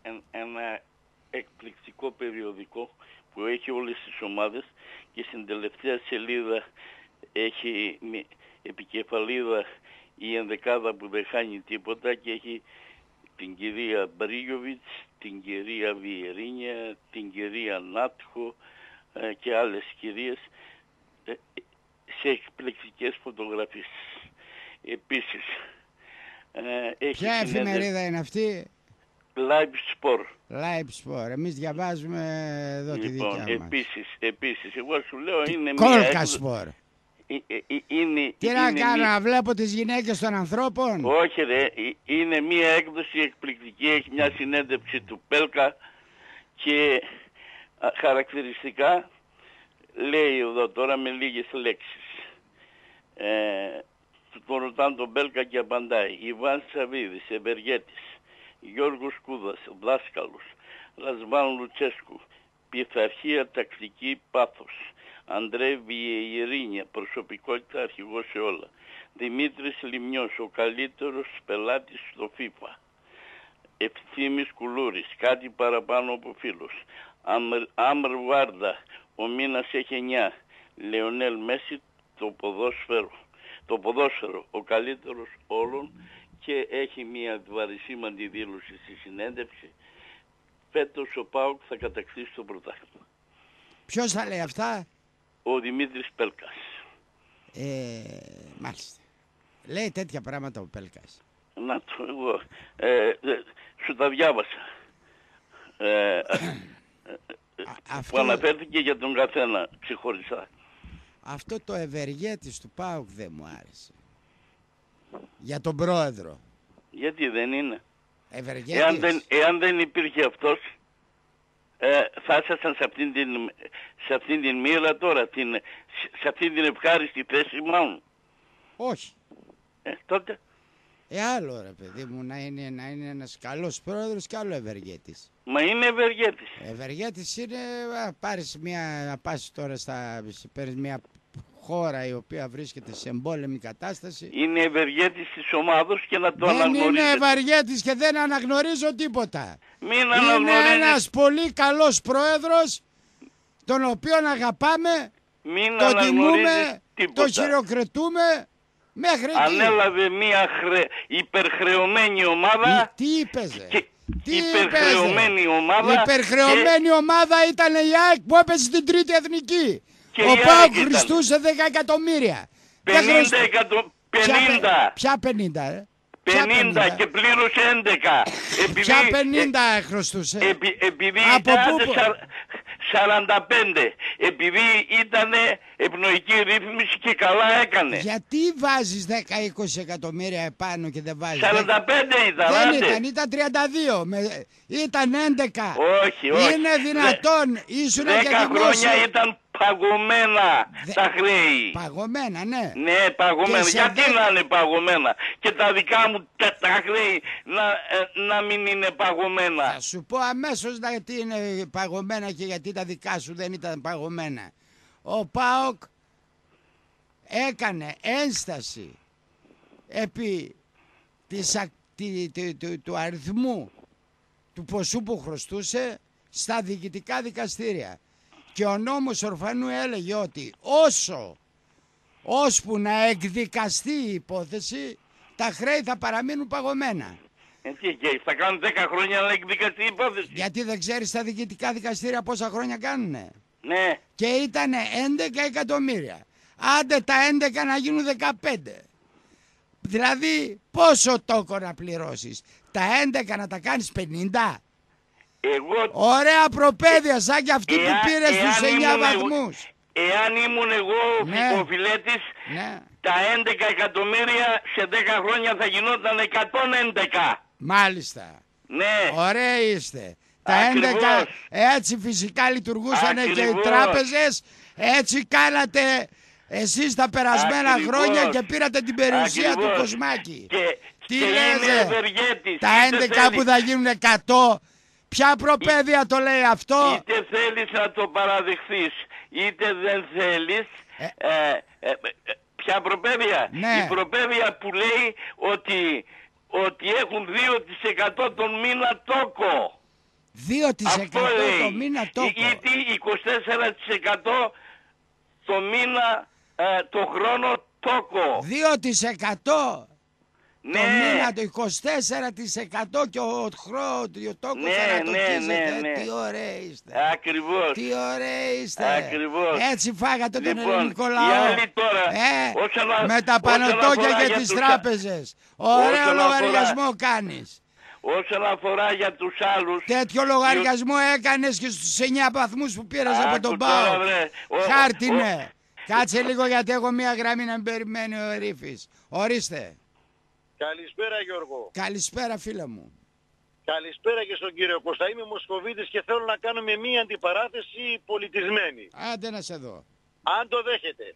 S8: ένα εκπληκτικό περιοδικό που έχει όλες τις ομάδες και στην τελευταία σελίδα έχει επικεφαλίδα η ενδεκάδα που δεν χάνει τίποτα και έχει την κυρία Μπρίγιοβιτς, την κυρία Βιερίνια, την κυρία Νάτχο ε, και άλλες κυρίες ε, σε εκπληκτικές φωτογραφίες. Επίσης ε, έχει
S1: ποια εφημερίδα είναι αυτή?
S8: Live Sport.
S1: Live Sport. Εμείς διαβάζουμε εδώ
S8: λοιπόν,
S1: τη δικιά μας.
S8: Επίσης, επίσης, εγώ σου λέω είναι
S1: Κόλκα
S8: μια...
S1: Sport.
S8: Είναι,
S1: τι να
S8: είναι
S1: κάνω,
S8: μία...
S1: να βλέπω τις γυναίκες των ανθρώπων?
S8: Όχι ρε, είναι μια έκδοση εκπληκτική, έχει μια συνέντευξη του Πέλκα και χαρακτηριστικά λέει εδώ τώρα με λίγες λέξεις. Ε, τον ρωτάνε τον Πέλκα και απαντάει. Ιβάν Σαββίδης, ευεργέτης, Γιώργος Κούδας, δάσκαλος, Λασβάν Λουτσέσκου, πειθαρχία, τακτική, πάθος. Αντρέ Βιερίνια, προσωπικότητα, αρχηγός σε όλα. Δημήτρης Λιμνιός, ο καλύτερος πελάτης στο FIFA. Ευθύμης Κουλούρης, κάτι παραπάνω από φίλος. Άμρ Βάρντα, ο μήνας έχει εννιά. Λεωνέλ Μέση, το ποδόσφαιρο. Το ποδόσφαιρο, ο καλύτερος όλων, και έχει μια βαρισίμαντη δήλωση στη συνέντευξη. Φέτος ο ΠΑΟΚ θα κατακτήσει το πρωτάθλημα.
S1: Ποιος θα λέει αυτά?
S8: Ο Δημήτρης Πέλκας.
S1: Ε, μάλιστα. Λέει τέτοια πράγματα ο Πέλκας.
S8: Να το εγώ. Ε, ε, σου τα διάβασα. Ε, ε,
S1: αυτό...
S8: Που αναφέρθηκε για τον καθένα ξεχωριστά.
S1: Αυτό το ευεργέτης του ΠΑΟΚ δεν μου άρεσε. Για τον πρόεδρο. Γιατί
S8: δεν είναι?
S1: Ευεργέτης.
S8: Εάν δεν, εάν δεν υπήρχε αυτός, ε, θα ήσασταν σε αυτήν την, σε αυτήν την μοίρα τώρα, την, σε αυτήν την ευχάριστη θέση μάλλον.
S1: Όχι.
S8: Ε, τότε.
S1: Ε, άλλο ρε παιδί μου, να είναι, να είναι ένας καλός πρόεδρος και άλλο ευεργέτης.
S8: Μα είναι ευεργέτης.
S1: Ευεργέτης είναι, α, πάρεις μια, να πας τώρα στα, παίρνεις μια χώρα η οποία βρίσκεται σε εμπόλεμη κατάσταση.
S8: Είναι ευεργέτης της ομάδος και να το
S1: δεν
S8: αναγνωρίζετε.
S1: Δεν είναι ευεργέτης και δεν αναγνωρίζω τίποτα.
S8: Μην
S1: είναι
S8: αναγνωρίζεις.
S1: Ένας πολύ καλός πρόεδρος, τον οποίον αγαπάμε,
S8: Μην
S1: τον τιμούμε,
S8: τίποτα.
S1: τον χειροκροτούμε. Μέχρι
S8: ανέλαβε μια χρε... υπερχρεωμένη ομάδα.
S1: Τι, τι είπες ρε?
S8: Και...
S1: Τι
S8: υπερχρεωμένη
S1: είπες,
S8: ομάδα.
S1: Η υπερχρεωμένη και... ομάδα ήταν η ΑΕΚ που έπαιζε στην τρίτη εθνική.
S8: Και
S1: ο ΠΑΟΚ χρηστούσε δέκα εκατομμύρια.
S8: πενήντα εκατομμύρια. πενήντα.
S1: Ποια πενήντα ρε?
S8: πενήντα και πλήρωσε έντεκα.
S1: Επειδή... Ποια πενήντα χρωστούσε?
S8: Επει... Επειδή
S1: από πού?
S8: σαράντα πέντε. Επειδή ήταν ευνοϊκή ρύθμιση και καλά έκανε.
S1: Γιατί βάζεις δέκα με είκοσι εκατομμύρια επάνω και δεν βάζεις?
S8: σαράντα πέντε ήταν.
S1: Δεν
S8: άντε.
S1: ήταν, ήταν τριάντα δύο. Με... Ήταν έντεκα.
S8: Όχι, όχι.
S1: Είναι δυνατόν. Ήσουν και
S8: δέκα χρόνια ήταν παγωμένα Δε... τα χρέη.
S1: Παγωμένα, ναι.
S8: Ναι, παγωμένα. Γιατί δε... να είναι παγωμένα? Και τα δικά μου τα, τα χρέη να, ε, να μην είναι παγωμένα.
S1: Θα σου πω αμέσως γιατί είναι παγωμένα και γιατί τα δικά σου δεν ήταν παγωμένα. Ο ΠΑΟΚ έκανε ένσταση επί της, τη, τη, του, του αριθμού του ποσού που χρωστούσε στα διοικητικά δικαστήρια. Και ο νόμος Ορφανού έλεγε ότι όσο ώσπου να εκδικαστεί η υπόθεση, τα χρέη θα παραμείνουν παγωμένα.
S8: Ε, τι, και θα κάνουν δέκα χρόνια να εκδικαστεί η υπόθεση.
S1: Γιατί δεν ξέρεις τα διοικητικά δικαστήρια πόσα χρόνια κάνουνε?
S8: Ναι.
S1: Και ήταν έντεκα εκατομμύρια. Άντε τα έντεκα να γίνουν δεκαπέντε. Δηλαδή πόσο τόκο να πληρώσεις? Τα έντεκα να τα κάνεις πενήντα.
S8: Εγώ...
S1: Ωραία προπαίδεια σαν και αυτή
S8: εάν,
S1: που πήρε στους εννιά βαθμούς.
S8: Εάν ήμουν εγώ
S1: ναι.
S8: ο φιλέτης,
S1: ναι.
S8: τα έντεκα εκατομμύρια σε δέκα χρόνια θα γινόταν εκατόν έντεκα.
S1: Μάλιστα.
S8: Ναι.
S1: Ωραίοι είστε. Τα
S8: Ακριβώς.
S1: έντεκα έτσι φυσικά λειτουργούσαν και οι τράπεζες. Έτσι κάνατε εσείς τα περασμένα
S8: Ακριβώς.
S1: χρόνια και πήρατε την περιουσία
S8: Ακριβώς.
S1: του Κοσμάκη.
S8: Και,
S1: τι
S8: και
S1: λέτε?
S8: ευεργέτης,
S1: τα έντεκα
S8: θέλει...
S1: που θα γίνουν εκατό. Ποια προπαίδεια το λέει αυτό?
S8: Είτε θέλεις να το παραδεχθείς, είτε δεν θέλεις.
S1: Ε...
S8: Ε, ε, ε, ποια προπαίδεια?
S1: Ναι.
S8: Η προπαίδεια που λέει ότι, ότι έχουν δύο τοις εκατό τον μήνα τόκο.
S1: δύο τοις εκατό το μήνα τόκο.
S8: Ή είκοσι τέσσερα τοις εκατό το μήνα, ε, το χρόνο τόκο.
S1: δύο τοις εκατό
S8: Ναι.
S1: το μήνα, το είκοσι τέσσερα τοις εκατό και ο χρόνο, ο τόκος
S8: Ναι,
S1: ανατοκίζεται.
S8: ναι, ναι, ναι.
S1: Τι ωραία είστε.
S8: Ακριβώς.
S1: Τι ωραία είστε.
S8: Ακριβώς.
S1: Έτσι φάγατε τον
S8: Λοιπόν,
S1: ελληνικό
S8: οι
S1: λαό.
S8: άλλοι τώρα,
S1: Ε,
S8: όσον α-
S1: με τα
S8: όσον
S1: πανωτόκια
S8: αφορά
S1: και
S8: για
S1: τις
S8: τους-
S1: τράπεζες. Ωραίο
S8: όσον
S1: λογαριασμό
S8: αφορά-
S1: κάνεις.
S8: Όσον αφορά για τους άλλους...
S1: Τέτοιο λογαριασμό έκανες και στους εννιά βαθμούς που πήρες από τον
S8: Άκου τώρα,
S1: ΠΑΟ.
S8: βρε. Ο-
S1: Χάρτινε. Κάτσε λίγο γιατί έχω μία γραμμή να με περιμένει ο Ρίφης. Ορίστε.
S3: Καλησπέρα Γιώργο.
S1: Καλησπέρα φίλε μου.
S3: Καλησπέρα και στον κύριο Κώστα. Είμαι Μοσχοβίτης και θέλω να κάνουμε μία αντιπαράθεση πολιτισμένη.
S1: Άντε να σε δω.
S3: Αν το δέχετε.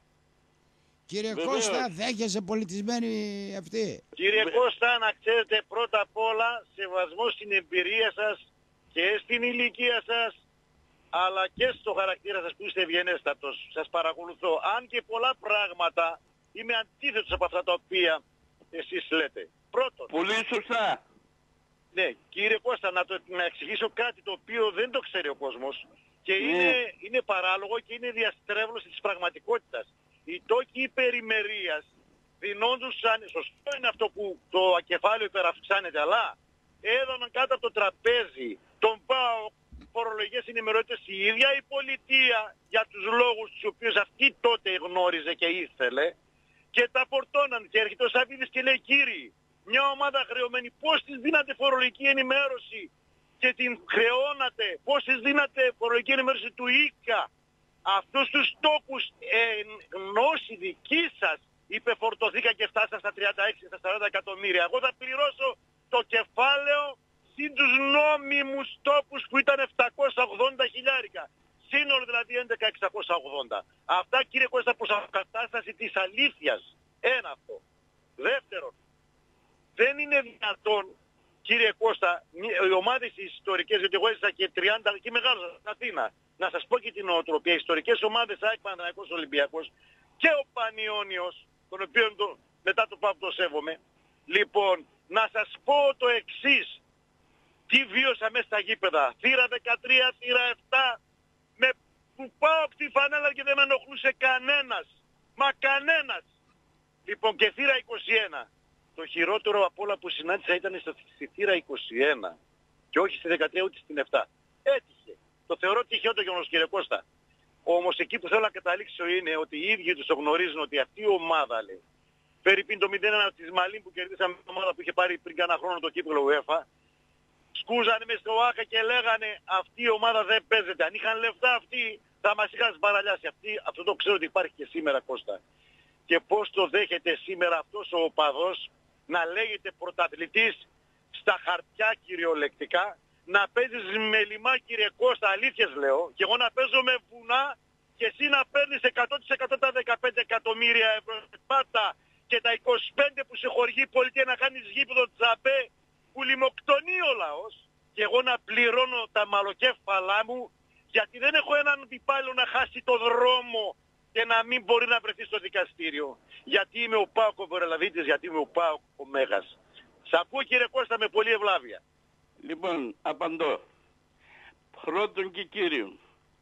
S1: Κύριε
S8: Βεβαίως.
S1: Κώστα, δέχεσαι πολιτισμένη αυτή.
S3: Κύριε Κώστα, να ξέρετε πρώτα απ' όλα σεβασμό στην εμπειρία σας και στην ηλικία σας, αλλά και στο χαρακτήρα σας που είστε ευγενέστατος. Σας παρακολουθώ. Αν και πολλά πράγματα είμαι αντίθετος από αυτά τα οποία εσείς λέτε. Πρώτον,
S8: Πολύ σωστά.
S3: ναι, κύριε Κώστα, να, το, να εξηγήσω κάτι το οποίο δεν το ξέρει ο κόσμος και
S8: Ναι.
S3: είναι, είναι παράλογο και είναι διαστρέβλωση της πραγματικότητας. Οι τόκοι υπερημερίας δινόντουσαν, σωστό είναι αυτό που το κεφάλαιο υπεραυξάνεται, αλλά έδωναν κάτω από το τραπέζι τον ΠΑΟ φορολογικές ενημερότητες η ίδια η πολιτεία για τους λόγους τους οποίους αυτή τότε γνώριζε και ήθελε και τα φορτώναν και έρχεται ο Σαββίδης και λέει κύριοι, μια ομάδα χρεωμένη πώς της δίνατε φορολογική ενημέρωση και την χρεώνατε, πώς της δίνατε φορολογική ενημέρωση του ΙΚΑ, αυτούς τους τόκους εν γνώση δική σας υπεφορτωθήκα και φτάσα στα τριάντα έξι στα σαράντα εκατομμύρια. Εγώ θα πληρώσω το κεφάλαιο συν τους νόμιμους τόπους που ήταν επτακόσια ογδόντα χιλιάρικα. Σύνολο δηλαδή έντεκα χιλιάδες εξακόσια ογδόντα. Αυτά κύριε Κώστα προς αποκατάσταση της αλήθειας. Ένα αυτό. Δεύτερον, δεν είναι δυνατόν κύριε Κώστα, οι ομάδες ιστορικές, γιατί εγώ έζησα και τριάντα και μεγάλωσα στην Αθήνα, να σας πω και την νοοτροπία, οι ιστορικές ομάδες ΑΕΚ Παναθηναϊκός Ολυμπιακός και ο Πανιόνιος, τον οποίο το, μετά το πάω το σέβομαι. Λοιπόν, να σας πω το εξής, τι βίωσα μέσα στα γήπεδα. Θύρα δεκατρία, θύρα επτά, με που πάω από τη φανέλα και δεν με ενοχλούσε κανένας. Μα κανένας. Λοιπόν, και θύρα είκοσι ένα. Το χειρότερο από όλα που συνάντησα ήταν στη θύρα είκοσι ένα και όχι στη δεκατρία ούτε στην επτά. Έτυχε. Το θεωρώ τυχαίο το γεγονός κύριε Κώστα. Όμως εκεί που θέλω να καταλήξω είναι ότι οι ίδιοι τους το γνωρίζουν ότι αυτή η ομάδα λέει. Περίπου το μηδέν ένα της Μαλίν που κερδίσαμε μια ομάδα που είχε πάρει πριν κάνα χρόνο το κύπελλο UEFA. Σκούζανε μες στο Άκα και λέγανε αυτή η ομάδα δεν παίζεται. Αν είχαν λεφτά αυτοί θα μας είχαν σπαραλιάσει. Αυτή, αυτό το ξέρω ότι υπάρχει και σήμερα Κώστα. Και πώς το δέχεται σήμερα αυτός ο οπαδός να λέγεται πρωταθλητής στα χαρτιά κυριολεκτικά, να παίζεις με λιμά κύριε Κώστα, αλήθειες λέω, και εγώ να παίζω με βουνά και εσύ να παίρνεις εκατό τοις εκατό τα δεκαπέντε εκατομμύρια ευρώ πάτα και τα είκοσι πέντε που σε χορηγεί η πολιτεία να κάνεις γήπεδο τζαμπέ που λιμοκτονεί ο λαός και εγώ να πληρώνω τα μαλοκέφαλά μου γιατί δεν έχω έναν υπάλληλο να χάσει το δρόμο και να μην μπορεί να βρεθεί στο δικαστήριο. Γιατί είμαι ο Πάοκ ο Βορειοελλαδίτης, γιατί είμαι ο Πάοκ ο Μέγας. Σ' ακούω κύριε Κώστα με πολύ ευλάβεια.
S8: Λοιπόν, απαντώ. Πρώτον και κύριον,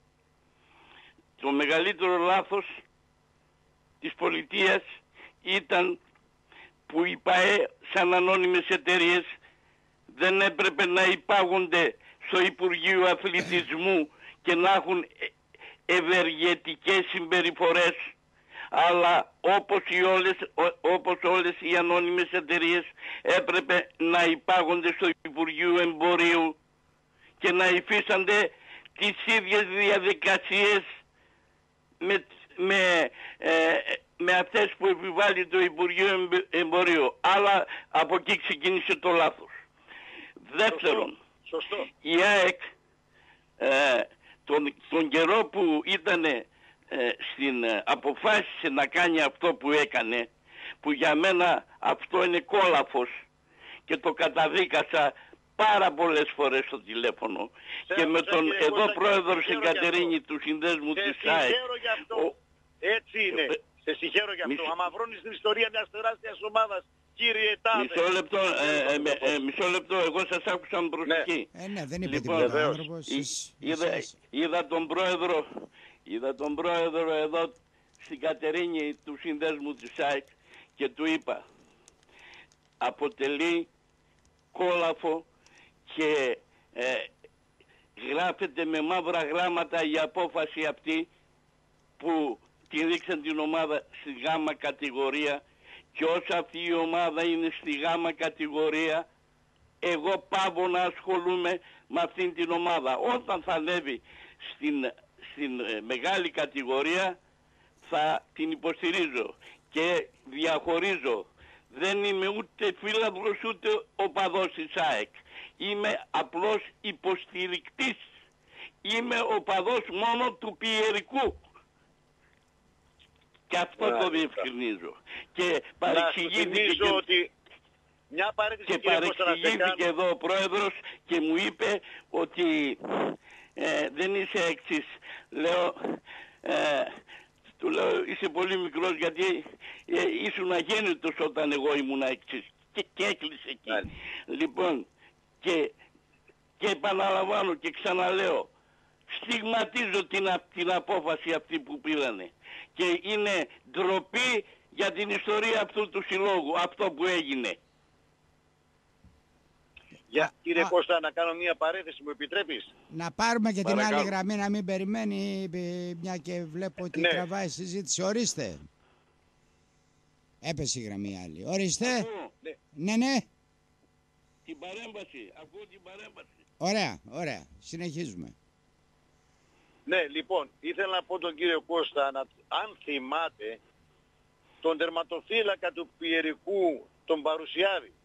S8: το μεγαλύτερο λάθος της πολιτείας ήταν που οι ΠΑΕ σαν ανώνυμες εταιρείες δεν έπρεπε να υπάγονται στο Υπουργείο Αθλητισμού και να έχουν ευεργετικές συμπεριφορές, αλλά όπως, οι όλες, όπως όλες οι ανώνυμες εταιρείες έπρεπε να υπάγονται στο Υπουργείο Εμπορίου και να υφίστανται τις ίδιες διαδικασίες με, με, ε, με αυτές που επιβάλλει το Υπουργείο Εμπορίου. Αλλά από εκεί ξεκίνησε το λάθος. Δεύτερον,
S3: Σωστό. Σωστό.
S8: η ΑΕΚ ε, τον, τον καιρό που ήταν ε, στην, ε, αποφάσισε να κάνει αυτό που έκανε, που για μένα αυτό είναι κόλαφος και το καταδίκασα πάρα πολλές φορές στο τηλέφωνο
S3: Θέλω,
S8: και με τον
S3: κύριε
S8: εδώ
S3: Κώστα,
S8: πρόεδρο
S3: συγχαίρω
S8: Συγκατερίνη
S3: γι'
S8: του συνδέσμου
S3: Σε
S8: της ΑΕΚ.
S3: συγχαίρω γι' αυτό.
S8: Ο-
S3: Έτσι είναι.
S8: Ε,
S3: Σε συγχαίρω γι' αυτό.
S8: μη-
S3: Αμαυρώνεις την ιστορία μιας τεράστιας ομάδας
S9: κύριε Τάδε.
S8: Μισό λεπτό, ε, ε, ε, μισό λεπτό, εγώ σας άκουσα με προσοχή.
S1: Ναι. Ε, ναι, δεν είπε
S8: Λοιπόν,
S1: τίποτα άνθρωπος.
S8: Είδα, είδα τον πρόεδρο, είδα τον πρόεδρο εδώ στην Κατερίνη του συνδέσμου της ΑΕΚ και του είπα, αποτελεί κόλαφο και ε, γράφεται με μαύρα γράμματα η απόφαση αυτή που τη ρίξαν την ομάδα στη γάμα κατηγορία, και όσο αυτή η ομάδα είναι στη γάμα κατηγορία, εγώ πάω να ασχολούμαι με αυτήν την ομάδα. Όταν θα ανέβει στην, στην ε, μεγάλη κατηγορία θα την υποστηρίζω και διαχωρίζω. Δεν είμαι ούτε φίλαθλος ούτε οπαδός της ΑΕΚ. Είμαι απλώς υποστηρικτής. Είμαι οπαδός μόνο του Πιερικού. Και αυτό
S9: Άρα,
S8: το διευκρινίζω. Και παρεξηγήθηκε και,
S9: ότι μια
S8: και παρεξηγήθηκε εδώ ο πρόεδρος και μου είπε ότι ε, δεν είσαι εξής. Λέω, ε, του λέω είσαι πολύ μικρός γιατί ε, ήσουν αγέννητος όταν εγώ ήμουν εξής. Και, και έκλεισε εκεί. Άρα. Λοιπόν, και, και επαναλαμβάνω και ξαναλέω, στιγματίζω την, την απόφαση αυτή που πήρανε. Και είναι ντροπή για την ιστορία αυτού του συλλόγου, αυτό που έγινε.
S9: Για κύριε Α, Κώστα, να κάνω μια παρένθεση, μου επιτρέπεις?
S1: Να πάρουμε και
S9: Παρακαλώ.
S1: την άλλη γραμμή, να μην περιμένει, μια και βλέπω ότι ναι. τραβάει συζήτηση. Ορίστε. Έπεσε η γραμμή άλλη. Ορίστε.
S8: Ακούω.
S1: Ναι, ναι.
S8: Την παρέμβαση, ακούω την παρέμβαση.
S1: Ωραία, ωραία. Συνεχίζουμε.
S9: Ναι, λοιπόν, ήθελα να πω τον κύριο Κώστα, να, αν θυμάται, τον τερματοφύλακα του Πιερικού, τον Παρουσιάδη.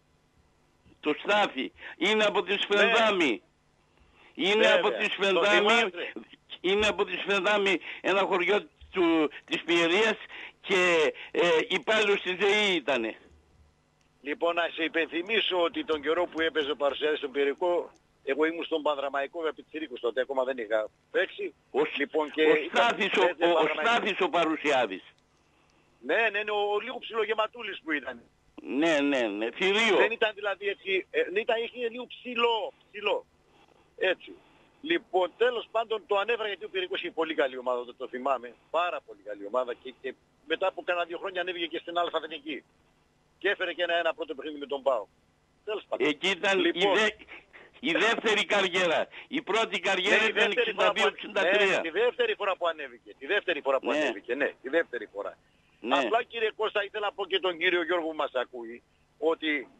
S8: Το Στάφη. Είναι από τη Σφενδάμη. Ναι. Είναι Βέβαια. από τη Σφενδάμη. Είναι από τη Σφενδάμη, ένα χωριό του, της Πιερίας και ε, υπάλληλος της ΔΕΗ ήτανε.
S9: Λοιπόν, να σε υπενθυμίσω ότι τον καιρό που έπαιζε ο Παρουσιάδης στον Πιερικό, εγώ ήμουν στον Πανδραμαϊκό για Πιτσιρίκους τότε, ακόμα δεν είχα παίξει.
S8: Ο,
S9: λοιπόν, και
S8: ο, Στάθης, ο, ο, ο Στάθης ο Παρουσιάδης.
S9: Ναι, ναι, ναι, ο, ο λίγο ψιλογεματούλης που ήταν.
S8: Ναι, ναι, ναι, θηρίο.
S9: Δεν ήταν δηλαδή έτσι, ε, ήταν, είχε λίγο ψηλό, ψηλό. Έτσι. Λοιπόν, τέλος πάντων το ανέβρα γιατί ο Πιερικός είχε πολύ καλή ομάδα, το, το θυμάμαι. Πάρα πολύ καλή ομάδα και, και μετά από κάνα δύο χρόνια ανέβηκε και στην Αλφα Εθνική. Και έφερε και ένα-ένα πρώτο παιχνίδι με τον ΠΑΟ. Τέλος πάντων.
S8: Εκεί ήταν λοιπόν, η, δε, η δεύτερη καριέρα. Η πρώτη καριέρα ναι, ήταν εξήντα δύο εξήντα τρία.
S9: Ναι, τη δεύτερη φορά που ανέβηκε. Τη δεύτερη φορά που ναι. ανέβηκε, ναι, τη δεύτερη φορά. Ναι. Απλά κύριε Κώστα ήθελα να πω και τον κύριο Γιώργο που μας ακούει ότι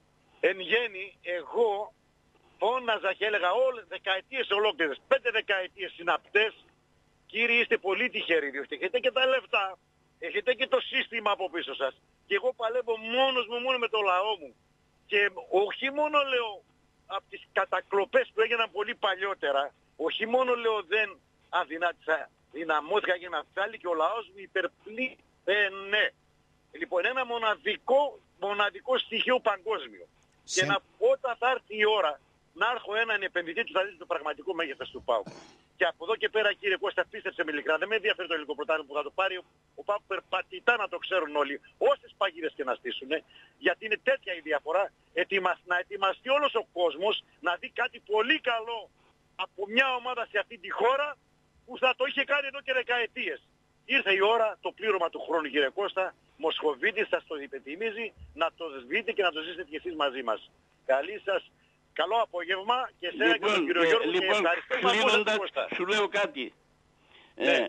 S9: εν γέννη εγώ φώναζα και έλεγα όλες δεκαετίες ολόκληρες, πέντε δεκαετίες συναπτές, κύριοι είστε πολύ τυχεροί διότι έχετε και τα λεφτά, έχετε και το σύστημα από πίσω σας και εγώ παλεύω μόνος μου μόνο με το λαό μου και όχι μόνο λέω από τις κατακλοπές που έγιναν πολύ παλιότερα, όχι μόνο λέω δεν αδυνάτησα, δυναμώθηκα για να βγάλει και ο λαός μου υπερπλή. Ε, ναι. Λοιπόν, ένα μοναδικό, μοναδικό στοιχείο παγκόσμιο. Σε... Και να, όταν θα έρθει η ώρα να έρχω έναν επενδυτή του θα δείτε το πραγματικό μέγεθος του ΠΑΟΚ. Και από εδώ και πέρα κύριε Κώστα, πίστεψε με ειλικρινά, δεν με ενδιαφέρει το ελληνικό πρωτάθλημα που θα το πάρει ο, ο ΠΑΟΚ περπατητά να το ξέρουν όλοι, όσες παγίδες και να στήσουν, γιατί είναι τέτοια η διαφορά, ετοιμασ, να ετοιμαστεί όλος ο κόσμος να δει κάτι πολύ καλό από μια ομάδα σε αυτή τη χώρα που θα το είχε κάνει εδώ και δεκαετίες. Ήρθε η ώρα το πλήρωμα του χρόνου κύριε Κώστα, Μοσχοβίτης σας το υπενθυμίζει, να το δείτε και να το ζήσετε και εσείς μαζί μας. Καλή σας, καλό απόγευμα και εσένα λοιπόν, και τον κύριο ε, Γιώργο
S8: λοιπόν,
S9: και ευχαριστώ
S8: κλείνοντας, σου λέω κάτι. Ναι. Ε,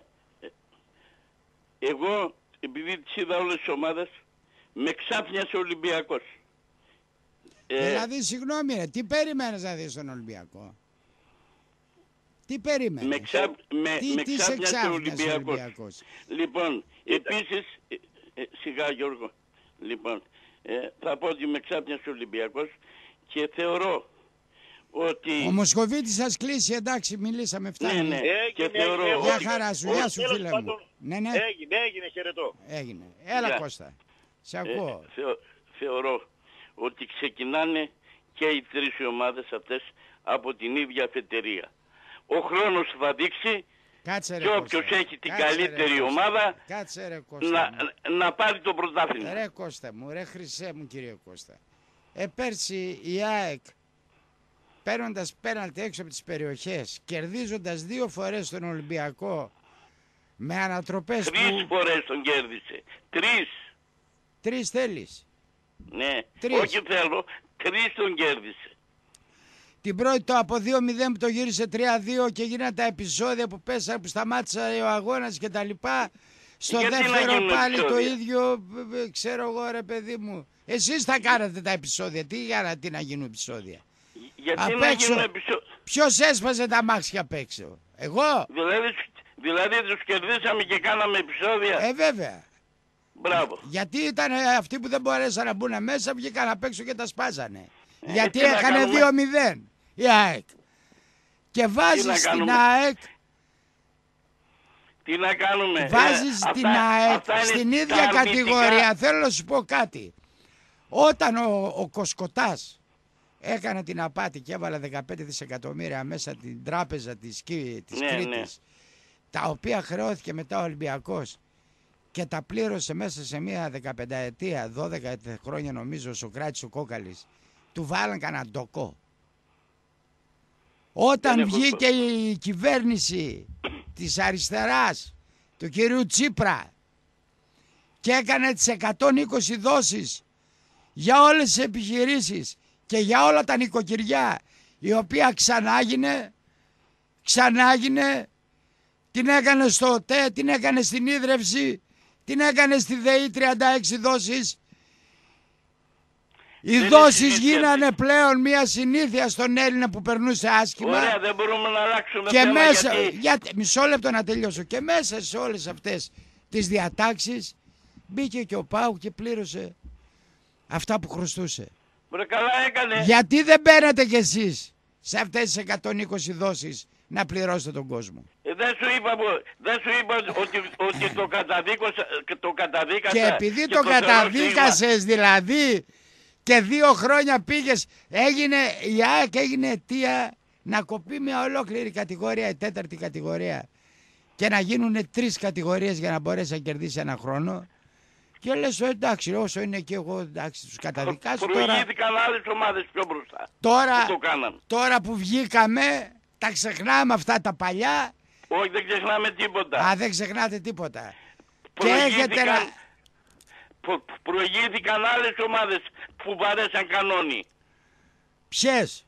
S8: εγώ, επειδή τις είδα όλες τις ομάδες, με ξάφνιασε ο Ολυμπιακός.
S1: Ε, δηλαδή, συγγνώμη, τι περιμένεις να δεις τον Ολυμπιακό? Τι περίμενες?
S8: Με, ξα... με,
S1: τι,
S8: με
S1: τι
S8: ξάπιασε ο Ολυμπιακός.
S1: Ολυμπιακός.
S8: Λοιπόν, επίσης, ε, ε, σιγά Γιώργο, λοιπόν, ε, θα πω ότι με ξάπιασε ο Ολυμπιακός και θεωρώ ότι...
S1: Ο Μοσχοβίτης σας κλείσει, εντάξει, μιλήσαμε, φτάνει.
S8: Ναι, ναι,
S9: έγινε,
S8: και θεωρώ...
S9: έγινε,
S1: Γεια χαρά σου, γεια σου φίλε μου.
S9: Πάντων,
S1: ναι, ναι.
S9: Έγινε, έγινε, χαιρετώ.
S1: Έγινε. Έλα
S8: Γεια.
S1: Κώστα, σε ακούω.
S8: Ε, θεω, θεωρώ ότι ξεκινάνε και οι τρεις ομάδες αυτές από την ίδια αφετηρία. Ο χρόνος θα δείξει
S1: Κάτσε, ρε,
S8: και όποιος
S1: Κώστα.
S8: έχει την
S1: Κάτσε,
S8: καλύτερη
S1: ρε,
S8: ομάδα
S1: Κάτσε, ρε, Κώστα,
S8: να,
S1: μου.
S8: να πάρει το πρωτάθλημα.
S1: Ρε Κώστα μου, ρε Χρυσέ μου, κύριε Κώστα. Ε, πέρσι η ΑΕΚ παίρνοντας πέναλτι έξω από τις περιοχές, κερδίζοντας δύο φορές τον Ολυμπιακό με ανατροπές
S8: Τρεις
S1: που...
S8: φορές τον κέρδισε. Τρεις.
S1: Τρεις θέλεις.
S8: Ναι.
S1: Τρεις.
S8: Όχι θέλω. Τρεις τον κέρδισε.
S1: Την πρώτη το από δύο μηδέν που το γύρισε τρία δύο και γίνανε τα επεισόδια που πέσανε, που σταμάτησε ο αγώνας και τα λοιπά. Στο
S8: Γιατί
S1: δεύτερο πάλι
S8: επεισόδια?
S1: το ίδιο, ξέρω εγώ ρε παιδί μου. Εσείς θα κάνατε τα επεισόδια, τι για τι να γίνουν επεισόδια.
S8: Γιατί
S1: Απ'
S8: να
S1: έξω.
S8: γίνουν επεισόδια.
S1: Ποιος έσπασε τα μάξια απ' έξω, εγώ.
S8: Δηλαδή, δηλαδή τους κερδίσαμε και κάναμε επεισόδια.
S1: Ε βέβαια.
S8: Μπράβο.
S1: Γιατί ήταν αυτοί που δεν μπορέσαν να μπουν μέσα, βγήκαν απ' έξω και τα σπάζανε.
S8: Ε,
S1: Γιατί
S8: τι να
S1: έκανε
S8: κάνουμε?
S1: δύο μηδέν η ΑΕΚ. Και βάζεις στην
S8: κάνουμε?
S1: ΑΕΚ,
S8: Τι να κάνουμε.
S1: βάζεις
S8: Ε,
S1: την
S8: αυτά-
S1: ΑΕΚ
S8: αυτά είναι
S1: στην
S8: τα
S1: ίδια
S8: αρνητικά.
S1: κατηγορία. Θέλω να σου πω κάτι. Όταν ο, ο Κοσκοτάς έκανε την απάτη και έβαλε δεκαπέντε δισεκατομμύρια μέσα την τράπεζα της, Κί- της
S8: Ναι,
S1: Κρήτης,
S8: ναι.
S1: τα οποία χρεώθηκε μετά ο Ολυμπιακός και τα πλήρωσε μέσα σε μια δεκαπενταετία, δώδεκα χρόνια νομίζω ο Σοκράτης ο Κόκαλης, του βάλαν κανένα ντοκό. Όταν
S8: Δεν έχω-
S1: βγήκε η κυβέρνηση της αριστεράς του κυρίου Τσίπρα και έκανε τις εκατόν είκοσι δόσεις για όλες τις επιχειρήσεις και για όλα τα νοικοκυριά, η οποία ξανάγινε, ξανάγινε, την έκανε στο ΟΤΕ, την έκανε στην ίδρυυση, την έκανε στη ΔΕΗ τριάντα έξι δόσεις. Οι
S8: Δεν
S1: δόσεις
S8: είναι συνήθεια.
S1: γίνανε πλέον μια συνήθεια στον Έλληνα που περνούσε άσχημα.
S8: Ωραία, δεν μπορούμε να αλλάξουμε
S1: Και
S8: θέμα,
S1: μέσα,
S8: γιατί...
S1: γιατί, μισό λεπτό να τελειώσω, και μέσα σε όλες αυτές τις διατάξεις μπήκε και ο Πάου και πλήρωσε αυτά που χρωστούσε.
S8: Βρε, καλά έκανε.
S1: Γιατί δεν μπαίνατε κι εσείς σε αυτές τις εκατόν είκοσι δόσεις να πληρώσετε τον κόσμο.
S8: Ε, δεν σου είπα, που- δεν σου είπα ότι, ότι το, καταδίκωσα, το καταδίκασα.
S1: Και επειδή το
S8: θεωρώ
S1: καταδίκασες δηλαδή και δύο χρόνια πήγες, έγινε, η ΑΕΚ έγινε αιτία να κοπεί μια ολόκληρη κατηγορία, η τέταρτη κατηγορία, και να γίνουν τρεις κατηγορίες για να μπορέσει να κερδίσει ένα χρόνο. Και λες, «Ε, εντάξει, όσο είναι και εγώ, εντάξει, τους καταδικάσω τώρα».
S8: Προηγήθηκαν άλλες ομάδες πιο μπροστά.
S1: Τώρα,
S8: που το κάναν.
S1: τώρα που βγήκαμε, τα ξεχνάμε αυτά τα παλιά.
S8: Όχι, δεν ξεχνάμε τίποτα.
S1: Α, δεν ξεχνάτε τίποτα. Και
S8: Προηγήθηκαν,
S1: έχετε να...
S8: προ, προηγήθηκαν άλλες ομάδες που βαρέσαν κανόνι.
S1: Ποιες,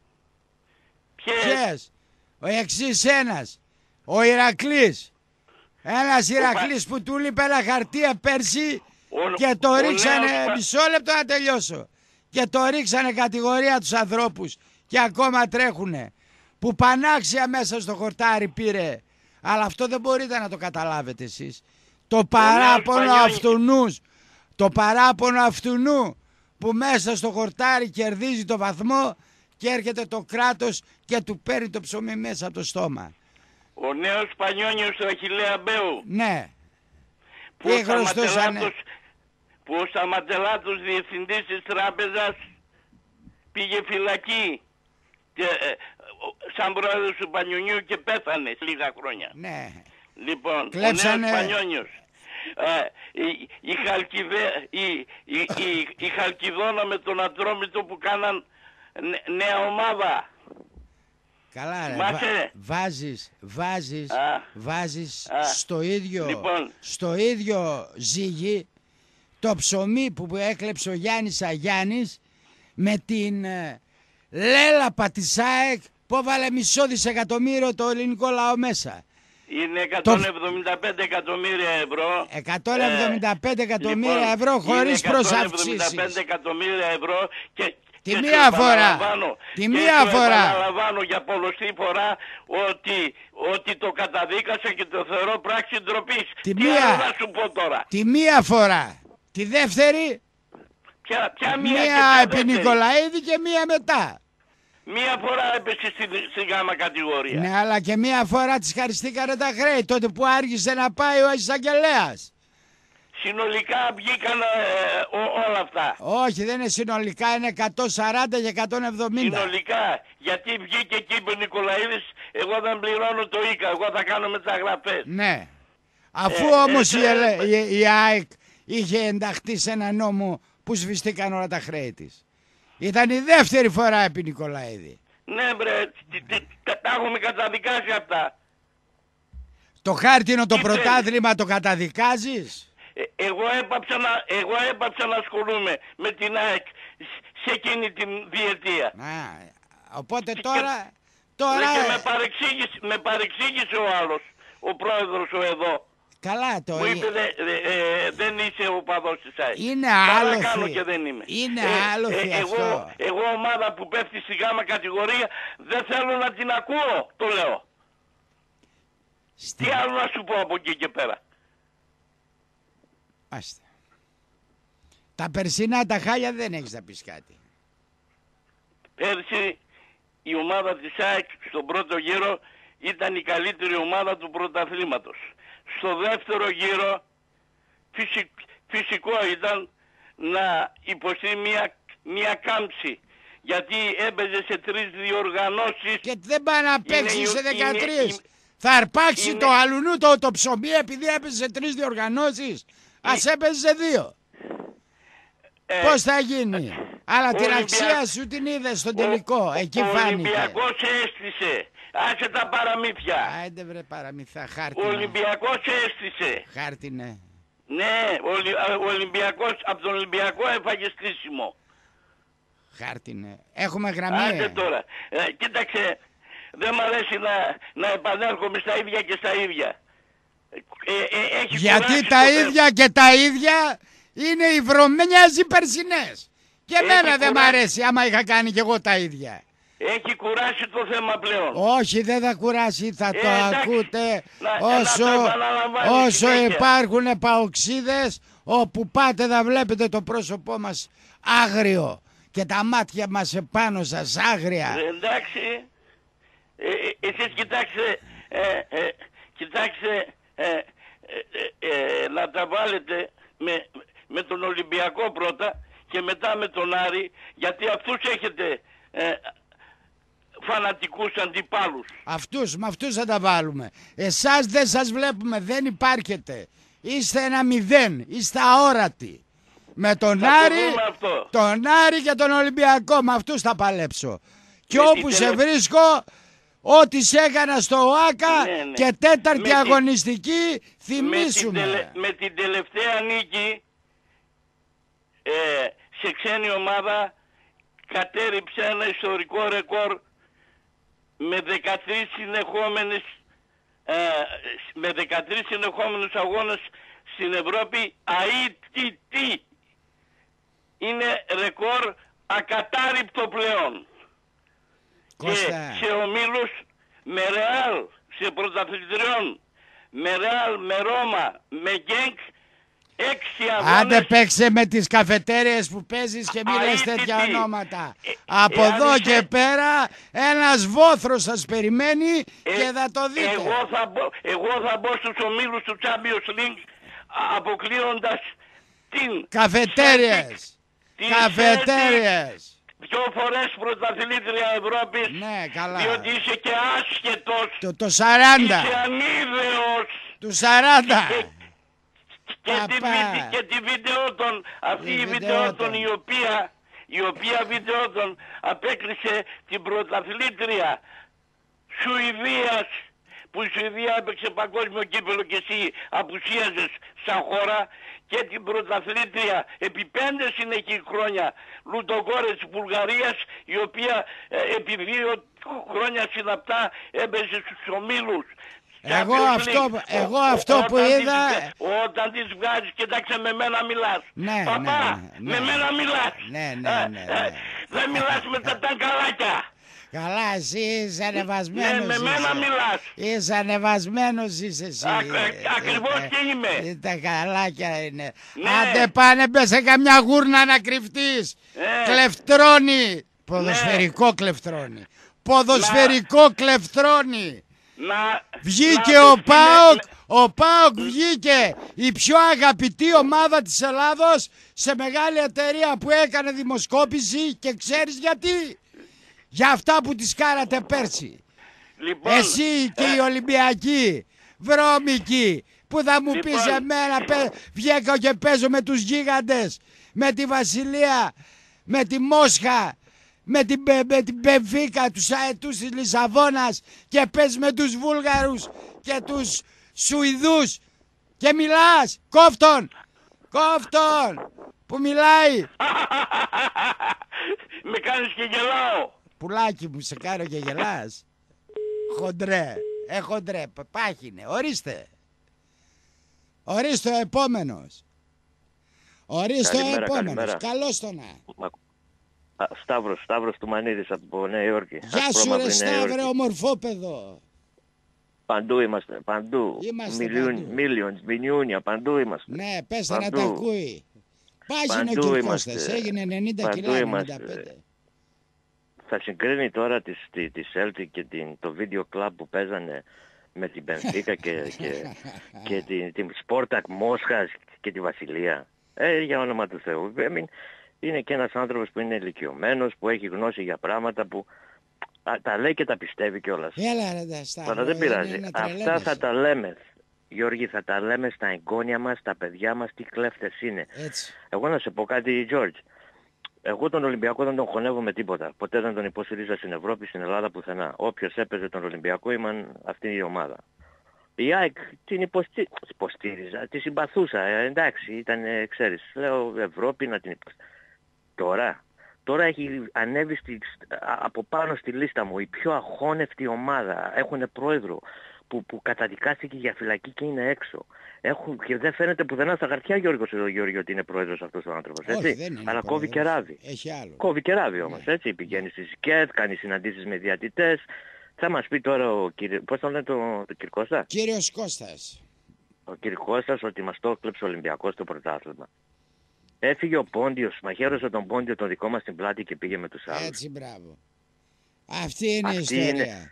S8: Ποιες?
S1: ποιες. Ο εξής ένας, ο Ηρακλής. Ένας Ηρακλής που του λείπει ένα χαρτί πέρσι
S8: Ο-
S1: και το
S8: ο
S1: ρίξανε,
S8: νέος-
S1: μισό λεπτό να τελειώσω, και το ρίξανε κατηγορία τους ανθρώπους και ακόμα τρέχουνε. Που πανάξια μέσα στο χορτάρι πήρε. Αλλά αυτό δεν μπορείτε να το καταλάβετε εσείς. Το παράπονο
S8: Πανιόνιος.
S1: αυτουνούς, το παράπονο αυτουνού που μέσα στο χορτάρι κερδίζει το βαθμό και έρχεται το κράτος και του παίρνει το ψωμί μέσα από το στόμα.
S8: Ο νέος Πανιόνιος του Αχιλλέα Μπέου.
S1: Ναι.
S8: Που
S1: Τι
S8: ο
S1: χρωστούσανε?
S8: Σταματελάτος, που ο Σταματελάτος διευθυντής της τράπεζας πήγε φυλακή και, ε, ο- σαν πρόεδρος του Πανιονιού και πέθανε λίγα χρόνια.
S1: Ναι.
S8: Λοιπόν,
S1: Κλέψανε-
S8: ο νέος Πανιόνιος. Ε, η, η, Χαλκιδέ, η, η, η, η Χαλκιδόνα με τον Ατρόμητο που κάναν νε- νέα ομάδα.
S1: Καλά ρε,
S8: Θυμάσαι?
S1: βα- βάζεις, βάζεις,
S8: Α.
S1: βάζεις
S8: Α.
S1: στο ίδιο,
S8: Λοιπόν.
S1: στο ίδιο ζύγι το ψωμί που έκλεψε ο Γιάννης Αγιάννης με την ε, λέλαπα της ΑΕΚ που έβαλε μισό δισεκατομμύριο το ελληνικό λαό μέσα.
S8: Είναι εκατόν εβδομήντα πέντε εκατομμύρια ευρώ.
S1: εκατόν εβδομήντα πέντε εκατομμύρια
S8: λοιπόν,
S1: ευρώ χωρίς
S8: είναι εκατόν εβδομήντα
S1: προσαυξήσεις.
S8: πέντε εκατομμύρια ευρώ και,
S1: Τη
S8: και
S1: μία
S8: σου
S1: φορά.
S8: επαναλαμβάνω-
S1: Τη
S8: και
S1: μία
S8: σου
S1: φορά.
S8: επαναλαμβάνω για πολλωστή φορά ότι, ότι το καταδίκασα και το θεωρώ πράξη ντροπής.
S1: Τη
S8: Τι
S1: μία.
S8: άλλο να σου πω τώρα.
S1: Τη μία φορά. Τη δεύτερη,
S8: Ποια, ποια μία, και
S1: μία
S8: ποια
S1: επί
S8: δεύτερη.
S1: Νικολαίδη και μία μετά.
S8: Μία φορά έπεσε στην, στην γάμα κατηγορία.
S1: Ναι, αλλά και μία φορά της χαριστήκανε τα χρέη, τότε που άργησε να πάει ο εισαγγελέας.
S8: συνολικά βγήκαν ε, ό, όλα αυτά.
S1: Όχι, δεν είναι συνολικά, είναι εκατόν σαράντα και εκατόν εβδομήντα.
S8: Συνολικά, γιατί βγήκε εκεί ο Νικολαίδης, εγώ δεν πληρώνω το ΙΚΑ, εγώ θα κάνω μεταγραφές.
S1: Ναι. Αφού
S8: Ε,
S1: όμως
S8: ε,
S1: η,
S8: ε,
S1: ΕΛΕ- η, η ΑΕΚ είχε ενταχθεί σε ένα νόμο που σβηστήκαν όλα τα χρέη της. Ήταν η δεύτερη φορά επί Νικολαίδη.
S8: Ναι μπρε, τι- τι- τα τα έχουμε καταδικάσει αυτά.
S1: Το χάρτινο το
S8: Τι θέλει?
S1: πρωτάθλημα το καταδικάζεις.
S8: Ε, εγώ, έπαψα να, εγώ έπαψα να ασχολούμαι με την ΑΕΚ σε εκείνη την διετία.
S1: Α, οπότε
S8: Και-
S1: τώρα...
S8: Και
S1: Τώρα...
S8: με παρεξήγησε, με παρεξήγησε ο άλλος, ο πρόεδρος ο εδώ.
S1: Καλά το...
S8: Μου είπε δε, δε- ε, δεν είσαι ο παδός της ΑΕΚ.
S1: Είναι
S8: Καλά
S1: άλοθη.
S8: κάνω και δεν είμαι.
S1: Είναι
S8: Ε,
S1: άλοθη
S8: ε,
S1: αυτό.
S8: εγώ, εγώ ομάδα που πέφτει στη γάμα κατηγορία δεν θέλω να την ακούω, το λέω.
S1: Στη...
S8: Τι άλλο να σου πω από εκεί και πέρα.
S1: Άστε. Τα περσινά τα χάλια δεν έχεις να πεις κάτι.
S8: Πέρσι η ομάδα της ΑΕΚ στον πρώτο γύρο ήταν η καλύτερη ομάδα του πρωταθλήματος. Στο δεύτερο γύρο φυσικ, φυσικό ήταν να υποστεί μια, μια κάμψη. Γιατί έπαιζε σε τρεις διοργανώσεις.
S1: Και δεν πάει να παίξει
S8: Είναι-
S1: σε
S8: είναι-
S1: δεκατρία.
S8: είναι-
S1: Θα αρπάξει
S8: είναι-
S1: το αλουνού το, το ψωμί επειδή έπαιζε σε τρεις διοργανώσεις. Ας έπαιζε σε δύο.
S8: ε,
S1: Πώς θα γίνει. Αλλά την
S8: Ολυμπια-
S1: αξία σου την είδες στον τελικό.
S8: ο-
S1: Εκεί
S8: ο
S1: φάνηκε.
S8: Ολυμπιακός έστησε. Άσε τα παραμύθια.
S1: Άιντε βρε παραμυθά.
S8: Ο
S1: Χάρτινε.
S8: Ολυμπιακός έστησε.
S1: Χάρτινε.
S8: Ναι, ο, Ολυ- α, ο Ολυμπιακός, από τον Ολυμπιακό έφαγε στήσιμο.
S1: Χάρτινε. Έχουμε γραμμή.
S8: Άντε τώρα. Ε, κοίταξε, δεν μ' αρέσει να, να επανέρχομαι στα ίδια και στα ίδια. Ε, ε, έχει
S1: Γιατί
S8: κουράσει
S1: τα
S8: το
S1: ίδια και τα ίδια είναι οι βρωμένιας οι περσινές. Και
S8: Έχει
S1: εμένα δεν μ'
S8: κουράσει.
S1: αρέσει άμα είχα κάνει κι εγώ τα ίδια.
S8: Έχει κουράσει το θέμα πλέον.
S1: Όχι, δεν θα κουράσει, θα το
S8: εντάξει.
S1: ακούτε
S8: Να- να
S1: όσο,
S8: το επαναλαμβάνει
S1: όσο
S8: συνέχεια.
S1: υπάρχουν παοξίδες, όπου πάτε θα βλέπετε το πρόσωπό μας άγριο και τα μάτια μας επάνω σας άγρια.
S8: Ε, εντάξει, ε, ε, εσείς κοιτάξτε, ε, ε, κοιτάξτε ε, ε, ε, ε, να τα βάλετε με, με τον Ολυμπιακό πρώτα και μετά με τον Άρη, γιατί αυτούς έχετε ε, φανατικούς αντιπάλους.
S1: Αυτούς, με αυτούς θα τα βάλουμε. Εσάς δεν σας βλέπουμε, δεν υπάρχετε. Είστε ένα μηδέν, είστε αόρατοι. Με τον
S8: Θα το
S1: Άρη,
S8: δούμε αυτό.
S1: τον Άρη και τον Ολυμπιακό, με αυτούς θα παλέψω. Και
S8: Με
S1: όπου
S8: την
S1: σε
S8: τελε-
S1: βρίσκω, ό,τι σε έκανα στο ΟΑΚΑ
S8: Ναι, ναι.
S1: και τέταρτη
S8: Με την-
S1: αγωνιστική,
S8: Με την,
S1: θυμίσουμε.
S8: τελε- με την τελευταία νίκη ε, σε ξένη ομάδα κατέριψε ένα ιστορικό ρεκόρ με δεκατρείς συνεχόμενες ε, με δεκατρείς συνεχόμενους αγώνες στην Ευρώπη αίτητη. Είναι ρεκόρ ακατάρριπτο πλέον.
S1: Κώστα.
S8: Και σε ομίλους με Ρεάλ, σε πρωταθλητριών, με Ρεάλ, με Ρώμα, με Γκένκ, έξι αγώνες.
S1: Άντε παίξε με τις καφετέριες που παίζεις και μη λες
S8: αίτητη.
S1: τέτοια ονόματα.
S8: Ε,
S1: Από
S8: εάν
S1: εδώ
S8: είσαι-
S1: και πέρα ένας βόθρος σας περιμένει
S8: Ε,
S1: και θα το δείτε.
S8: Εγώ θα μπω, εγώ θα μπω στους ομίλους του Champions League α- αποκλείοντας την
S1: Καφετέριες.
S8: την
S1: Καφετέριες.
S8: δυο φορές πρωταθλήτρια Ευρώπης,
S1: Ναι, καλά.
S8: διότι είσαι και άσχετος,
S1: Το, το σαράντα.
S8: είσαι ανίδεος.
S1: Του σαράντα.
S8: Και, και, τη,
S1: Παπά.
S8: βι- και τη βιντεότον, αυτή
S1: Η
S8: η
S1: βιντεότον.
S8: βιντεότον η οποία, η οποία βιντεότον απέκλεισε την πρωταθλήτρια Σουηδίας, που η Σουηδία έπαιξε παγκόσμιο κύπελο και εσύ απουσίαζες σαν χώρα, και την πρωταθλήτρια επί πέντε συνεχή χρόνια Λουτογκόρες της Βουλγαρίας, η οποία ε, επί δύο χρόνια συναπτά έπαιζε στους ομίλους.
S1: Εγώ
S8: Champions
S1: αυτό,
S8: League.
S1: εγώ
S8: Ο-
S1: αυτό που
S8: όταν
S1: είδα...
S8: τις- όταν τις βγάζεις, κοιτάξτε, με μένα μιλάς.
S1: Ναι,
S8: Παπά,
S1: ναι,
S8: με
S1: ναι.
S8: μένα μιλάς.
S1: Ναι, ναι,
S8: Ε,
S1: ναι,
S8: ε,
S1: ναι.
S8: Δεν μιλάς με τα ταγκαλάκια.
S1: Καλά, εσύ είσαι ανεβασμένος.
S8: Ναι, με μένα
S1: είσαι.
S8: μιλάς.
S1: Είσαι ανεβασμένος είσαι εσύ.
S8: Ακ- ακριβώς
S1: Ε,
S8: και είμαι.
S1: ε, Τα καλάκια είναι.
S8: Ναι.
S1: Άντε πάνε μπες σε καμιά γούρνα να κρυφτείς.
S8: Ε.
S1: Κλεφτρώνει. Ποδοσφαιρικό κλεφτρώνει. Ποδοσφαιρικό κλεφτρώνει.
S8: Να,
S1: βγήκε
S8: να,
S1: ο ΠΑΟΚ,
S8: ναι,
S1: ο ΠΑΟΚ βγήκε η πιο αγαπητή ομάδα της Ελλάδος σε μεγάλη εταιρεία που έκανε δημοσκόπηση και ξέρεις γιατί? Για αυτά που τις κάνατε πέρσι.
S8: Λοιπόν,
S1: εσύ και οι Ολυμπιακοί βρώμικοι που θα μου
S8: λοιπόν,
S1: πεις εμένα βγαίνω και παίζω με τους γίγαντες, με τη Βασιλεία, με τη Μόσχα, με την, με την Μπενφίκα, τους αετούς της Λισαβόνας και πες με τους Βούλγαρους και τους Σουηδούς και μιλάς, κόφτον, κόφτον που μιλάει.
S8: Με κάνεις και γελάω.
S1: Πουλάκι μου, σε κάνω και γελάς. Χοντρέ, ε χοντρέ, πάχινε, ορίστε. Ορίστε ο επόμενος. Ορίστε ο επόμενος, καλώς το να.
S10: Σταύρος, Σταύρος του Μανίδης από Νέα Υόρκη.
S1: Γεια σου ρε Σταύρε, ομορφόπεδο.
S10: Παντού είμαστε, παντού.
S1: Είμαστε
S10: Millions, μιλιούνια, παντού είμαστε.
S1: Ναι, πέστε να τα ακούει. Πάγινε ο κ. Κώστας, έγινε ενενήντα κιλά, ενενήντα πέντε.
S10: Θα συγκρίνει τώρα τη, τη, τη Celtic και την, το βίντεο κλαμπ που παίζανε με την Μπενφίκα και, και, και την, την Σπόρτακ Μόσχας και τη Βασιλεία. Ε, για όνομα του Θεού. Είναι και ένας άνθρωπος που είναι ηλικιωμένος, που έχει γνώση για πράγματα που α, τα λέει και τα πιστεύει κιόλας.
S1: Έλα ρε τα Σταύρο.
S10: Αλλά δεν πειράζει. Αυτά θα τα λέμε. Γιώργη, θα τα λέμε στα εγγόνια μας, στα παιδιά μας, τι κλέφτες είναι.
S1: Έτσι.
S10: Εγώ να σε πω κάτι, George. Εγώ τον Ολυμπιακό δεν τον χωνεύω με τίποτα. Ποτέ δεν τον υποστηρίζα στην Ευρώπη, στην Ελλάδα, πουθενά. Όποιος έπαιζε τον Ολυμπιακό ήμαν αυτή η ομάδα. Η ΑΕΚ την υποστη... υποστήριζα, τη συμπαθούσα. Ε, εντάξει, ήταν, ε, ξέρεις, λέω Ευρώπη να την υποστήριζα. Τώρα, τώρα έχει ανέβει στη, από πάνω στη λίστα μου η πιο αχώνευτη ομάδα. Έχουν πρόεδρο που, που καταδικάστηκε για φυλακή και είναι έξω. Έχουν, και δεν φαίνεται πουθενά στα χαρτιά Γιώργος εδώ, Γιώργο, ότι είναι πρόεδρος αυτός ο άνθρωπος. Έτσι.
S1: Όχι, δεν είναι
S10: αλλά κόβει και ράβει.
S1: Έχει άλλο.
S10: Κόβει και ράβει όμως. Ναι. Έτσι. Πηγαίνει στη ΣΚΕΤ, κάνει συναντήσεις με διατητές. Θα μας πει τώρα ο κύριος... Πώς τον λένε το, το κύριο Κώστα?
S1: Κύριος Κώστας.
S10: Ο κύριος Κώστας ότι μας το κλέψε ο Ολυμπιακός στο πρωτάθλημα. Έφυγε ο Πόντιος, μαχαίρωσε τον Πόντιο τον δικό μας στην πλάτη και πήγε με τους άλλους.
S1: Έτσι, μπράβο. Αυτή είναι
S10: Αυτή
S1: η ιστορία.
S10: Είναι...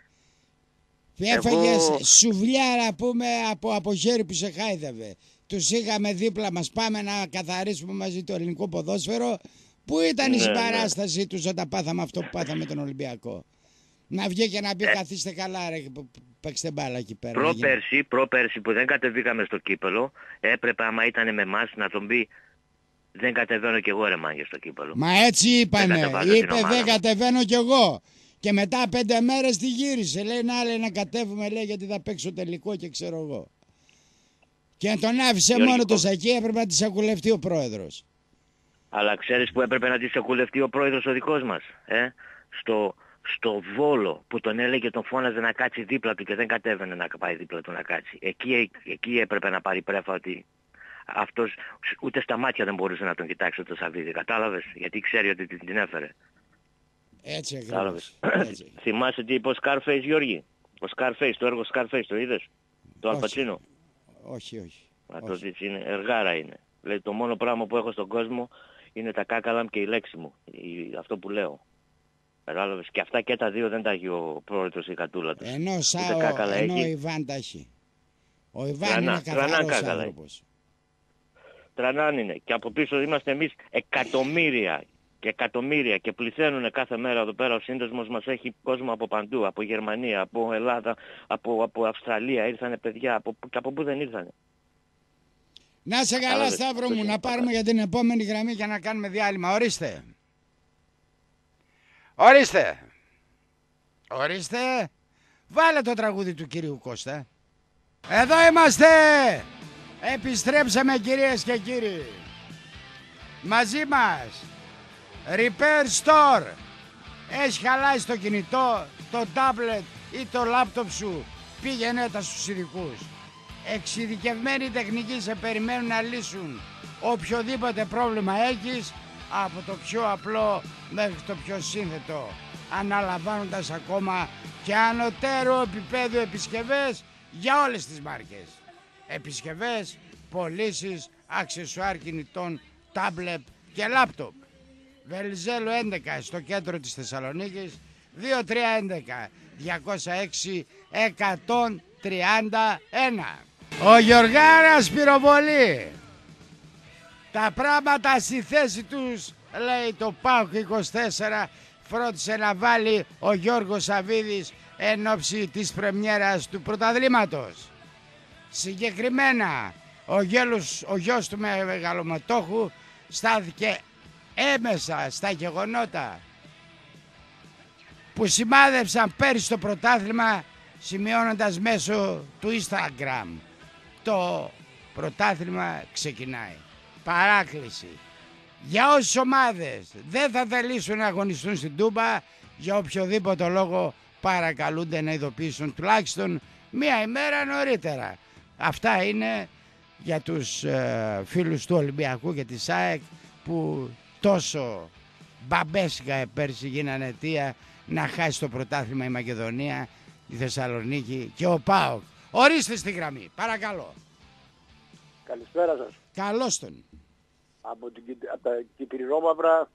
S1: Έφαγες
S10: Εγώ...
S1: σουβλιάρα πούμε από, από χέρι που σε χάιδευε. Τους είχαμε δίπλα μας, πάμε να καθαρίσουμε μαζί το ελληνικό ποδόσφαιρο. Πού ήταν ναι, η συμπαράστασή ναι. τους όταν πάθαμε αυτό που πάθαμε τον Ολυμπιακό? Να βγει και να πει ε... καθίστε καλά ρε, παίξτε μπάλα εκεί πέρα.
S10: Προπέρσι, προπέρσι που δεν κατεβήκαμε στο κύπελο, έπρεπε άμα ήταν με εμάς να τον πει δεν κατεβαίνω κι εγώ ρε μάγκε στο κύπελο.
S1: Μα έτσι είπανε, είπε δεν κατεβαίνω κι εγώ. Και μετά πέντε μέρες τη γύρισε, λέει να λέει να κατέβουμε λέει γιατί θα παίξω τελικό και ξέρω εγώ. Και τον άφησε Γιώργη, μόνο το Σακί, έπρεπε να τη σακουλευτεί ο πρόεδρος.
S10: Αλλά ξέρεις που έπρεπε να τη σακουλευτεί ο πρόεδρος ο δικός μας, ε? Στο, στο Βόλο που τον έλεγε τον φώναζε να κάτσει δίπλα του και δεν κατέβαινε να πάει δίπλα του να κάτσει. Εκεί, εκεί έπρεπε να πάρει πρέφα ότι αυτός ούτε στα μάτια δεν μπορούσε να τον κοιτάξει το Σαββίδι, κατάλαβες, γιατί ξέρει ότι την, την έφερε.
S1: Έτσι ακριβώς.
S10: Θυμάσαι τι είπε ο Scarface, Γιώργη? Ο Scarface, το έργο Scarface το είδες? Το Αλπατσίνο?
S1: Όχι, όχι.
S10: Να το δεις, είναι, εργάρα είναι. Λέει το μόνο πράγμα που έχω στον κόσμο είναι τα κάκαλα και η λέξη μου. Η, αυτό που λέω. Κατάλαβες. Και αυτά και τα δύο δεν τα έχει ο πρόεδρος η κατούλα του.
S1: Ενώ, Σάο, ενώ ο Ιβάν τα έχει. Ο Ιβάν Τρανά, είναι καθαρός άνθρωπος.
S10: Τρανάν είναι. Και από πίσω είμαστε εμείς εκατομμύρια και εκατομμύρια και πληθαίνουν κάθε μέρα εδώ πέρα. Ο σύνδεσμος μας έχει κόσμο από παντού, από Γερμανία, από Ελλάδα, από, από Αυστραλία. Ήρθανε παιδιά, από, και από πού δεν ήρθανε.
S1: Να σε καλά Σταύρο μου, να πάρουμε για την επόμενη γραμμή για να κάνουμε διάλειμμα. Ορίστε. Ορίστε. Ορίστε. Βάλε το τραγούδι του κυρίου Κώστα. Εδώ είμαστε. Επιστρέψαμε κυρίες και κύριοι. Μαζί μας Repair Store. Έχει χαλάσει το κινητό, το τάμπλετ ή το λάπτοπ σου? Πήγαινε τα στους ειδικούς. Εξειδικευμένοι τεχνικοί σε περιμένουν να λύσουν οποιοδήποτε πρόβλημα έχεις, από το πιο απλό μέχρι το πιο σύνθετο, αναλαμβάνοντας ακόμα και ανωτέρω επίπεδο επισκευές για όλες τις μάρκες. Επισκευές, πωλήσεις, αξεσουάρ κινητών, τάμπλετ και λάπτοπ. Βελιζέλο έντεκα στο κέντρο της Θεσσαλονίκης, δύο τρία έντεκα διακόσια έξι εκατόν τριάντα ένα. Ο Γιωργάρας πυροβολεί. Τα πράγματα στη θέση τους, λέει το ΠΑΟΚ είκοσι τέσσερα, φρόντισε να βάλει ο Γιώργος Σαββίδης εν ώψη της πρεμιέρας του πρωταθλήματος. Συγκεκριμένα, ο, γέλος, ο γιος του μεγαλομετόχου στάθηκε έμεσα στα γεγονότα που σημάδεψαν πέρυσι το πρωτάθλημα, σημειώνοντας μέσω του Instagram. Το πρωτάθλημα ξεκινάει. Παράκληση. Για όσες ομάδες δεν θα θελήσουν να αγωνιστούν στην Τούμπα, για οποιοδήποτε λόγο παρακαλούνται να ειδοποιήσουν τουλάχιστον μία ημέρα νωρίτερα. Αυτά είναι για τους ε, φίλους του Ολυμπιακού και της ΑΕΚ που τόσο μπαμπέσκα πέρσι γίνανε αιτία να χάσει το πρωτάθλημα η Μακεδονία, η Θεσσαλονίκη και ο ΠΑΟΚ. Ορίστε στη γραμμή, παρακαλώ.
S11: Καλησπέρα σας.
S1: Καλώς τον.
S11: Από, την, από τα Κιτρινόμαυρα...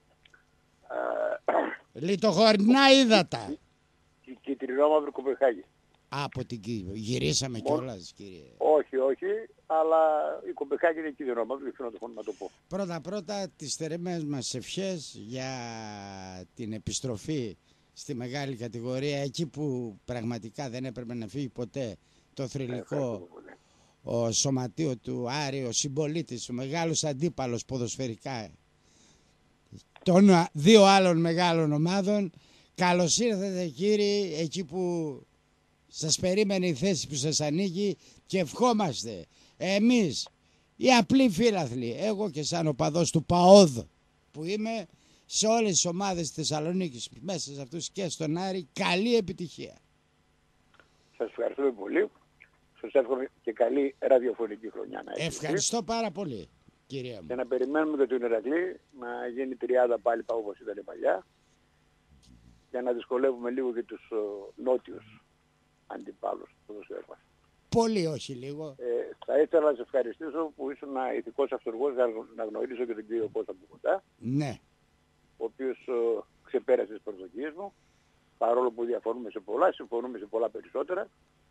S11: Ε,
S1: Λιτοχωρινά ύδατα.
S11: Κιτρινόμαυρη Κοπεχάγη.
S1: Από την Κύπρο. Γυρίσαμε κιόλας, κύριε.
S11: Όχι, όχι, αλλά η Κοπεχάγη είναι Κιτρινόμαυρη, δεν ξέρω να το πω.
S1: Πρώτα-πρώτα τις θερεμές μας ευχές για την επιστροφή στη μεγάλη κατηγορία, εκεί που πραγματικά δεν έπρεπε να φύγει ποτέ το θρυλικό ο σωματείο του Άρη, ο συμπολίτης, ο μεγάλος αντίπαλος ποδοσφαιρικά των δύο άλλων μεγάλων ομάδων. Καλώς ήρθατε κύριοι, εκεί που σας περίμενε η θέση που σας ανήκει, και ευχόμαστε εμείς οι απλοί φίλαθλοι, εγώ και σαν οπαδός του ΠΑΟΔ που είμαι, σε όλες τις ομάδες της Θεσσαλονίκης, μέσα σε αυτούς και στον Άρη, καλή επιτυχία.
S11: Σας ευχαριστούμε πολύ. Σας εύχομαι και καλή ραδιοφωνική χρονιά να έχετε.
S1: Ευχαριστώ πάρα πολύ, κυρία μου.
S11: Και να περιμένουμε και τον Ηρακλή να γίνει τριάντα πάλι όπως ήταν παλιά, για να δυσκολεύουμε λίγο και τους uh, νότιους αντιπάλους του ποδοσφαίρου μας.
S1: Πολύ, όχι λίγο.
S11: Ε, θα ήθελα να σας ευχαριστήσω που ήσουν ένα ηθικός αυτοργός, να γνωρίσω και τον κύριο Κώστα από κοντά.
S1: Ναι.
S11: Ο οποίος uh, ξεπέρασε τις προσδοκίες μου, παρόλο που διαφωνούμε σε πολλά, συμφωνούμε σε πολλά περισσότερα.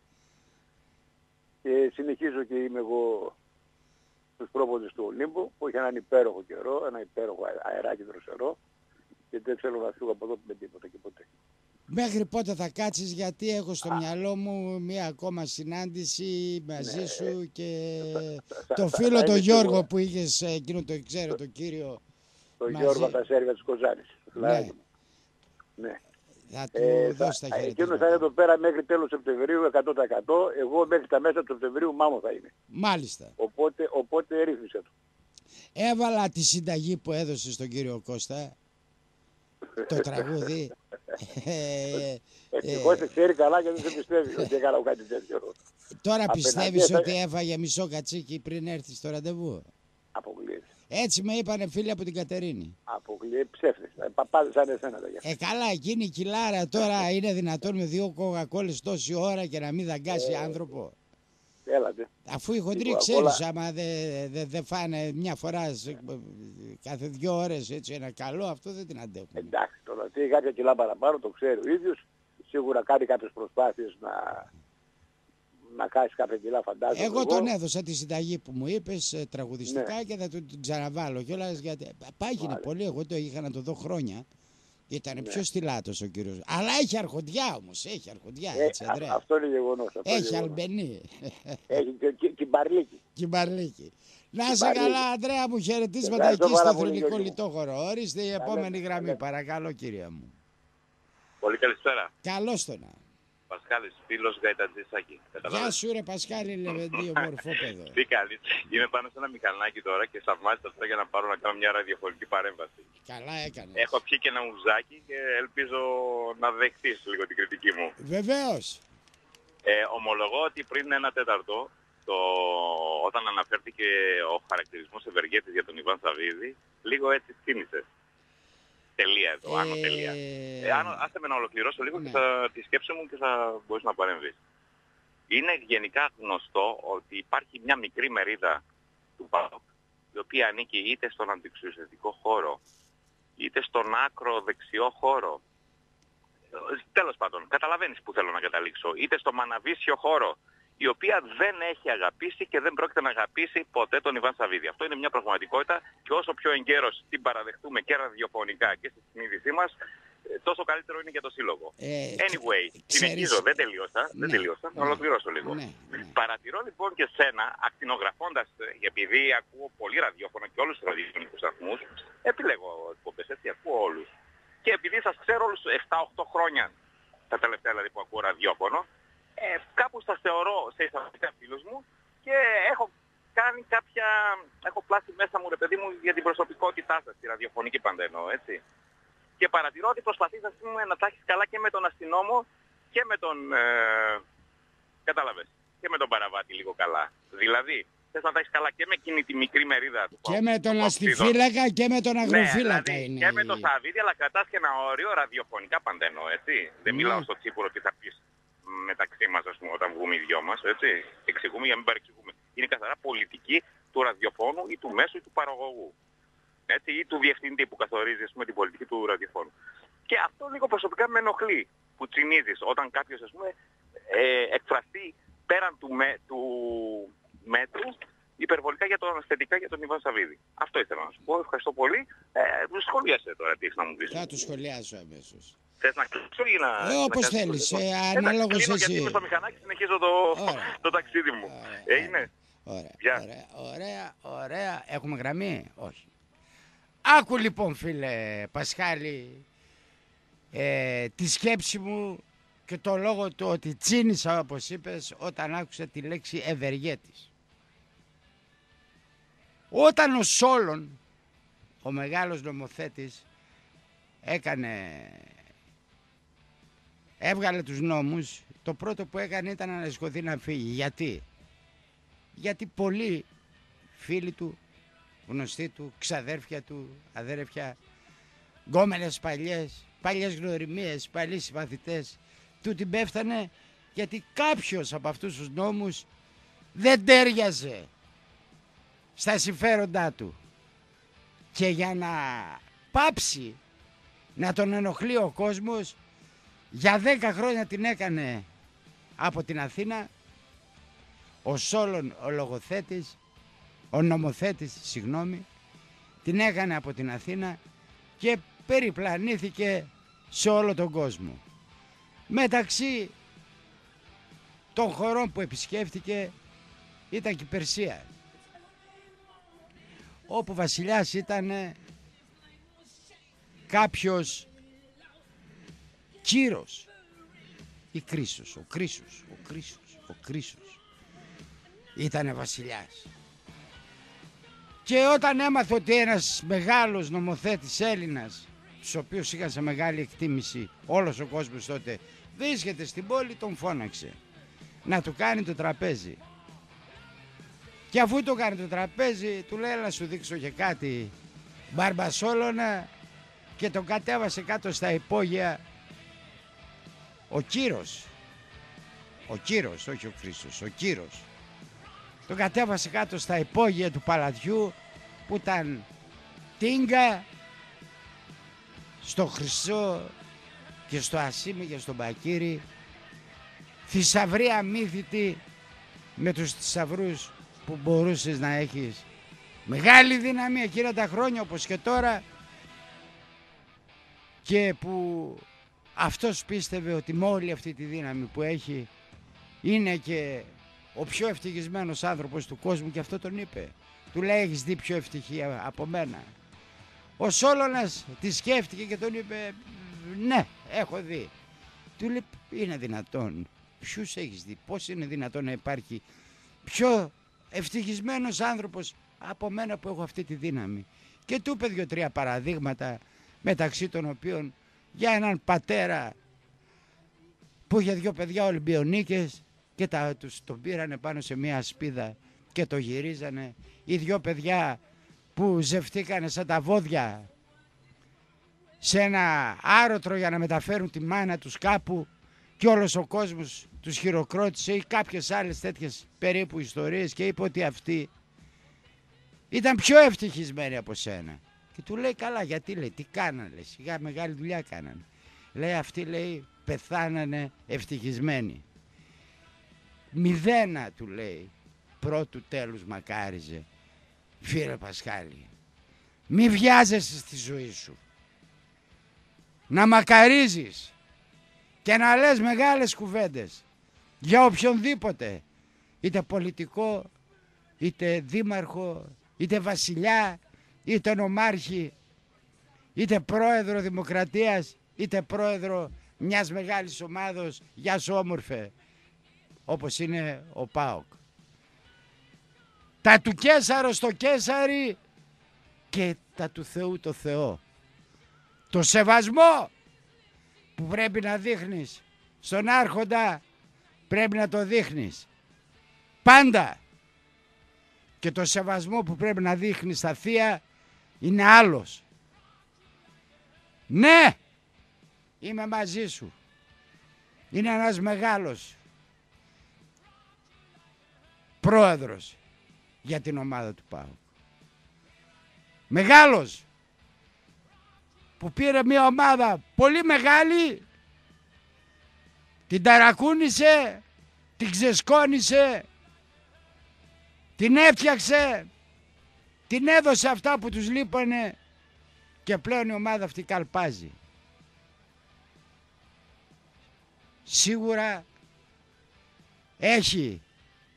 S11: Και συνεχίζω και είμαι εγώ στους πρόποδες του Ολύμπου, που έχει έναν υπέροχο καιρό, ένα υπέροχο αεράκι δροσερό, και δεν θέλω να φύγω από εδώ με τίποτα και ποτέ.
S1: Μέχρι πότε θα κάτσεις, γιατί έχω στο Α. μυαλό μου μία ακόμα συνάντηση μαζί ναι. σου και θα, το θα, φίλο θα, τον Γιώργο σίγουρα. Που είχες, εκείνο το ξέρω, τον κύριο.
S11: Τον Γιώργο από τα Σέργα της Κοζάνης.
S1: Ναι.
S11: ναι.
S1: Θα του ε, δώσει τα χέρια.
S11: Εκείνος θα είναι εδώ πέρα μέχρι τέλος Σεπτεμβρίου εκατό τοις εκατό. Εγώ μέχρι τα μέσα του Σεπτεμβρίου μάμο θα είμαι.
S1: Μάλιστα.
S11: Οπότε, οπότε ρύθμισε του.
S1: Έβαλα τη συνταγή που έδωσε στον κύριο Κώστα. Το τραγούδι.
S11: Ευτυχώς σε ξέρει καλά και δεν σε πιστεύει ότι έκανα κάτι τέτοιο.
S1: Τώρα πιστεύεις ότι έφαγε μισό κατσίκι πριν έρθει στο ραντεβού?
S11: Αποκλείεται.
S1: Έτσι με είπανε φίλοι από την Κατερίνη.
S11: Αποκλείεται, ψεύτες. Παπάδες σαν εσένα τα
S1: Ε καλά, εκείνη η κιλάρα τώρα είναι δυνατόν με δύο κοκακόλες τόση ώρα και να μην δαγκάσει ε, άνθρωπο?
S11: Έλατε.
S1: Αφού οι χοντροί ξέρεις, άμα δεν δε, δε φάνε μια φορά κάθε δύο ώρες έτσι ένα καλό, αυτό δεν την αντέχουν.
S11: Εντάξει, τώρα τι κάποια κιλά παραπάνω το ξέρει ο ίδιος. Σίγουρα κάνει κάποιες προσπάθειες να, να χάσει κάποια κιλά, φαντάζομαι.
S1: Εγώ τον έδωσα τη συνταγή που μου είπες τραγουδιστικά, ναι. Και θα του την ξαναβάλω κιόλας, γιατί πάγινε πολύ. Εγώ το είχα να το δω χρόνια. Ήταν ναι. Πιο στυλάτος ο κύριος. Αλλά έχει αρχοντιά όμως, έχει αρχοντιά,
S11: ε,
S1: έτσι, Ανδρέα.
S11: Αυτό είναι γεγονός. Αυτό
S1: έχει αλμπενί.
S11: Έχει και κυμπαρλίκι.
S1: Κυμπαρλίκι. Να σε καλά, Ανδρέα μου, χαιρετίσματα εκεί στο θρηνικό λιτόχωρο. Ορίστε η επόμενη γραμμή, παρακαλώ, κύριε μου.
S12: Πολύ καλησπέρα.
S1: Καλώς το να.
S12: Πασχάλης, φίλος Γαϊτατζησάκη.
S1: Γεια σου ρε Πασχάλη, Λεβεντή, ομορφό παιδό.
S12: Τι κάνεις? Είμαι πάνω σε ένα μηχανάκι τώρα και σταυμάζεται αυτό για να πάρω να κάνω μια ραδιοφωνική παρέμβαση.
S1: Καλά έκανες.
S12: Έχω πιει και ένα ουζάκι και ελπίζω να δεχτείς λίγο την κριτική μου.
S1: Βεβαίως.
S12: Ε, ομολογώ ότι πριν ένα τέταρτο, το... όταν αναφέρθηκε ο χαρακτηρισμός ευεργέτης για τον Ιβάν Σαββίδη, λίγο έτσι θύμισες. Τελεία εδώ, άνω τελεία. Ε, ε, άνω, άστε με να ολοκληρώσω λίγο, ναι. Και θα, τη σκέψη μου και θα μπορείς να παρέμβεις. Είναι γενικά γνωστό ότι υπάρχει μια μικρή μερίδα του ΠΑΟΚ, η οποία ανήκει είτε στον αντιεξουσιαστικό χώρο, είτε στον άκρο δεξιό χώρο, τέλος πάντων, καταλαβαίνεις που θέλω να καταλήξω. Είτε στο μαναβίσιο χώρο, η οποία δεν έχει αγαπήσει και δεν πρόκειται να αγαπήσει ποτέ τον Ιβάν Σαββίδη. Αυτό είναι μια πραγματικότητα και όσο πιο εγκαίρος την παραδεχτούμε και ραδιοφωνικά και στη συνείδησή μας, τόσο καλύτερο είναι για το σύλλογο. Ε, anyway, συνεχίζω, δεν τελείωσα, ναι, δεν τελείωσα, ναι, να ολοκληρώσω λίγο. Ναι, ναι. Παρατηρώ λοιπόν και σένα, ακτινογραφώντας, επειδή ακούω πολύ ραδιόφωνο και όλους τους ραδιοφωνικούς σταθμούς, επιλέγω εκπομπές, έτσι, ακούω όλους. Και επειδή σας ξέρω όλους επτά οκτώ χρόνια, τα τελευταία δηλαδή που ακούω ραδιόφωνο, ε, κάπου σας θεωρώ σε εισαγωγικά φίλους μου και έχω κάνει κάποια, έχω πλάσει μέσα μου, ρε παιδί μου, για την προσωπικότητά σας, τη ραδιοφωνική πάντα εννοώ, έτσι. Και παρατηρώ ότι προσπαθείς ας πούμε, να τα έχεις καλά και με τον αστυνόμο και με τον, ε, κατάλαβες, και με τον παραβάτη λίγο καλά. Δηλαδή, θες να τα έχεις καλά και με εκείνη τη μικρή μερίδα του.
S1: Και με τον αστιφύλακα και με τον αγροφύλακα, ναι, δηλαδή, είναι.
S12: Και με τον Σαββίδη, αλλά κρατάς και ένα όριο ραδιοφωνικά πάντα εννοώ, έτσι. Ναι. Δεν μιλάω στο τσίπουρο τι θα πεις μεταξύ μας, ας πούμε, όταν βγούμε οι δυο μας, έτσι. Εξηγούμε για να μην παρεξηγούμε. Είναι καθαρά πολιτική του ραδιοφώνου ή του μέσου ή του παραγωγού. Έτσι, ή του διευθυντή που καθορίζει ας πούμε, την πολιτική του ραδιοφώνου. Και αυτό λίγο προσωπικά με ενοχλεί που τσινίζεις όταν κάποιος ας πούμε, ε, εκφραστεί πέραν του, με, του μέτρου υπερβολικά για τον αισθητικά για τον Ιβάν Σαββίδη. Αυτό ήθελα να σου πω. Ευχαριστώ πολύ. Ε, σχολίασε τώρα τι έχεις να μου πεις.
S1: Θα το σχολιάσω αμέσως.
S12: Θες να κλείσω ή να...
S1: Ε, όπως να θέλεις. Ε, ανάλογος εσύ.
S12: Γιατί είμαι στο μηχανάκι συνεχίζω το, το ταξίδι μου.
S1: Ωραία,
S12: Έγινε.
S1: Ωραία, ωραία, ωραία, ωραία. Έχουμε γραμμή. Όχι. Άκου λοιπόν φίλε Πασχάλη ε, τη σκέψη μου και το λόγο του ότι τσίνησα όπως είπες όταν άκουσα τη λέξη ευεργέτης. Όταν ο Σόλων, ο μεγάλος νομοθέτης, έκανε, έβγαλε τους νόμους, το πρώτο που έκανε ήταν να σηκωθεί να φύγει. Γιατί? Γιατί πολλοί φίλοι του, γνωστοί του, ξαδέρφια του, αδέρφια, γκόμενες παλιές, παλιές γνωριμίες, παλιοί συμπαθητές, του την πέφτανε γιατί κάποιος από αυτούς τους νόμους δεν τέριαζε στα συμφέροντά του. Και για να πάψει να τον ενοχλεί ο κόσμος, για δέκα χρόνια την έκανε από την Αθήνα ο Σόλων ο λογοθέτης, ο νομοθέτης, συγγνώμη, την έκανε από την Αθήνα και περιπλανήθηκε σε όλο τον κόσμο. Μεταξύ των χωρών που επισκέφτηκε ήταν και η Περσία, όπου βασιλιάς ήταν κάποιος Κύρος ή Κρίσος, ο Κρίσος, ο Κρίσος, ο Κρίσος ήτανε βασιλιάς. Και όταν έμαθε ότι ένας μεγάλος νομοθέτης Έλληνας, τους οποίους είχαν σε μεγάλη εκτίμηση όλος ο κόσμος τότε, βρίσκεται στην πόλη, τον φώναξε να του κάνει το τραπέζι. Και αφού το κάνει το τραπέζι, του λέει να σου δείξω και κάτι Μπαρμπασόλωνα, και τον κατέβασε κάτω στα υπόγεια ο Κύρος. Ο Κύρος, όχι ο Χρήστος, ο Κύρος. Τον κατέβασε κάτω στα υπόγεια του παλατιού που ήταν Τίγκα, στο Χρυσό και στο Ασίμι και στον Μπακύρι, θησαυρία αμύθιτη με τους θησαυρούς που μπορούσες να έχεις μεγάλη δύναμη εκείνα τα χρόνια όπως και τώρα, και που αυτός πίστευε ότι με όλη αυτή τη δύναμη που έχει είναι και ο πιο ευτυχισμένος άνθρωπος του κόσμου, και αυτό τον είπε. Του λέει έχεις δει πιο ευτυχία από μένα? Ο Σόλωνας τη σκέφτηκε και τον είπε ναι, έχω δει. Του λέει είναι δυνατόν? Ποιους έχεις δει? Πώς είναι δυνατόν να υπάρχει πιο ευτυχισμένος άνθρωπος από μένα που έχω αυτή τη δύναμη? Και του είπε δύο-τρία παραδείγματα, μεταξύ των οποίων για έναν πατέρα που είχε δύο παιδιά Ολυμπιονίκες και τα, τους τον πήρανε πάνω σε μια ασπίδα και το γυρίζανε, οι δυο παιδιά που ζευτήκανε σαν τα βόδια σε ένα άρωτρο για να μεταφέρουν τη μάνα τους κάπου και όλος ο κόσμος τους χειροκρότησε, ή κάποιες άλλες τέτοιες περίπου ιστορίες, και είπε ότι αυτοί ήταν πιο ευτυχισμένοι από σένα. Και του λέει καλά, γιατί? Λέει τι κάνανε? Σιγά, μεγάλη δουλειά κάνανε. Λέει αυτοί, λέει, πεθάνανε ευτυχισμένοι. Μηδένα, του λέει, πρώτου τέλους μακάριζε. Φίλε Πασχάλη, μη βιάζεσαι στη ζωή σου. Να μακαρίζεις και να λες μεγάλες κουβέντες για οποιονδήποτε, είτε πολιτικό, είτε δήμαρχο, είτε βασιλιά, είτε νομάρχη, είτε πρόεδρο δημοκρατίας, είτε πρόεδρο μιας μεγάλης ομάδος, γεια σου όμορφε, όπως είναι ο ΠΑΟΚ. Τα του Κέσαρο στο Κέσαρι και τα του Θεού το Θεό. Το σεβασμό που πρέπει να δείχνεις στον άρχοντα πρέπει να το δείχνεις πάντα. Και το σεβασμό που πρέπει να δείχνεις στα θεία είναι άλλος. Ναι, είμαι μαζί σου. Είναι ένας μεγάλος πρόεδρος για την ομάδα του ΠΑΟΚ. Μεγάλος, που πήρε μια ομάδα πολύ μεγάλη, την ταρακούνησε, την ξεσκόνησε, την έφτιαξε, την έδωσε αυτά που τους λείπανε και πλέον η ομάδα αυτή καλπάζει. Σίγουρα έχει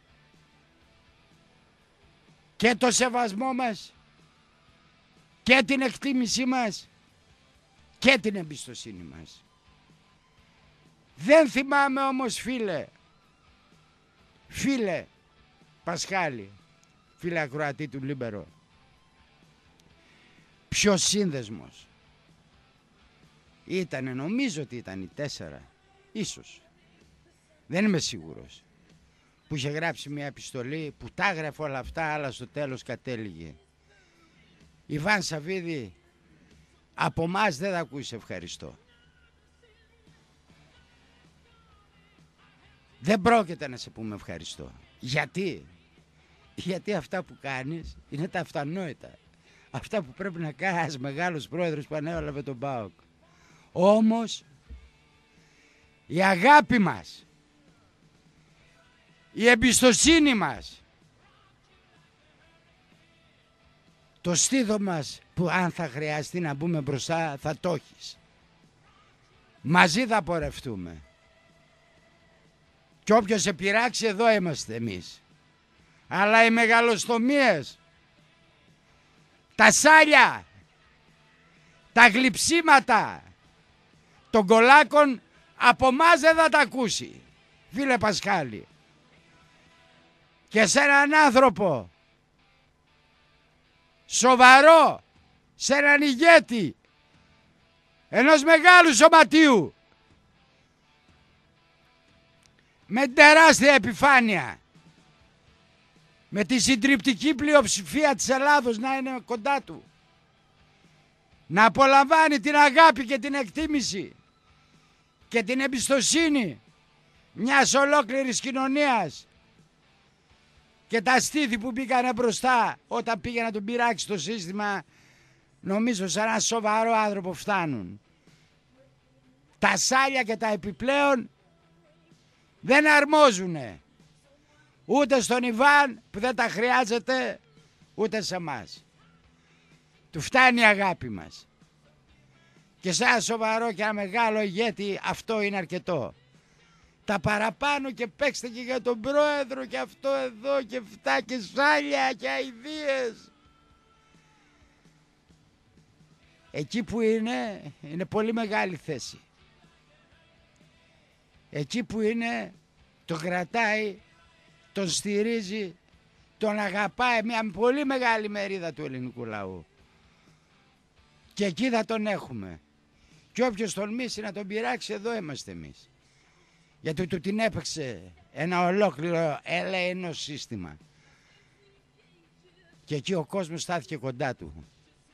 S1: και το σεβασμό μας και την εκτίμησή μας και την εμπιστοσύνη μας. Δεν θυμάμαι όμως, φίλε, φίλε Πασχάλη, φίλε ακροατή του Λίμπερο, ποιος σύνδεσμος ήτανε, νομίζω ότι ήταν οι τέσσερα, ίσως, δεν είμαι σίγουρος, που είχε γράψει μια επιστολή που τα έγραφε όλα αυτά, αλλά στο τέλος κατέληγε. Ιβάν Σαββίδη, από μας δεν θα ακούεις ευχαριστώ. Δεν πρόκειται να σε πούμε ευχαριστώ. Γιατί? Γιατί αυτά που κάνεις είναι τα αυτανόητα. Αυτά που πρέπει να κάνει ένας μεγάλος πρόεδρος που ανέλαβε τον ΠΑΟΚ. Όμως η αγάπη μας, η εμπιστοσύνη μας, το στήθο μας που αν θα χρειαστεί να μπούμε μπροστά θα το έχεις. Μαζί θα πορευτούμε. Και όποιος σε πειράξει, εδώ είμαστε εμείς. Αλλά οι μεγαλοστομίες, τα σάλια, τα γλυψίματα των κολάκων από μας δεν θα τα ακούσει, φίλε Πασχάλη. Και σε έναν άνθρωπο σοβαρό, σε έναν ηγέτη ενός μεγάλου σωματείου με τεράστια επιφάνεια, με τη συντριπτική πλειοψηφία της Ελλάδος να είναι κοντά του, να απολαμβάνει την αγάπη και την εκτίμηση και την εμπιστοσύνη μιας ολόκληρης κοινωνίας, και τα στήθη που μπήκανε μπροστά όταν πήγε να τον πειράξει το σύστημα, νομίζω σαν ένα σοβαρό άνθρωπο φτάνουν. Τα σάλια και τα επιπλέον δεν αρμόζουνε ούτε στον Ιβάν που δεν τα χρειάζεται, ούτε σε εμάς. Του φτάνει η αγάπη μας. Και σε ένα σοβαρό και ένα μεγάλο ηγέτη αυτό είναι αρκετό. Τα παραπάνω και παίξτε και για τον πρόεδρο και αυτό εδώ και φτά και σάλια και αηδίες. Εκεί που είναι, είναι πολύ μεγάλη θέση. Εκεί που είναι, τον κρατάει, τον στηρίζει, τον αγαπάει μια πολύ μεγάλη μερίδα του ελληνικού λαού. Και εκεί θα τον έχουμε. Και όποιος τολμήσει να τον πειράξει, εδώ είμαστε εμείς. Γιατί του την έπαιξε ένα ολόκληρο ελεηνό σύστημα. Και εκεί ο κόσμος στάθηκε κοντά του.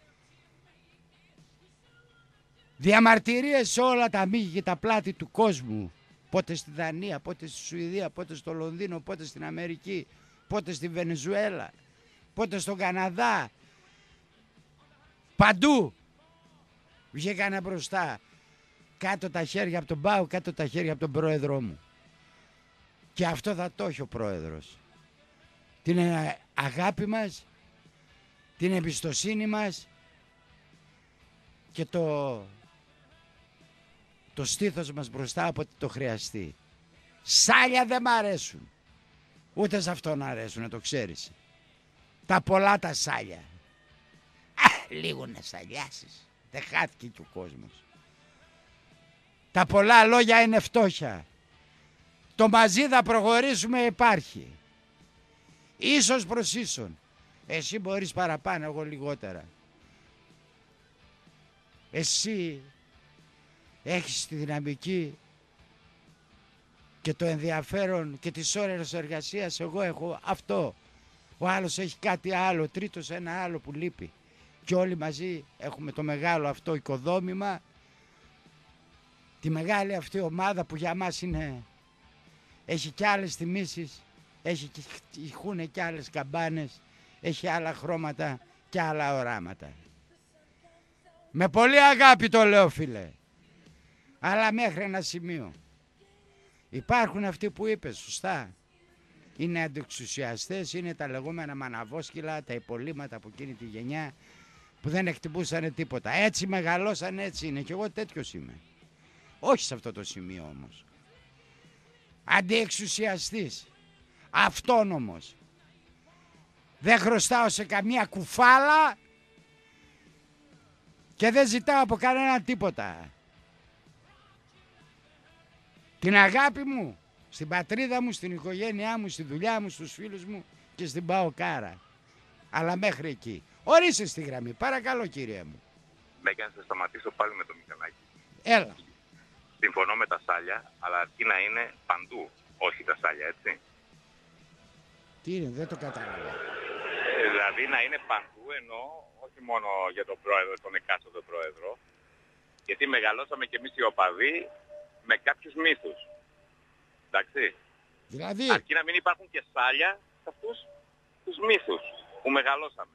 S1: Διαμαρτυρίες σε όλα τα μύγη και τα πλάτη του κόσμου. Πότε στη Δανία, πότε στη Σουηδία, πότε στο Λονδίνο, πότε στην Αμερική, πότε στη Βενεζουέλα, πότε στον Καναδά. Παντού βγήκανε μπροστά Κάτω τα χέρια από τον ΠΑΟΚ, κάτω τα χέρια από τον πρόεδρό μου. Και αυτό θα το έχει ο πρόεδρος. Την αγάπη μας, την εμπιστοσύνη μας και το, το στήθος μας μπροστά από ό,τι το χρειαστεί. Σάλια δεν μ' αρέσουν. Ούτε σε αυτό να αρέσουν, να το ξέρεις. Τα πολλά τα σάλια. Α, λίγο να σαλιάσεις. Δεν χάθηκε και ο κόσμος. Τα πολλά λόγια είναι φτώχεια. Το μαζί θα προχωρήσουμε υπάρχει. Ίσως προς ίσον. Εσύ μπορείς παραπάνω, εγώ λιγότερα. Εσύ έχεις τη δυναμική και το ενδιαφέρον και τις ώρες εργασίας. Εγώ έχω αυτό. Ο άλλος έχει κάτι άλλο, ο τρίτος ένα άλλο που λείπει. Και όλοι μαζί έχουμε το μεγάλο αυτό οικοδόμημα, τη μεγάλη αυτή ομάδα που για μας είναι, έχει κι άλλες τιμήσεις, έχει έχουν κι άλλες καμπάνες, έχει άλλα χρώματα και άλλα οράματα. Με πολύ αγάπη το λέω, φίλε, αλλά μέχρι ένα σημείο. Υπάρχουν αυτοί που είπες, σωστά. Είναι αντιεξουσιαστές, είναι τα λεγόμενα μαναβόσκυλα, τα υπολείμματα από εκείνη τη γενιά που δεν εκτυπούσανε τίποτα. Έτσι μεγαλώσαν, έτσι είναι. Και εγώ τέτοιος είμαι. Όχι σε αυτό το σημείο όμως. Αντιεξουσιαστής. Αυτόνομος. Δεν χρωστάω σε καμία κουφάλα και δεν ζητάω από κανένα τίποτα. Την αγάπη μου στην πατρίδα μου, στην οικογένειά μου, στη δουλειά μου, στους φίλους μου και στην ΠΑΟΚάρα. Αλλά μέχρι εκεί. Ορίστε στη γραμμή, παρακαλώ κύριε μου.
S12: Ναι, και να σε σταματήσω πάλι με το Μιχαλάκι.
S1: Έλα.
S12: Συμφωνώ με τα σάλια, αλλά αρκεί να είναι παντού, όχι τα σάλια, έτσι.
S1: Τι είναι, δεν το κατάλαβα.
S12: Ε, δηλαδή να είναι παντού, ενώ όχι μόνο για τον πρόεδρο, τον εκάστοτε πρόεδρο, γιατί μεγαλώσαμε κι εμείς οι οπαδοί με κάποιους μύθους. Εντάξει.
S1: Δηλαδή.
S12: Αρκεί να μην υπάρχουν και σάλια σε αυτούς τους μύθους που μεγαλώσαμε.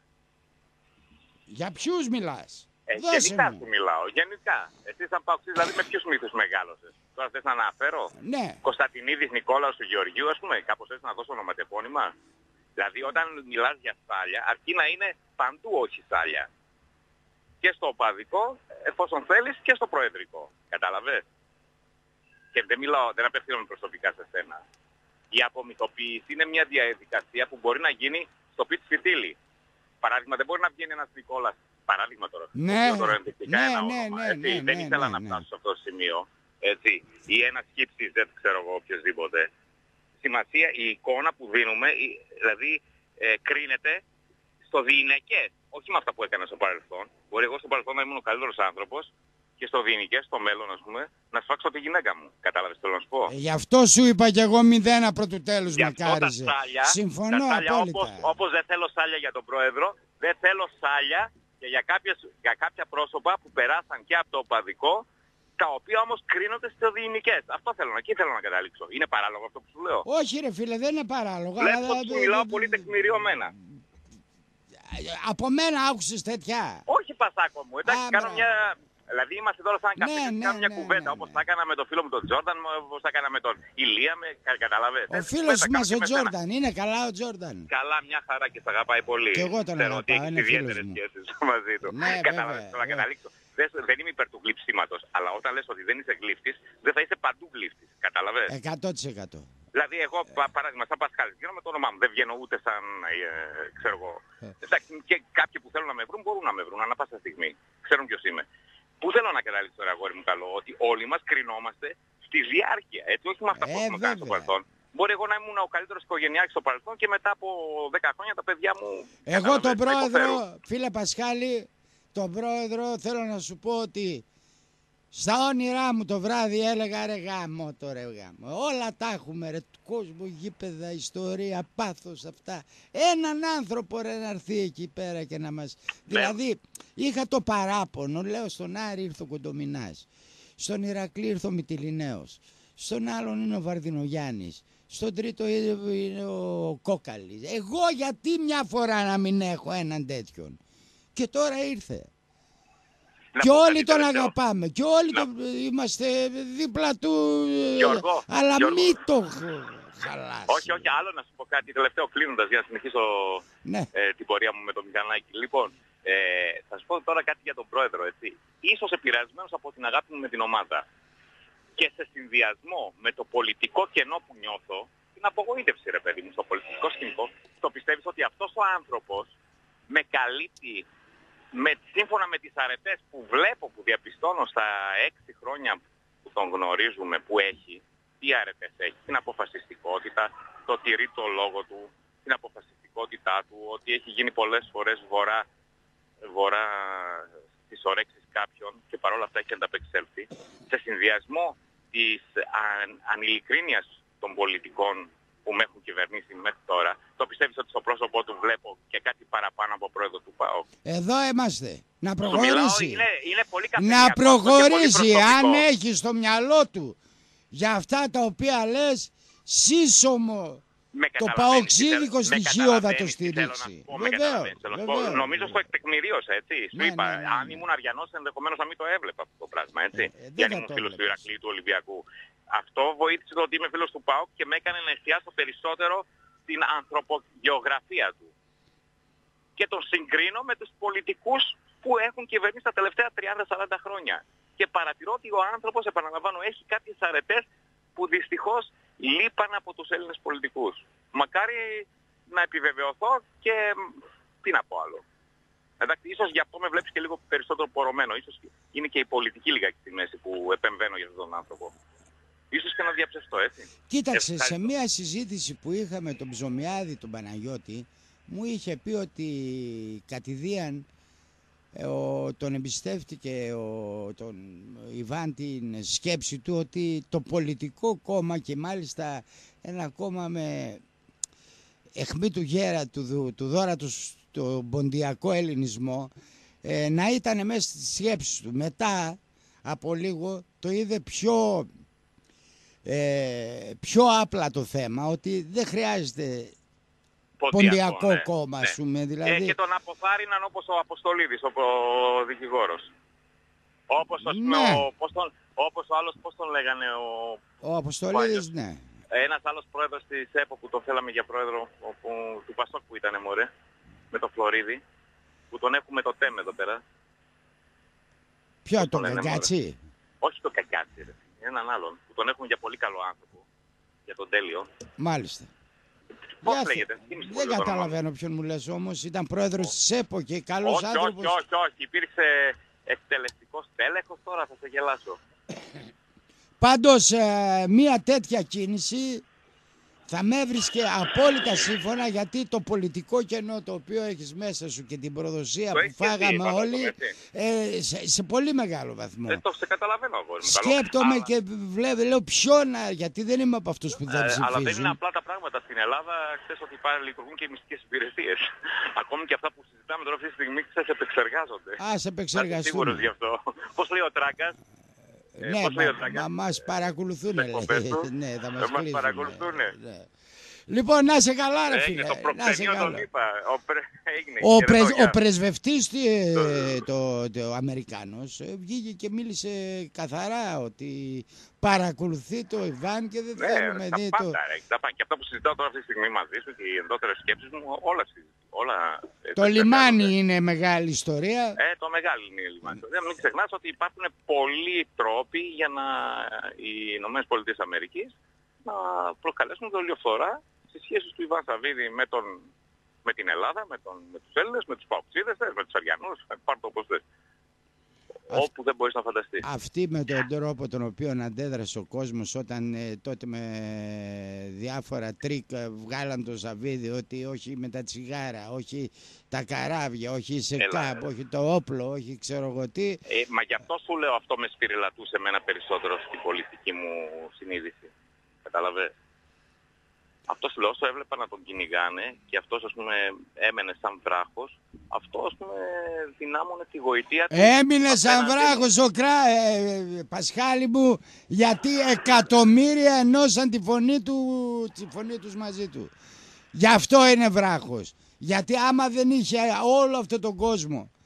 S1: Για ποιους μιλάς?
S12: Ε, γενικά σου μιλάω, γενικά. Εσύ σαν παοξής, δηλαδή με ποιους μύθους μεγάλωσες? Τώρα θες να αναφέρω?
S1: Ναι.
S12: Κωνσταντινίδης, Νικόλαος του Γεωργίου, ας πούμε, κάπως έτσι να δώσω ονοματεπώνυμα. Δηλαδή όταν μιλάς για σάλια, αρκεί να είναι παντού όχι σάλια. Και στο οπαδικό, εφόσον θέλεις, και στο προεδρικό. Κατάλαβες? Και δεν μιλάω, δεν απευθύνομαι προσωπικά σε σένα. Η απομυθοποίηση είναι μια διαδικασία που μπορεί να γίνει στο πίτσι φιτίλι. Παράδειγμα, δεν μπορεί να βγαίνει ένας Νικόλας. Παράδειγμα τώρα.
S1: Ναι,
S12: τώρα
S1: ναι,
S12: ένα
S1: ναι,
S12: όνομα,
S1: ναι,
S12: έτσι.
S1: ναι,
S12: Δεν
S1: ναι,
S12: ήθελα
S1: ναι,
S12: να
S1: ναι.
S12: φτάσω σε αυτό το σημείο. Έτσι. Ή ένας χύψης, δεν ξέρω εγώ οποιοδήποτε. Σημασία, η εικόνα που δίνουμε, η- δηλαδή ε, κρίνεται στο διηνεκές. Όχι με αυτά που έκανα στο παρελθόν. Μπορεί εγώ στο παρελθόν να ήμουν ο καλύτερος άνθρωπος και στο διηνικές, στο μέλλον, ας πούμε, να σφάξω τη γυναίκα μου. Κατάλαβες τι θέλω να σου πω?
S1: Ε, γι' αυτό σου είπα κι εγώ μηδένα πρωτού τέλους
S12: Γι'
S1: με
S12: αυτό τα
S1: κάριζε.
S12: σάλια,
S1: Συμφωνώ
S12: τα σάλια
S1: απόλυτα.
S12: όπως, όπως δεν θέλω σάλια για τον πρόεδρο, δεν θέλω σάλια και για, κάποιες, για κάποια πρόσωπα που περάσαν και από το οπαδικό, τα οποία όμως κρίνονται στο διηνικές. Αυτό θέλω, εκεί θέλω να καταλήξω. Είναι παράλογο αυτό που σου λέω?
S1: Όχι ρε φίλε, δεν είναι παράλογο.
S12: Βλέπω
S1: αλλά-
S12: ότι σου μιλάω πολύ τεκμηριωμένα.
S1: Από μένα άκουσες τέτοια?
S12: Όχι πασάκο μου, εντάξει,
S1: Α,
S12: κάνω
S1: μπράβο.
S12: μια... Δηλαδή είμαστε τώρα σαν καφέ
S1: Ναι,
S12: και
S1: ναι,
S12: κάνω μια
S1: ναι,
S12: κουβέντα,
S1: ναι,
S12: όπως
S1: ναι.
S12: τα έκανα με το φίλο μου τον Τζόρνταν, όπως τα έκανα με τον Ηλία, με... κα- καταλαβες.
S1: Ο
S12: Έτσι,
S1: φίλος
S12: κουβέντα
S1: μας
S12: κάνω
S1: ο
S12: και με σένα.
S1: Τζόρνταν, είναι καλά ο Τζόρνταν.
S12: Καλά, μια χαρά και σ' αγαπάει πολύ.
S1: Κι εγώ τον
S12: Ξέρω ότι
S1: αγαπάω,
S12: έχεις
S1: είναι φίλος
S12: ιδιαίτερες
S1: μου.
S12: σχέσεις μαζί του.
S1: Ναι,
S12: Κατάλαβες,
S1: βέβαια,
S12: θέλω να
S1: βέβαια.
S12: καταλήξω. Δεν, δεν είμαι υπέρ του γλυψίματος, αλλά όταν λες ότι δεν είσαι γλύφτης, δεν θα είσαι παντού γλύφτης. Καταλαβες.
S1: εκατό τοις εκατό.
S12: Δηλαδή, εγώ, πα- παράδειγμα, σαν Πασχάλης, βγαίνω με το όνομά μου. Δεν βγαίνω ούτε σαν, ε, ξέρω εγώ. Εντάξει, και κάποιοι που θέλουν να με βρουν μπορούν να με βρουν ανά πάσα στιγμή. Ξέρουν ποιος είμαι. Πού θέλω να καταλήξω τώρα, αγόρι μου καλό, ότι όλοι μας κρινόμαστε στη διάρκεια. Έτσι, όχι με αυτά που
S1: Ε,
S12: έχουμε κάνει στο
S1: βέβαια.
S12: παρελθόν. Μπορεί εγώ να ήμουν ο καλύτερος οικογενειάρχης στο παρελθόν και μετά από δέκα χρόνια τα παιδιά μου.
S1: Εγώ
S12: κατάλαβες,
S1: τον
S12: τα υποφέρουν.
S1: πρόεδρο, φίλε Πασχάλη, τον πρόεδρο θέλω να σου πω ότι στα όνειρά μου το βράδυ έλεγα ρε γάμο το ρε γάμο. Όλα τα έχουμε ρε, του κόσμου, γήπεδα, ιστορία, πάθος αυτά. Έναν άνθρωπο ρε να έρθει εκεί πέρα και να μας... Δηλαδή είχα το παράπονο, λέω στον Άρη ήρθε ο Κοντομινάς, στον Ηρακλή ήρθε ο Μυτιληναίος, στον άλλον είναι ο Βαρδινογιάννης, στον τρίτο είναι ο Κόκαλης. Εγώ γιατί μια φορά να μην έχω έναν τέτοιον? Και τώρα ήρθε. Και όλοι τον αγαπάμε. Και όλοι να... τον... είμαστε δίπλα του.
S12: Γιώργο,
S1: αλλά
S12: Γιώργο.
S1: μην το χαλάσει.
S12: Όχι, όχι, άλλο να σου πω κάτι τελευταίο κλείνοντας για να συνεχίσω
S1: ναι.
S12: ε, την πορεία μου με το μηχανάκι. Λοιπόν, ε, θα σου πω τώρα κάτι για τον πρόεδρο, έτσι. Ίσως επηρεασμένος από την αγάπη μου με την ομάδα και σε συνδυασμό με το πολιτικό κενό που νιώθω, την απογοήτευση, ρε παιδί μου, στο πολιτικό σκηνικό, το πιστεύεις ότι αυτός ο άνθρωπος με καλύπτει με, σύμφωνα με τις αρετές που βλέπω, που διαπιστώνω στα έξι χρόνια που τον γνωρίζουμε, που έχει, τι αρετές έχει, την αποφασιστικότητα, το τηρεί το λόγο του, την αποφασιστικότητά του, ότι έχει γίνει πολλές φορές βορρά, βορρά στις ορέξεις κάποιων και παρόλα αυτά έχει ανταπεξέλθει, σε συνδυασμό της αν, ανηλικρίνειας των πολιτικών που με έχουν κυβερνήσει μέχρι τώρα, το πιστεύεις ότι στο πρόσωπό του βλέπω και κάτι παραπάνω από πρόεδρο του ΠΑΟΚ?
S1: Εδώ είμαστε. Να προχωρήσει.
S12: Είναι, είναι πολύ
S1: να προχωρήσει. Αν έχει στο μυαλό του για αυτά τα οποία λες, σύσσωμο το παοξίδικο στοιχείο θα το στηρίξει. Βεβαίως.
S12: Νομίζω στο εκτεκμηρίωσα, έτσι. Σου
S1: ναι,
S12: είπα,
S1: ναι, ναι,
S12: αν ήμουν Αριανός ενδεχομένως να μην το έβλεπα αυτό το πράγμα, έτσι. Ε, Για να ήμουν φίλος του Ηρακλή, του Ολυμπιακού. Αυτό βοήθησε το ότι είμαι φίλος του ΠΑΟΚ και με έκανε να εστιάσω περισσότερο στην ανθρωπογεωγραφία του. Και τον συγκρίνω με τους πολιτικούς που έχουν κυβερνήσει τα τελευταία τριάντα σαράντα χρόνια. Και παρατηρώ ότι ο άνθρωπος, επαναλαμβάνω, έχει κάποιες αρετές που δυστυχώς λείπαν από τους Έλληνες πολιτικούς. Μακάρι να επιβεβαιωθώ και τι να πω άλλο. Εντάξει, ίσως γι' αυτό με βλέπεις και λίγο περισσότερο πορωμένο. Ίσως είναι και η πολιτική λιγάκι στη μέση που επεμβαίνω για αυτόν τον άνθρωπο. Ίσως και να διαψευστώ, έτσι.
S1: Κοίταξε, Ευχαριστώ. Σε μια συζήτηση που είχαμε τον Ψωμιάδη, τον Παναγιώτη, μου είχε πει ότι κατηδίαν ο, τον εμπιστεύτηκε ο, τον Ιβάν την σκέψη του ότι το πολιτικό κόμμα και μάλιστα ένα κόμμα με αιχμή του γέρα του, του δώρα του το ποντιακό ελληνισμό ε, να ήταν μέσα στη σκέψη του. Μετά από λίγο το είδε πιο ε, πιο απλά το θέμα, ότι δεν χρειάζεται ποντιακό ναι, κόμμα, ναι. Πούμε, δηλαδή...
S12: ε, και τον αποθάρρυναν όπως ο Αποστολίδης, ο, ο δικηγόρος. Όπως, ας πούμε, ναι. ο, πώς τον, όπως ο άλλος, πώς τον λέγανε, ο...
S1: Ο Αποστολίδης, ναι.
S12: Ένας άλλος πρόεδρος της ΕΠΟ που τον θέλαμε για πρόεδρο, όπου, του Πασόκ που ήταν, μωρέ, με το Φλωρίδη, που τον έχουμε το ΤΕΜ εδώ πέρα.
S1: Ποιο, τον Καγκάτσι?
S12: Όχι το Καγκάτσι, ρε. Έναν άλλον, που τον έχουν για πολύ καλό άνθρωπο, για τον τέλειο.
S1: Μάλιστα.
S12: Πώς λέγεται?
S1: Δεν καταλαβαίνω ποιον μου λες όμως. Ήταν πρόεδρος της ΕΠΟ και καλός
S12: όχι,
S1: άνθρωπος.
S12: Όχι, όχι, όχι. Υπήρξε εκτελεστικός τέλεχος, τώρα θα σε γελάσω.
S1: Πάντως ε, μία τέτοια κίνηση θα με έβρισκε απόλυτα σύμφωνα, γιατί το πολιτικό κενό το οποίο έχεις μέσα σου και την προδοσία
S12: το
S1: που φάγαμε
S12: εσύ,
S1: όλοι ε, σε, σε πολύ μεγάλο βαθμό.
S12: Δεν το σε καταλαβαίνω εγώ.
S1: Σκέπτομαι
S12: αλλά...
S1: και βλέπω, λέω ποιο να, γιατί δεν είμαι από αυτούς που δεν
S12: ε,
S1: ψηφίζουν.
S12: Αλλά δεν είναι απλά τα πράγματα στην Ελλάδα. Ξέρεις ότι υπάρχει, λειτουργούν και οι μυστικές υπηρεσίες. Ακόμη και αυτά που συζητάμε τώρα αυτή τη στιγμή σε επεξεργάζονται.
S1: Α, σε επεξεργαστούν.
S12: Είμαι σίγουρος γι' αυτό. Πώς λέει ο Τράγκας?
S1: Ε, ναι, μα, μα μας παρακολουθούν, ναι, θα μας, μας
S12: παρακολουθούν.
S1: Ναι. Λοιπόν, να σε καλά, ρε φίλε.
S12: Το προκτενείο τον είπα. Ο, πρε... Έγινε,
S1: ο, πρεσ... ο πρεσβευτής ε, το, το Αμερικάνος βγήκε και μίλησε καθαρά ότι παρακολουθεί το Ιβάν και δεν
S12: ναι,
S1: θέλουμε
S12: τα
S1: δει
S12: πάντα,
S1: το...
S12: Ρε, τα πάντα. Και αυτά που συζητάω τώρα αυτή τη στιγμή μαζί σου και οι ενδότερες σκέψεις μου, όλα συζητάω. Όλα,
S1: το λιμάνι είναι. είναι μεγάλη ιστορία.
S12: Ε, το μεγάλο είναι η λιμάνι. Mm. Δεν μην ξεχνάς ότι υπάρχουν πολλοί τρόποι για να οι Ηνωμένες Πολιτείες Αμερικής να προκαλέσουν δολιοφθορά στις σχέσεις του Ιβάν Σαββίδη με, τον, με την Ελλάδα, με, τον, με τους Έλληνες, με τους Παοξίδες, με τους Αριανούς, πάρ' το όπως θες. Αυ... Όπου δεν μπορείς να φανταστείς.
S1: Αυτή με τον τρόπο τον οποίο αντέδρασε ο κόσμος όταν ε, τότε με διάφορα τρίκ ε, βγάλαν το Σαββίδι, ότι όχι με τα τσιγάρα, όχι τα καράβια, όχι η ΣΕΚΑΠ, όχι το όπλο, όχι ξέρω εγώ τι.
S12: Ε, μα γι' αυτό σου λέω, αυτό με σφυριλατούσε εμένα περισσότερο στην πολιτική μου συνείδηση. Καταλαβες. Αυτό σου λέω, όσο έβλεπα να τον κυνηγάνε και αυτός, ας πούμε, έμενε σαν βράχος, αυτό, ας πούμε, δυνάμωνε τη γοητεία του.
S1: Έμεινε σαν βράχος ο Κρά, ε, Πασχάλη μου, γιατί εκατομμύρια ενώσαν τη φωνή, του, τη φωνή τους μαζί του. Γι' αυτό είναι βράχος. Γιατί άμα δεν είχε όλο αυτόν τον κόσμο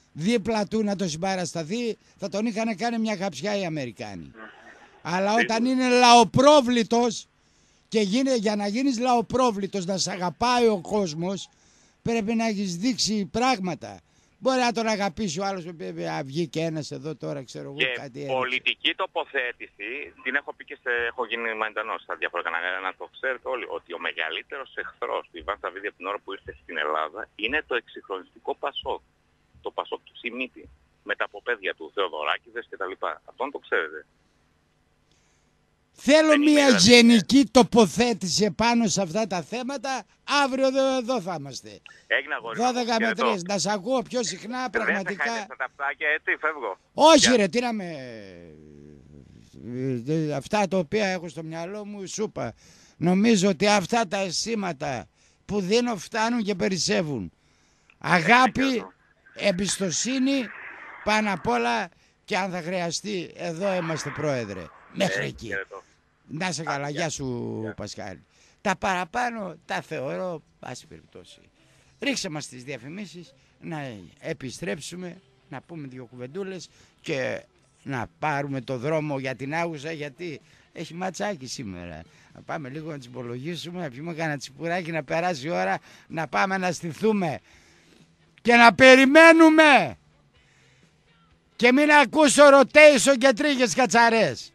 S1: δίπλα του να το συμπαρασταθεί, θα τον είχαν κάνει μια χαψιά οι Αμερικάνοι. Αλλά όταν είναι λαοπρόβλητος και γίνει, για να γίνεις λαοπρόβλητος, να σε αγαπάει ο κόσμος, πρέπει να έχεις δείξει πράγματα. Μπορεί να τον αγαπήσει ο άλλος, βγήκε ένας εδώ τώρα, ξέρω εγώ,
S12: και
S1: κάτι
S12: έδειξε. Πολιτική τοποθέτηση, την έχω πει και σε, έχω γίνει μαντανός στα διάφορα κανάλια, να το ξέρετε όλοι, ότι ο μεγαλύτερος εχθρός του Ιβάν Σαββίδη από την ώρα που ήρθε στην Ελλάδα είναι το εξυγχρονιστικό Πασόκ. Το Πασόκ του Σιμίτη, με τα αποπέδια του, Θεοδωράκηδες κτλ. Αυτόν το ξέρετε.
S1: Θέλω
S12: Δεν
S1: μια
S12: είναι,
S1: γενική
S12: είναι.
S1: τοποθέτηση πάνω σε αυτά τα θέματα. Αύριο εδώ, εδώ θα είμαστε.
S12: Έγινα γόρι.
S1: δώδεκα με τρία. Να σ' ακούω πιο συχνά, πραγματικά.
S12: Δεν θα τα φτάκια, έτσι, φεύγω.
S1: Όχι
S12: Για...
S1: ρε, τι να με... Αυτά τα οποία έχω στο μυαλό μου, σου είπα. Νομίζω ότι αυτά τα αισθήματα που δίνω φτάνουν και περισσεύουν. Αγάπη, εμπιστοσύνη, πάνω απ' όλα, και αν θα χρειαστεί, εδώ είμαστε πρόεδρε. Μέχρι εκεί. Να είσαι καλά, γεια σου yeah. Πασχάλη. Τα παραπάνω τα θεωρώ, πάση περιπτώσει. Ρίξε μας τις διαφημίσεις, να επιστρέψουμε, να πούμε δύο κουβεντούλες και να πάρουμε το δρόμο για την Άγουσα, γιατί έχει ματσάκι σήμερα. Να πάμε λίγο να τις υπολογίσουμε, να πιούμε κανένα τσιπουράκι, να περάσει η ώρα, να πάμε να στηθούμε και να περιμένουμε. Και μην ακούσω rotation και τρίχες κατσαρές.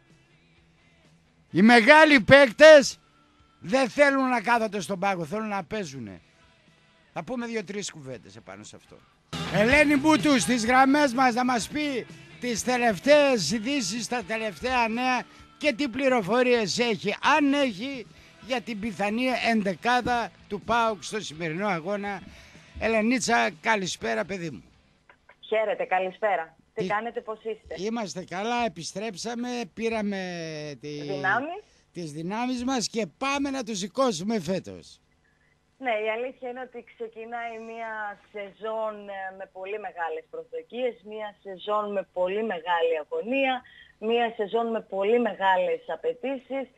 S1: Οι μεγάλοι παίκτες δεν θέλουν να κάθονται στον πάγκο, θέλουν να παίζουνε. Θα πούμε δύο-τρεις κουβέντες επάνω σε αυτό. Ελένη Μπούτου στις γραμμές μας να μας πει τις τελευταίες ειδήσεις, τα τελευταία νέα και τι πληροφορίες έχει, αν έχει, για την πιθανή εντεκάδα του ΠΑΟΚ στο σημερινό αγώνα. Ελενίτσα, καλησπέρα παιδί μου.
S13: Χαίρετε, καλησπέρα. Τι, τι κάνετε, πώς είστε?
S1: Είμαστε καλά, επιστρέψαμε, πήραμε τη...
S13: δυνάμεις.
S1: τις δυνάμεις μας και πάμε να τους σηκώσουμε φέτος.
S13: Ναι, η αλήθεια είναι ότι ξεκινάει μια σεζόν με πολύ μεγάλες προσδοκίες, μια σεζόν με πολύ μεγάλη αγωνία, μια σεζόν με πολύ μεγάλες απαιτήσεις.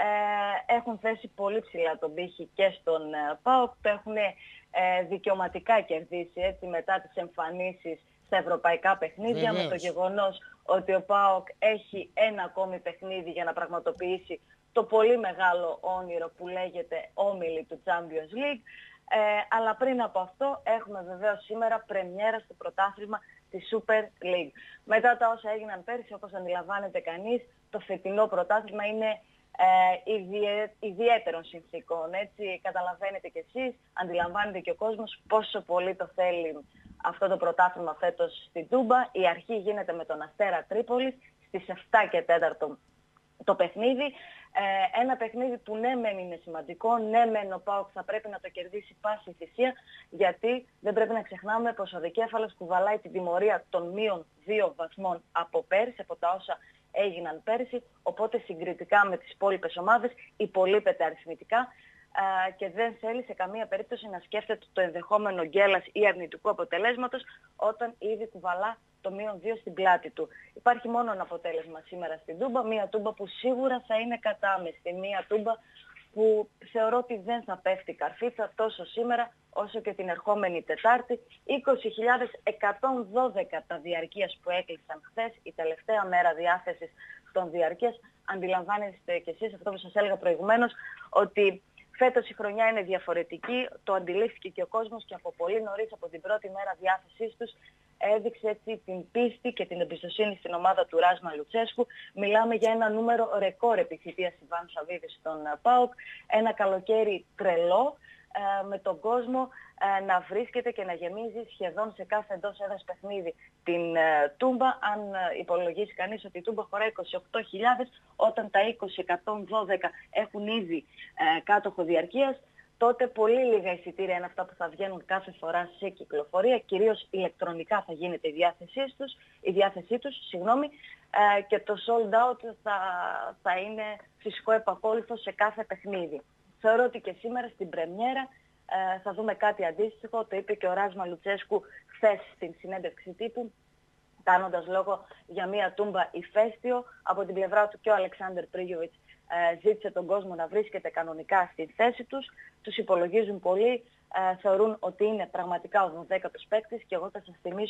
S13: Ε, έχουν θέσει πολύ ψηλά τον πύχη και στον ΠΑΟΚ, το έχουν ε, δικαιωματικά κερδίσει έτσι, μετά τις εμφανίσεις στα ευρωπαϊκά παιχνίδια. Βεβαίως. Με το γεγονός ότι ο ΠΑΟΚ έχει ένα ακόμη παιχνίδι για να πραγματοποιήσει το πολύ μεγάλο όνειρο που λέγεται όμιλη του Champions League. Ε, αλλά πριν από αυτό έχουμε βεβαίως σήμερα πρεμιέρα στο πρωτάθλημα της Super League. Μετά τα όσα έγιναν πέρσι, όπως αντιλαμβάνεται κανείς, το φετινό πρωτάθλημα είναι ε, ιδιαί, ιδιαίτερων συνθήκων. Έτσι καταλαβαίνετε κι εσείς, αντιλαμβάνετε και ο κόσμος πόσο πολύ το θέλει αυτό το πρωτάθλημα φέτος στην Τούμπα. Η αρχή γίνεται με τον Αστέρα Τρίπολης στις επτά και τέσσερα το παιχνίδι. Ε, ένα παιχνίδι που ναι μεν είναι σημαντικό, ναι μεν ο ΠΑΟΚ θα πρέπει να το κερδίσει πάση θυσία, γιατί δεν πρέπει να ξεχνάμε πως ο Δικέφαλος κουβαλάει την τιμωρία των μείων δύο βαθμών από πέρσι, από τα όσα έγιναν πέρσι, οπότε συγκριτικά με τις υπόλοιπες ομάδες υπολείπεται αριθμητικά ε, και δεν θέλει σε καμία περίπτωση να σκέφτεται το ενδεχόμενο γκέλας ή αρνητικού αποτελέσματος όταν ήδη κουβαλά το μείον δύο στην πλάτη του. Υπάρχει μόνο ένα αποτέλεσμα σήμερα στην Τούμπα, μία Τούμπα που σίγουρα θα είναι κατάμεστη, μία Τούμπα που θεωρώ ότι δεν θα πέφτει καρφίτσα τόσο σήμερα όσο και την ερχόμενη Τετάρτη. είκοσι χιλιάδες εκατόν δώδεκα τα διαρκείας που έκλεισαν χθες, η τελευταία μέρα διάθεσης των διαρκείας. Αντιλαμβάνεστε κι εσείς αυτό που σας έλεγα προηγουμένως, ότι φέτος η χρονιά είναι διαφορετική, το αντιλήφθηκε και ο κόσμος και από πολύ νωρίς, από την πρώτη μέρα διάθεσής τους, έδειξε έτσι την πίστη και την εμπιστοσύνη στην ομάδα του Ράσμα Λουτσέσκου. Μιλάμε για ένα νούμερο ρεκόρ επιθυμίας Ιβάν Σαββίδη στον ΠΑΟΚ, ένα καλοκαίρι τρελό, ε, με τον κόσμο ε, να βρίσκεται και να γεμίζει σχεδόν σε κάθε εντός έδρας παιχνίδι την ε, Τούμπα. Αν ε, υπολογίσει κανείς ότι η Τούμπα χωράει είκοσι οκτώ χιλιάδες, όταν τα είκοσι εκατόν δώδεκα έχουν ήδη ε, κάτοχο διαρκείας, τότε πολύ λίγα εισιτήρια είναι αυτά που θα βγαίνουν κάθε φορά σε κυκλοφορία, κυρίως ηλεκτρονικά θα γίνεται η διάθεσή τους, η διάθεσή τους συγγνώμη, ε, και το sold out θα, θα είναι φυσικό επακόλουθο σε κάθε παιχνίδι. Θεωρώ ότι και σήμερα στην πρεμιέρα ε, θα δούμε κάτι αντίστοιχο, το είπε και ο Ράσμα Λουτσέσκου χθες στην συνέντευξη τύπου, κάνοντας λόγο για μια Τούμπα ηφαίστειο. Από την πλευρά του και ο Αλεξάνδερ Πρίγιοβιτς ε, ζήτησε τον κόσμο να βρίσκεται κανονικά στη θέση τους. Τους υπολογίζουν πολύ, ε, θεωρούν ότι είναι πραγματικά ο δωδέκατος παίκτης και εγώ θα σας θυμίσω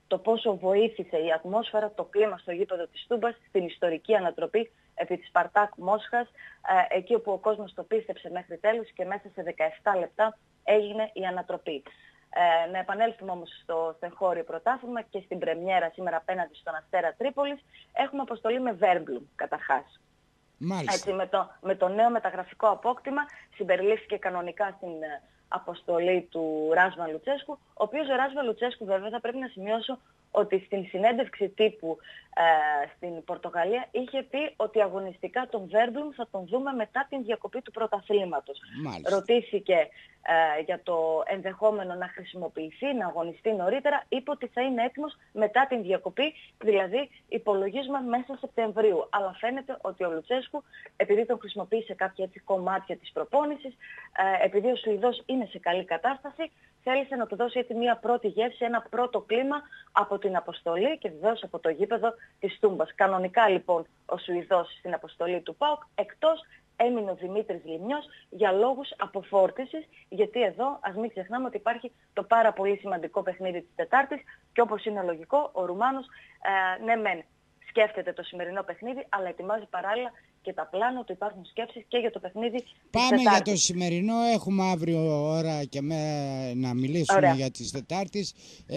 S13: το πόσο βοήθησε η ατμόσφαιρα, το κλίμα στο γήπεδο της Τούμπας στην ιστορική ανατροπή επί της Σπαρτάκ Μόσχας, ε, εκεί όπου ο κόσμος το πίστεψε μέχρι τέλους και μέσα σε δεκαεπτά λεπτά έγινε η ανατροπή. Ε, να επανέλθουμε όμως στο, στο εγχώριο πρωτάθλημα και στην πρεμιέρα σήμερα απέναντι στον Αστέρα Τρίπολης. Έχουμε αποστολή με Βέρμπλουμ καταρχάς. Έτσι, με, το, με το νέο μεταγραφικό απόκτημα συμπεριλήφθηκε κανονικά στην ε, αποστολή του Ράσβαν Λουτσέσκου, ο οποίος ο Ράσβαν Λουτσέσκου βέβαια θα πρέπει να σημειώσω ότι στην συνέντευξη τύπου ε, στην Πορτογαλία είχε πει ότι αγωνιστικά τον Βέρμπλουμ θα τον δούμε μετά την διακοπή του πρωταθλήματος. Ρωτήθηκε ε, για το ενδεχόμενο να χρησιμοποιηθεί, να αγωνιστεί νωρίτερα, είπε ότι θα είναι έτοιμος μετά την διακοπή, δηλαδή υπολογίζουμε μέσα Σεπτεμβρίου. Αλλά φαίνεται ότι ο Λουτσέσκου, επειδή τον χρησιμοποιεί σε κάποια έτσι κομμάτια της προπόνησης, ε, επειδή ο Σουηδός είναι σε καλή κατάσταση, θέλησε να του δώσει έτσι μια πρώτη γεύση, ένα πρώτο κλίμα από την αποστολή και βεβαίως από το γήπεδο της Τούμπας. Κανονικά λοιπόν ο Σουηδός στην αποστολή του ΠΑΟΚ, εκτός έμεινε ο Δημήτρης Λιμνιός για λόγους αποφόρτισης, γιατί εδώ ας μην ξεχνάμε ότι υπάρχει το πάρα πολύ σημαντικό παιχνίδι της Τετάρτης και όπως είναι λογικό ο Ρουμάνος ε, ναι μεν σκέφτεται το σημερινό παιχνίδι, αλλά ετοιμάζει παράλληλα και τα πλάνα του, υπάρχουν σκέψεις και για το παιχνίδι της
S1: Πάμε
S13: Τετάρτης.
S1: Για το σημερινό, έχουμε αύριο ώρα και με, να μιλήσουμε Ωραία. Για τις Τετάρτης.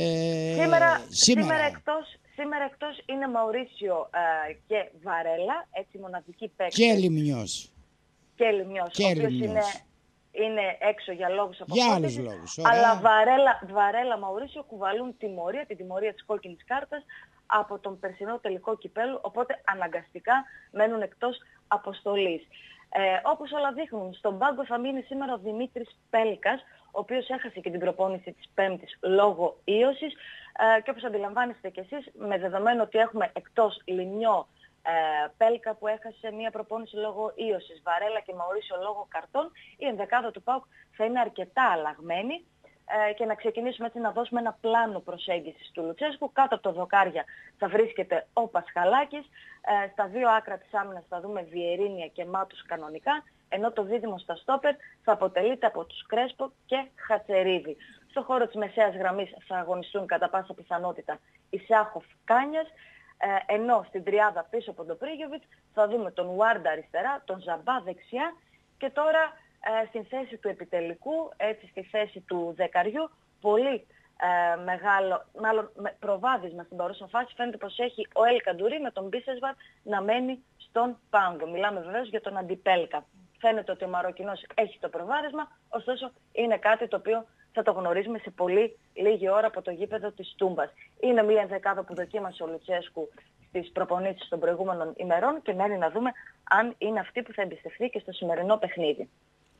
S1: Ε,
S13: σήμερα,
S1: σήμερα.
S13: Σήμερα, εκτός, σήμερα εκτός είναι Μαουρίσιο ε, και Βαρέλα, έτσι μοναδική παίκτες.
S1: Και Λιμνιός.
S13: Και Λιμνιός,
S1: και
S13: ο οποίος
S1: Λιμνιός.
S13: είναι, είναι έξω για λόγους αποφώτισης.
S1: Για άλλους λόγους.
S13: Αλλά Βαρέλα, Βαρέλα Μαουρίσιο κουβαλούν τιμωρία, την τιμωρία της κόκκινης κάρτας από τον περσινό τελικό κυπέλου, οπότε αναγκαστικά μένουν εκτός αποστολής. Ε, όπως όλα δείχνουν, στον πάγκο θα μείνει σήμερα ο Δημήτρης Πέλκας, ο οποίος έχασε και την προπόνηση της Πέμπτης λόγω ίωσης ε, και όπως αντιλαμβάνεστε κι εσείς, με δεδομένο ότι έχουμε εκτός Λιμνιό, ε, Πέλκα που έχασε μια προπόνηση λόγω ίωσης, Βαρέλα και Μαουρίσιο λόγω καρτών, η ενδεκάδα του ΠΑΟΚ θα είναι αρκετά αλλαγμένη. Ε, και να ξεκινήσουμε έτσι να δώσουμε ένα πλάνο προσέγγισης του Λουτσέσκου. Κάτω από το δοκάρια θα βρίσκεται ο Πασχαλάκης. Ε, στα δύο άκρα της άμυνας θα δούμε Βιερίνια και Μάτους κανονικά, ενώ το δίδυμο στα στόπερ θα αποτελείται από τους Κρέσπο και Χατσερίδη. Στο χώρο της μεσαίας γραμμής θα αγωνιστούν κατά πάσα πιθανότητα Ισάχοφ Κάνιας, ε, ενώ στην τριάδα πίσω από τον Πρίγιοβιτς θα δούμε τον Ουάρντα αριστερά, τον Ζαμπά δεξιά και τώρα Ε, στην θέση του επιτελικού, έτσι στη θέση του δεκαριού, πολύ ε, μεγάλο, μάλλον με προβάδισμα στην παρούσα φάση φαίνεται πως έχει ο Ελ Καντουρί με τον Μπίσεσβαρ να μένει στον πάγκο. Μιλάμε βεβαίως για τον Αντιπέλκα. Φαίνεται ότι ο Μαροκινός έχει το προβάδισμα, ωστόσο είναι κάτι το οποίο θα το γνωρίζουμε σε πολύ λίγη ώρα από το γήπεδο της Τούμπας. Είναι μια ενδεκάδα που δοκίμασε ο Λουτσέσκου στις προπονήσεις των προηγούμενων ημερών και μένει να δούμε αν είναι αυτή που θα εμπιστευτεί και στο σημερινό παιχνίδι.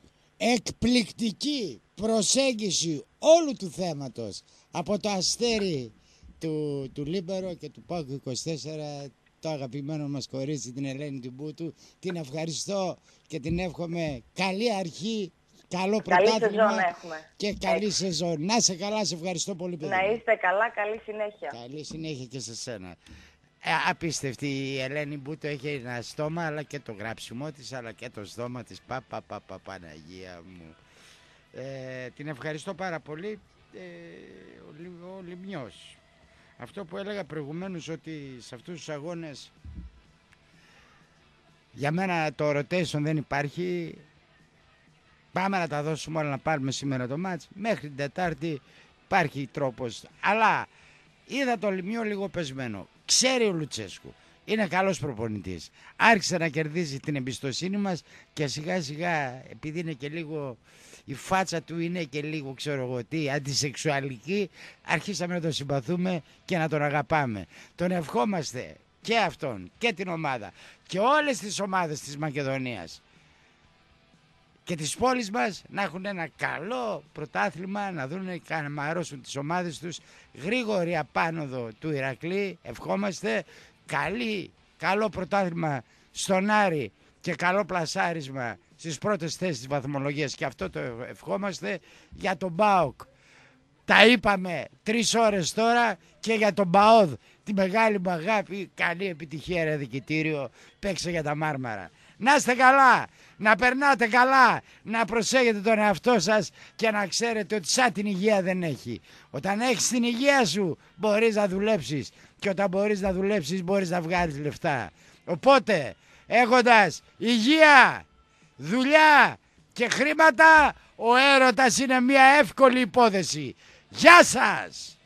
S1: Εκπληκτική προσέγγιση όλου του θέματος από το αστέρι του, του Λίμπερο και του ΠΑΟΚ είκοσι τέσσερα, το αγαπημένο μας κορίτσι, την Ελένη Τιμπούτου. Την ευχαριστώ και την εύχομαι καλή αρχή, καλό πρωτάθλημα και καλή Έτσι. σεζόν. Να είσαι καλά, σε ευχαριστώ πολύ παιδί.
S13: Να είστε καλά, καλή συνέχεια.
S1: Καλή συνέχεια και σε σένα. Ε, απίστευτη η Ελένη Μπούτο, έχει ένα στόμα, αλλά και το γράψιμό της, αλλά και το στόμα της, πα, πα, πα, πα Παναγία μου. Ε, την ευχαριστώ πάρα πολύ. Ε, ο, ο Λιμνιός. Αυτό που έλεγα προηγουμένως, ότι σε αυτούς τους αγώνες για μένα το rotation δεν υπάρχει. Πάμε να τα δώσουμε όλα, να πάρουμε σήμερα το μάτς. Μέχρι την Τετάρτη υπάρχει τρόπος. Αλλά είδα το Λιμνιό λίγο πεσμένο. Ξέρει ο Λουτσέσκου. Είναι καλός προπονητής. Άρχισε να κερδίζει την εμπιστοσύνη μας και σιγά σιγά, επειδή είναι και λίγο, η φάτσα του είναι και λίγο, ξέρω εγώ τι, αντισεξουαλική, αρχίσαμε να τον συμπαθούμε και να τον αγαπάμε. Τον ευχόμαστε και αυτόν και την ομάδα και όλες τις ομάδες της Μακεδονίας και της πόλης μας να έχουν ένα καλό πρωτάθλημα, να δουν και να μαρώσουν τις ομάδες τους. Γρήγορη απάνωδο του Ηρακλή, ευχόμαστε. Καλή, καλό πρωτάθλημα στον Άρη και καλό πλασάρισμα στις πρώτες θέσεις της βαθμολογίας, και αυτό το ευχόμαστε. Για τον ΠΑΟΚ τα είπαμε τρεις ώρες τώρα, και για τον ΠΑΟΔ τη μεγάλη μου αγάπη, καλή επιτυχία ρε δικητήριο, παίξε για τα Μάρμαρα. Να είστε καλά, να περνάτε καλά, να προσέχετε τον εαυτό σας και να ξέρετε ότι σαν την υγεία δεν έχει. Όταν έχεις την υγεία σου μπορείς να δουλέψεις και όταν μπορείς να δουλέψεις μπορείς να βγάλεις λεφτά. Οπότε έχοντας υγεία, δουλειά και χρήματα, ο έρωτας είναι μια εύκολη υπόθεση. Γεια σας!